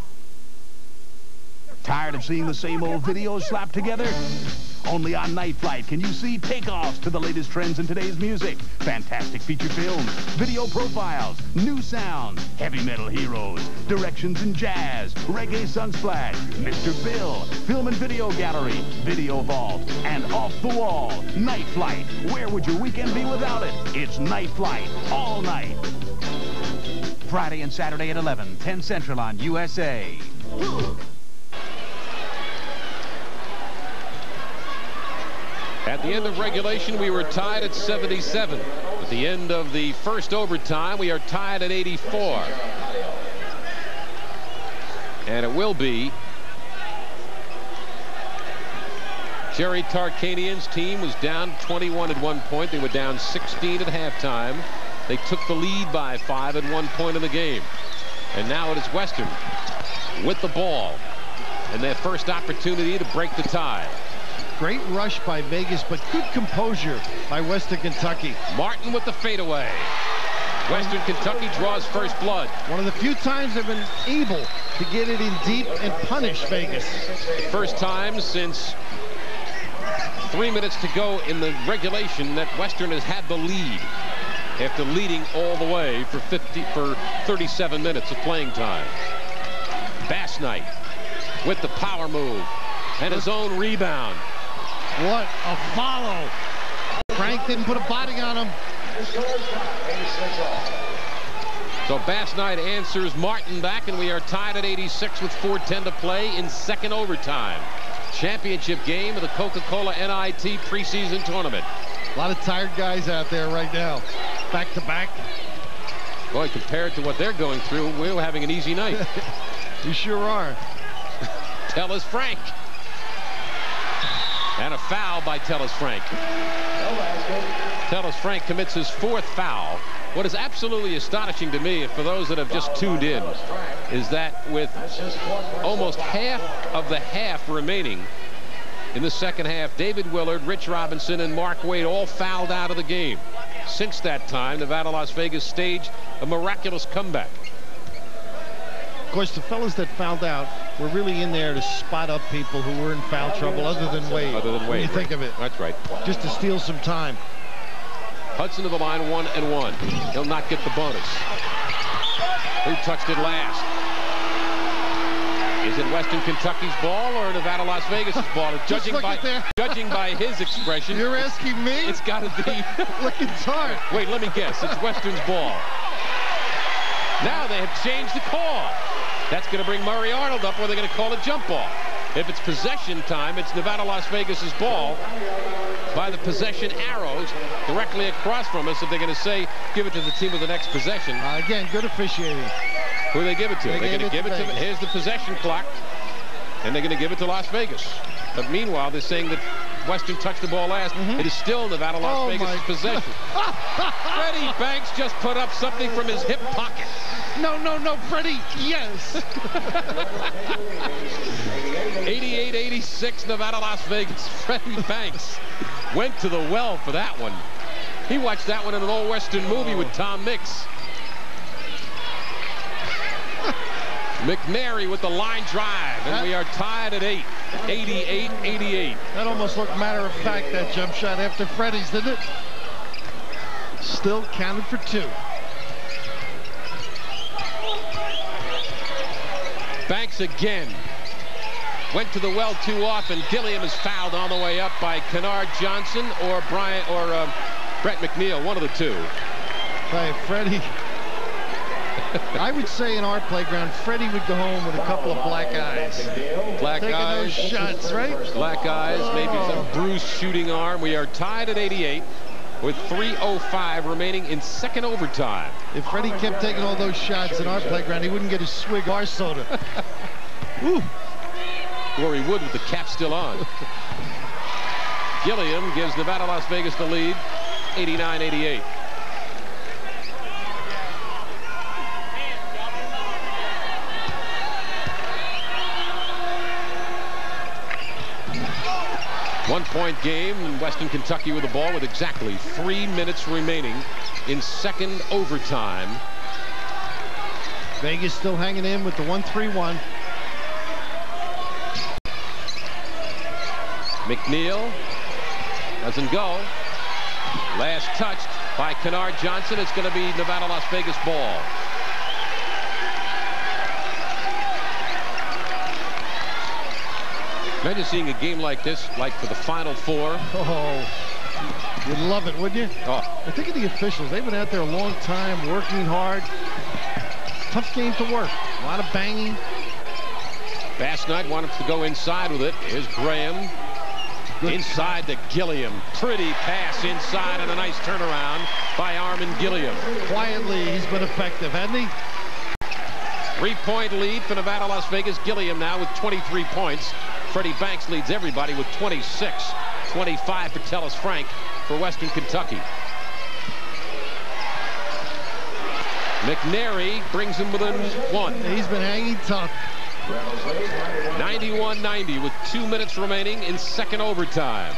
Tired of seeing the same old videos slapped together? Only on Night Flight can you see takeoffs to the latest trends in today's music. Fantastic feature films, video profiles, new sounds, heavy metal heroes, directions in jazz, reggae sunsplash, Mister Bill, film and video gallery, video vault, and off the wall. Night Flight. Where would your weekend be without it? It's Night Flight, all night. Friday and Saturday at eleven, ten Central on U S A. At the end of regulation, we were tied at seventy-seven. At the end of the first overtime, we are tied at eighty-four. And it will be Jerry Tarkanian's team was down twenty-one at one point. They were down sixteen at halftime. They took the lead by five at one point in the game. And now it is Western with the ball and their first opportunity to break the tie. Great rush by Vegas, but good composure by Western Kentucky. Martin with the fadeaway. Western Kentucky draws first blood. One of the few times they've been able to get it in deep and punish Vegas. First time since three minutes to go in the regulation that Western has had the lead after leading all the way for fifty for thirty-seven minutes of playing time. Bassnight with the power move and his own rebound. What a follow. Frank didn't put a body on him. So Bassnight answers Martin back, and we are tied at eighty-six with four ten to play in second overtime. Championship game of the Coca-Cola N I T preseason tournament. A lot of tired guys out there right now. Back to back. Boy, compared to what they're going through, we're having an easy night. You sure are. Tellis Frank. And a foul by Tellis Frank. Tellis Frank commits his fourth foul. What is absolutely astonishing to me, for those that have just tuned in, is that with almost half of the half remaining in the second half, David Willard, Rich Robinson, and Mark Wade all fouled out of the game. Since that time, Nevada, Las Vegas staged a miraculous comeback. Of course, the fellas that fouled out were really in there to spot up people who were in foul trouble other than Wade. Other than Wade. When you think of it. That's right. Just to steal some time. Hudson to the line, one and one. He'll not get the bonus. Who touched it last? Is it Western Kentucky's ball or Nevada, Las Vegas's ball? Judging by judging by his expression, you're asking me. It's got to be. Look, it's hard. Wait, let me guess. It's Western's ball. Now they have changed the call. That's going to bring Murray Arnold up, or they're going to call a jump ball. If it's possession time, it's Nevada, Las Vegas's ball by the possession arrows directly across from us. If they're going to say, give it to the team with the next possession. Uh, again, good officiating. Who do they give it to? They they're going to give it to, Vegas. here's the possession clock, and they're going to give it to Las Vegas. But meanwhile, they're saying that Western touched the ball last. Mm-hmm. It is still Nevada, Las oh Vegas' possession. Freddie Banks just put up something from his hip pocket. No, no, no, Freddie. Yes. eighty-eight eighty-six, Nevada, Las Vegas. Freddie Banks went to the well for that one. He watched that one in an old Western movie with Tom Mix. McNary with the line drive, and we are tied at eight. eighty-eight eighty-eight. That almost looked matter of fact, that jump shot after Freddie's, didn't it? Still counted for two. Banks again. Went to the well too often. Gilliam is fouled on the way up by Kennard Johnson or Brian or uh, Brett McNeil, one of the two. Hey, Freddie. I would say in our playground, Freddie would go home with a couple of black eyes. Black Taking eyes. those shots, right? Black eyes, maybe some bruised shooting arm. We are tied at eighty-eight with three oh five remaining in second overtime. If Freddie kept taking all those shots in our playground, he wouldn't get a swig of our soda. Ooh. Or he would with the cap still on. Gilliam gives Nevada, Las Vegas the lead, eighty-nine eighty-eight. One-point game, and Western Kentucky with the ball with exactly three minutes remaining in second overtime. Vegas still hanging in with the one three one. McNeil doesn't go. Last touched by Kennard Johnson. It's going to be Nevada, Las Vegas ball. Imagine seeing a game like this, like for the Final Four. Oh, you'd love it, wouldn't you? Oh. I think of the officials. They've been out there a long time, working hard. Tough game to work. A lot of banging. Bass Knight wanted to go inside with it. Here's Graham. Good. Inside to Gilliam. Pretty pass inside and a nice turnaround by Armin Gilliam. Quietly, he's been effective, hasn't he? Three-point lead for Nevada, Las Vegas. Gilliam now with twenty-three points. Freddie Banks leads everybody with twenty-six. twenty-five for Tellis Frank for Western Kentucky. McNary brings him within one. He's been hanging tough. ninety-one ninety with two minutes remaining in second overtime.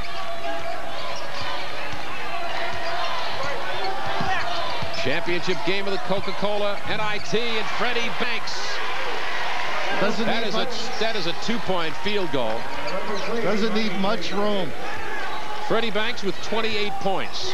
Championship game of the Coca-Cola N I T, and Freddie Banks. Doesn't that, need is much. A, that is a two-point field goal. Doesn't need much room. Freddie Banks with twenty-eight points.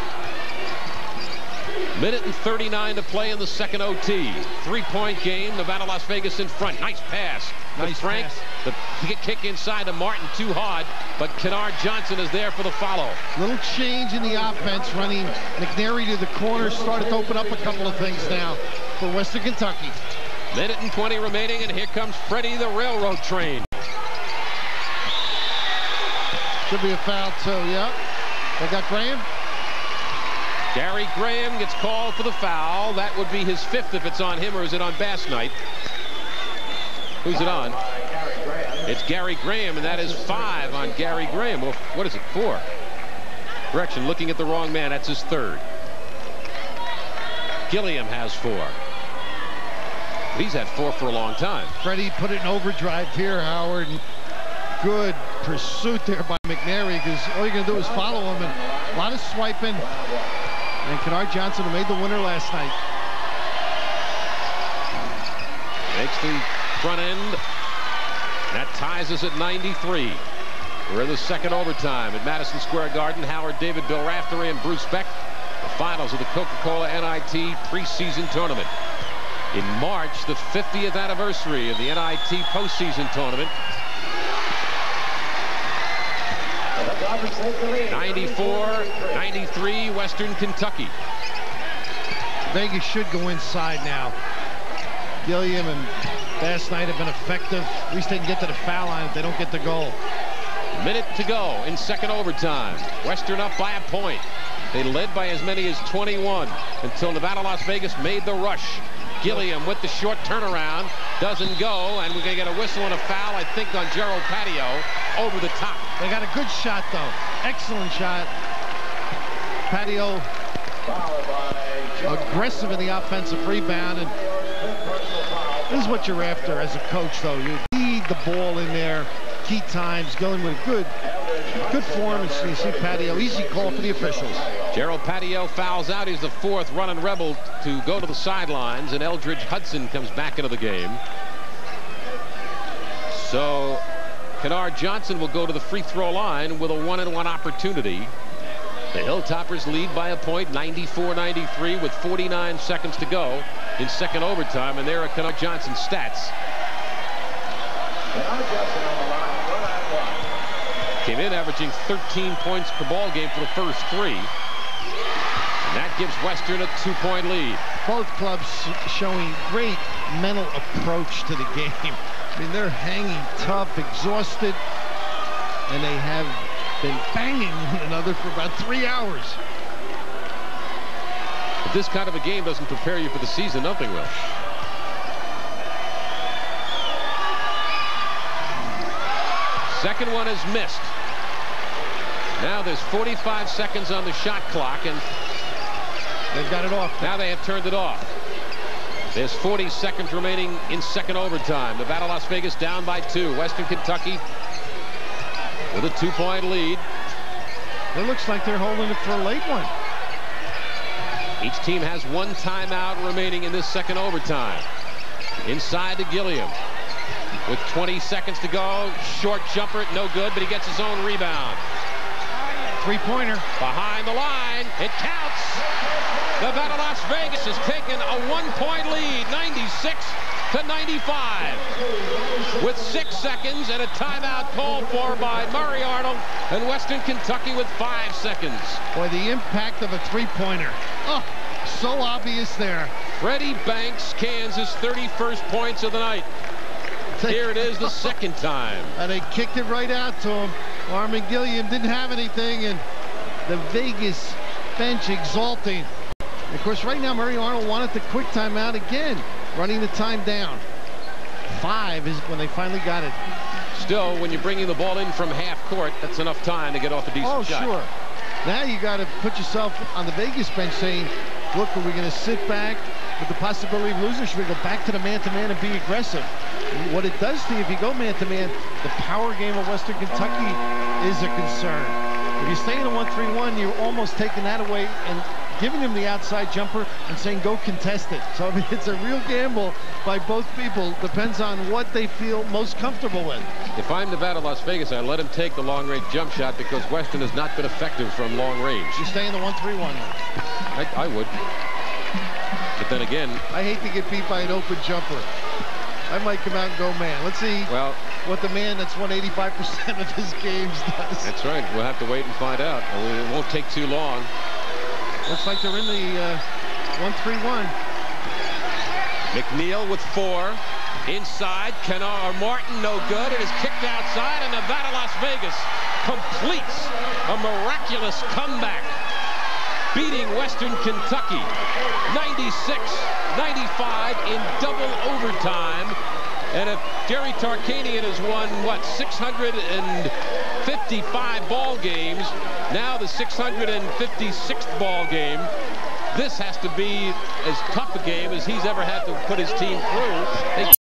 Minute and thirty-nine to play in the second O T. Three-point game. Nevada, Las Vegas in front. Nice pass. Nice Frank. pass. The kick inside to Martin too hard, but Kennard Johnson is there for the follow. Little change in the offense, running McNary to the corner. Started to open up a couple of things now for Western Kentucky. Minute and twenty remaining, and here comes Freddie the railroad train. Should be a foul too, yeah. They got Graham. Gary Graham gets called for the foul. That would be his fifth if it's on him, or is it on Bass Knight? Who's it on? It's Gary Graham, and that is five on Gary Graham. Well, what is it, four? Correction, looking at the wrong man. That's his third. Gilliam has four. He's had four for a long time. Freddie put it in overdrive here, Howard. Good pursuit there by McNary, because all you're going to do is follow him, and a lot of swiping. And Kennard Johnson, who made the winner last night. Makes the front end. That ties us at ninety-three. We're in the second overtime at Madison Square Garden. Howard David, Bill Raftery, and Bruce Beck. The finals of the Coca-Cola N I T preseason tournament. In March, the fiftieth anniversary of the N I T postseason tournament. ninety-four ninety-three Western Kentucky. Vegas should go inside now. Gilliam and Bass Knight have been effective. At least they can get to the foul line if they don't get the goal. Minute to go in second overtime. Western up by a point. They led by as many as twenty-one until Nevada, Las Vegas made the rush. Gilliam with the short turnaround. Doesn't go, and we're going to get a whistle and a foul, I think, on Gerald Patio over the top. They got a good shot, though. Excellent shot. Patio aggressive in the offensive rebound, and what you're after as a coach, though. You need the ball in there, key times, going with a good, good form. And so you see Patio, easy call for the officials. Gerald Patio fouls out. He's the fourth running Rebel to go to the sidelines, and Eldridge Hudson comes back into the game. So Kennard Johnson will go to the free throw line with a one-and-one opportunity. The Hilltoppers lead by a point, ninety-four ninety-three, with forty-nine seconds to go in second overtime, and there are Kennard Johnson's stats. Came in averaging thirteen points per ball game for the first three. And that gives Western a two-point lead. Both clubs showing great mental approach to the game. I mean, they're hanging tough, exhausted, and they have been banging one another for about three hours. If this kind of a game doesn't prepare you for the season, nothing will. Second one is missed. Now there's forty-five seconds on the shot clock, and they've got it off. Now they have turned it off. There's forty seconds remaining in second overtime. Nevada, Las Vegas down by two. Western Kentucky with a two-point lead. It looks like they're holding it for a late one. Each team has one timeout remaining in this second overtime. Inside to Gilliam with twenty seconds to go. Short jumper, no good, but he gets his own rebound. Three-pointer. Behind the line. It counts. Nevada, Las Vegas has taken a one-point lead, ninety-six to ninety-five. With six seconds and a timeout called for by Murray Arnold, and Western Kentucky with five seconds. Boy, the impact of a three-pointer. Oh, so obvious there. Freddie Banks, Kansas, thirty-first points of the night. Here it is the second time. And they kicked it right out to him. Armin Gilliam didn't have anything, and the Vegas bench exulting. Of course, right now, Murray Arnold wanted the quick timeout again, running the time down. Five is when they finally got it. Still, when you're bringing the ball in from half court, that's enough time to get off a decent oh, shot. Oh, sure. Now you got to put yourself on the Vegas bench saying, look, are we going to sit back with the possibility of losing? Should we go back to the man-to-man and be aggressive? What it does to you, if you go man-to-man, the power game of Western Kentucky is a concern. If you stay in a one three one, you're almost taking that away and giving him the outside jumper and saying, go contest it. So, I mean, it's a real gamble by both people. Depends on what they feel most comfortable with. If I'm Nevada, Las Vegas, I let him take the long-range jump shot because Western has not been effective from long range. You stay in the one three one. I, I would. But then again, I hate to get beat by an open jumper. I might come out and go man. Let's see well, what the man that's won eighty-five percent of his games does. That's right. We'll have to wait and find out. It won't take too long. Looks like they're in the uh, one three one. McNeil with four. Inside, Kennard Martin, no good. It is kicked outside, and Nevada, Las Vegas completes a miraculous comeback, beating Western Kentucky ninety-six ninety-five in double overtime. And if Jerry Tarkanian has won, what, six hundred fifty-five ball games, now the six hundred fifty-sixth ball game, this has to be as tough a game as he's ever had to put his team through. They